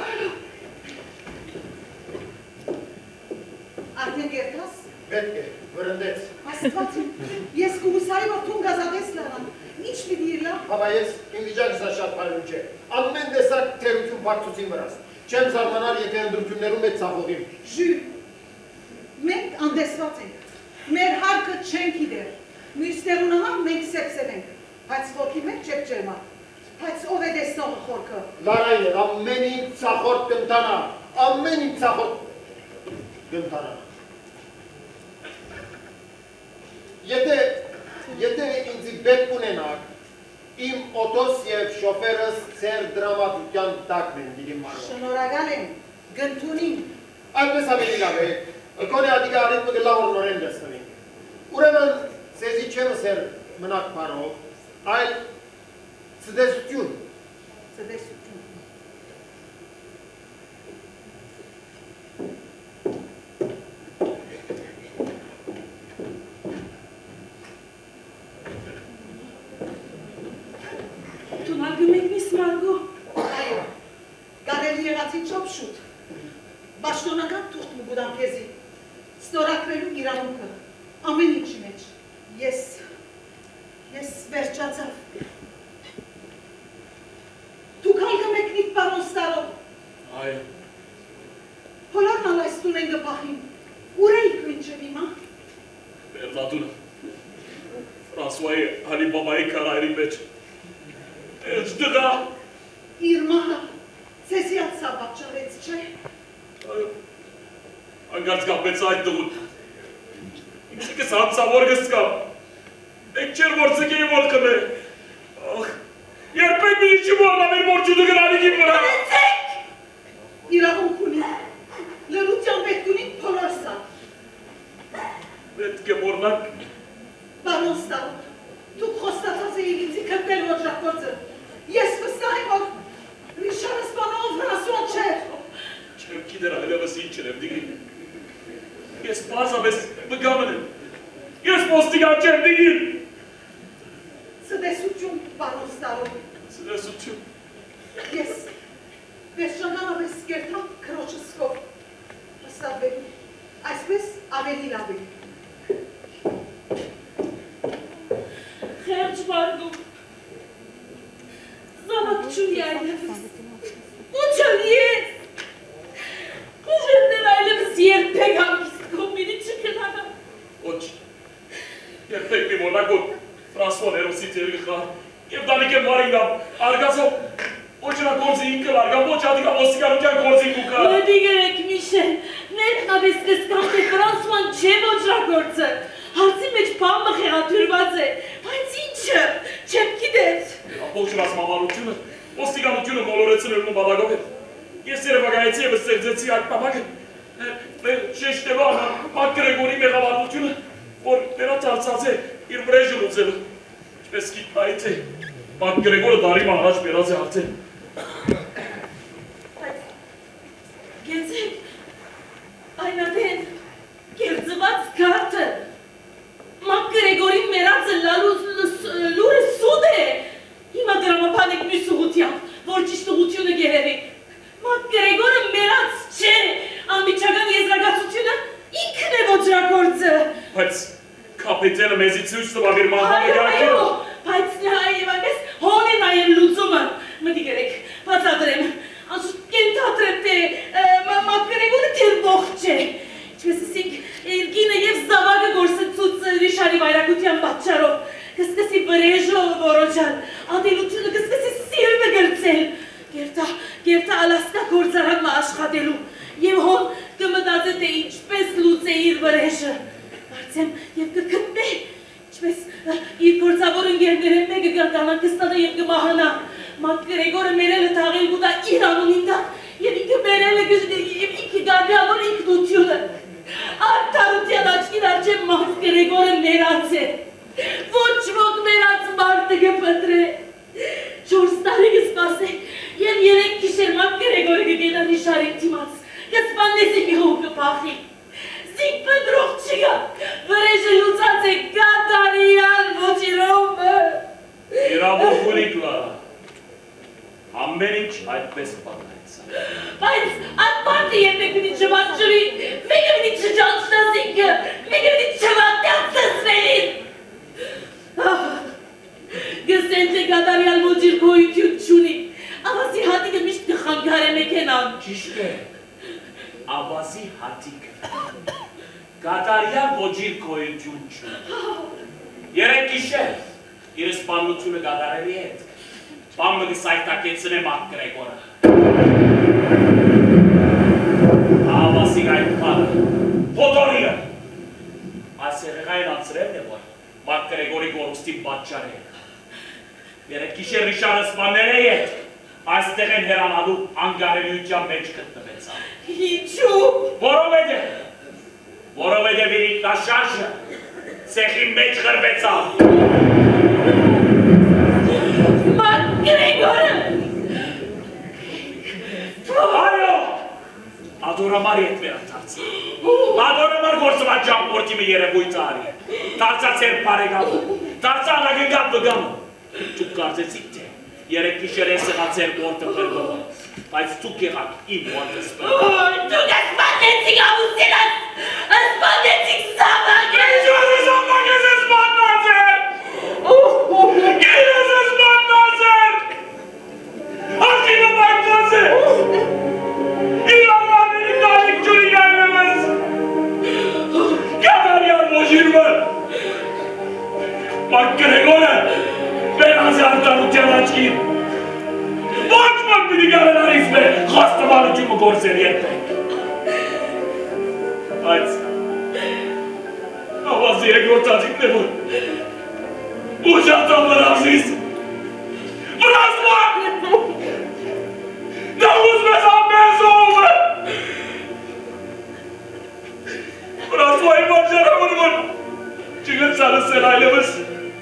Արդեն երթաս։ Պետք է, վրընդեց։ Աստվածին, ես կուհուսայի, որ թուն գազատես լարան, ինչ պիտի իլա։ Հավա ես, իմ վիճակս շատ պարում չէ, ամեն տեսակ թերություն պակցուցին վրաս, չեմ զարմանալ, եթե ընդրություններում է ծաղողիմ։ Ժյուլ, մենք անդեսված ենք, մեր հարկը չենք իդեր, մյուսներ ունանալ մենք սեպսել ենք, բայց ոտքի մենք չեք ջերմա, բայց ով է դեսնողը խորքը։ Լարային էր, ամեն ինչ ծախորդ կնտանա, ամեն ինչ ծախորդ կնտանա։ Եթե ինձի պետք ունենակ, իմ օտոս և շոֆերս ծեր դրամատության տակն են դիգին մարով։ Շնորհակալ եմ, գնդունին։ Այդպես ավելի լավ է, կոնե ադիգա արիթմը գլավոր նորեն դեսնվի։ Ուրեմն սեզի չեմ սեր մնակ պարով, այլ ծդեսություն։ Ծդեսություն։ Պաշտոնական թուղթ մուգուդամ քեզի, ստորակրելու իրավունքը, ամեն ինչի մեջ, ես վերջացավ։ Դուք հալկը մեկնիք պարոն Ստարով։ Այո։ Հոլորն ալայստուն են գպախին, ուր էիք մինչև հիմա։ Բերդատունը, Ֆրանսուայի Հալի բաբայի կարայրի մեջ, էջ դղա։ Իր մահը, ձեզի ատսա բաճարեց, չէ։ Անգարց կապեց այդ դղուն, ինքս հացավոր գսկամ, եկ չեր որ ծկեի որ կմե, երբեք մի ինչի որնամ էր որ ջուդը գրանիքի վրա։ Հրեցեք, իրավունք ունի, լրության պետք ունի փոլորսա։ Պետք է որնակ։ Պարոն Ստարով, դուք խոստացած էիք ինձի քրտել ոճրակործը, ես վստահ եմ, որ Ռիշարը սպանողը Ֆրանսուան չէր։ Չեմ գիտեր այլևս ինչ եմ դիգի։ Ես պարզապես բգամն եմ։ Ես ոստիգան չեմ դիգին։ Ցտեսություն, պարոն Ստարով։ Ցտեսություն։ Ես վերջնականապես կերտամ քրոջս կով։ Հստատվելու, այսպես ավելի լավ է։ Խեղճ բարգում, զավակ չունի այլևս, ուչան ես, ուժերներ այլևս երբեք ամիստ կոմինի չկնանամ։ Ոչ, երբեք մի որնակոտ Ֆրանսուան հերոսի ծերի խա, և դանիք եմ վարինգամ, արգացով, ոչ նա գործի ինքը լարգամ, ոչ ադիկա ոստիկանության գործի կուկա։ Լդիգերեք Միշել, ներքնավես կսկամ, թե Ֆրանսուան չէ ոճրագործը, հարցի մեջ պամը խեղաթյուրված է, բայց ինչը, չեմ գիտեր։ Ամբողջ ռազմավարությունը, ոստիկանությունը մոլորեցնելու բադագով էր։ Ես երևակայեցի և ստեղծեցի այդ պամակը, շեշտելու Մակ Գրեգորի մեղավարությունը, որ վերադարձած է իր վրեժը լուծելու։ Ինչպես գիտայի թե Մակ Գրեգորը դարի առաջ բերած է արդեն։ Գեցեք, այնադեն կերձված կարտը, Մակ Գրեգորին մերածը լուրը սուդ է, հիմա դրամապանեք մյուս ուղությամբ, որ ճիշտ ուղությունը գերևիկ։ Մակ Գրեգորը մերած չէ, անմիջական եզրակացությունը ինքն է ոճրագործը։ Բայց կապիտենը մեզի ցույց տվավ իր մահվանը գարքերը։ Այո, բայց նաև այնպես հոն է նաև լուծումը։ Մտի գերեք, բացատրեմ, անշուտ կենթատրեմ, թե Մակ Գրեգորը թեր ողջ է։ Ինչպես ասինք, երկինը և զավակը գործեցուց Ռիշարի վայրակության պատճառով, կսկսի վրեժը որոջալ, ադելությունը կսկսի սիրտը գրծել, գերտա Ալասկա գործարանը աշխատելու, և հոն կմտածե, թե ինչպես լուծե իր վրեժը, բարձեմ և կգտնե, ինչպես իր գործավոր ընկերները մեկը գարկանան կստանա և կմահանա, Մակ Գրեգորը մերելը թաղել կուտա իր անունին տա, և ինքը մերելը և ինքը գարգավոր ինքնությունը, արդարության աչքին արջև Մակ Գրեգորը մերած է, ոչ ոք մերած մարդը կպտրե, 4 տարի կսպասե, և 3 գիշեր Մակ Գրեգորը կգենա Ռիշարին թիմաց, կսպաննես ինքը հոն կպախի, զինք պնդրող չգա, վրեժը լուծած է կատարյալ ոճիրովը։ Իրավող ունիք լարա, ամեն ինչ այդպես պատայցա։ Բայց այդ մարդը երբեք մի չվաճրի, մեկը մի չջանչնաս ինքը, մեկը մի չվատյացնելին։ Գսեն թե կատարյալ ոճիր գոյություն չունի, ավազի հատիկը միշտ կխանգար է մեքենան։ Ճիշտ է, ավազի հատիկը, կատարյալ ոճիր գոյություն չունի։ Երեք գիշեր, իր սպանությունը կատարելի հետ, պամը կսայտակեցն է Մակ Գրեգորը։ Ավազիկ այդ պարը, պոտորիը, այս երեղային անցրելն է, որ Մակ Գրեգորի գորուստի պատճար է։ Երեք գիշեր Ռիշարը սպանել է ետ, այստեղ են հերանալու անգարելիության մեջ գտնվեցավ։ Ինչու։ Որովհետև իր ինքնաշարժը ցեխի մեջ խրվեցավ։ Մակ Գրեգորը։ Այո, ադորամարի հետ վերադարձավ։ Ադորամար գործված ճամպորդի մի երևույթ արի։ Դարձած էր բարեկամ, դարձա անագնգատ վգամ։ Դուք կարծեցիք թե երեք գիշեր ես եղացեր գործը պրգողը, բայց ծուկ եղակ իմ գործը սպրգ։ Դուք ասպատեցիք ամուսինս, ասպատեցիք սավագել։ Ինչ ես սավագել ես սպատնացեր։ Գեր ես սպատնացեր։ Ակինը բայկոց է։ İlanlarını dalik çürü gelmemez. Kadar yanmışır mı? Bak Gregor'a, ben azardan uçanak kim? Bakmak bir diğerler ismi, hastalar için bu korseriyette. Haydi. Avaziye görtacık ne bu? Bu şartlar aziz. Bırakma! Davuz mesam mezun! Bırakmayın başaramadım. Çıkın sarı selaylımız.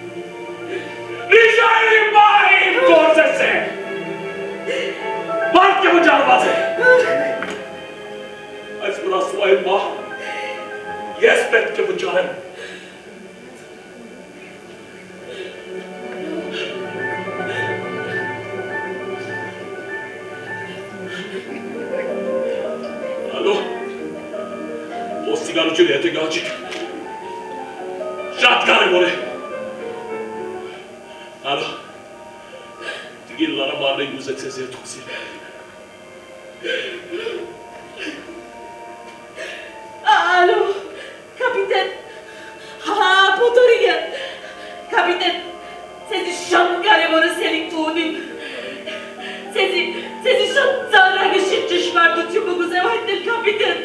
Nişayrim bayim korsesi. Bak ki bu canvazı. Aç bırakmayın bah. Yespet ki bu canım. Sigarucuyla yatık açık. Şatkarı böyle. Alo. Tigillara barla yüzet sesiye tuksir. Alo. Kapiten. Ha, Potoriga. Kapiten. Sizi şatkarı böyle selik tuğunin. Sizi şatkarı gışıtçış vardı tüm bu güzel vakitler kapiten.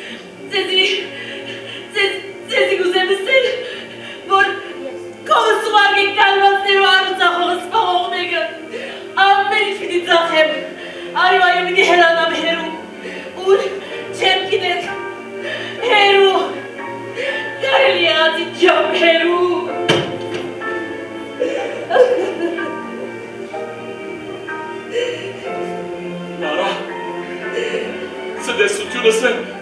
Sizi güzelmişsin. Bu konusu var ki kalmasın var mı konusu var mı? Ama hiçbir de zahem. Ayvayı bir de helanam heru. Un çemkinet. Heru. Kareliyatı cam heru. Lara. Sen de sütüyorsun.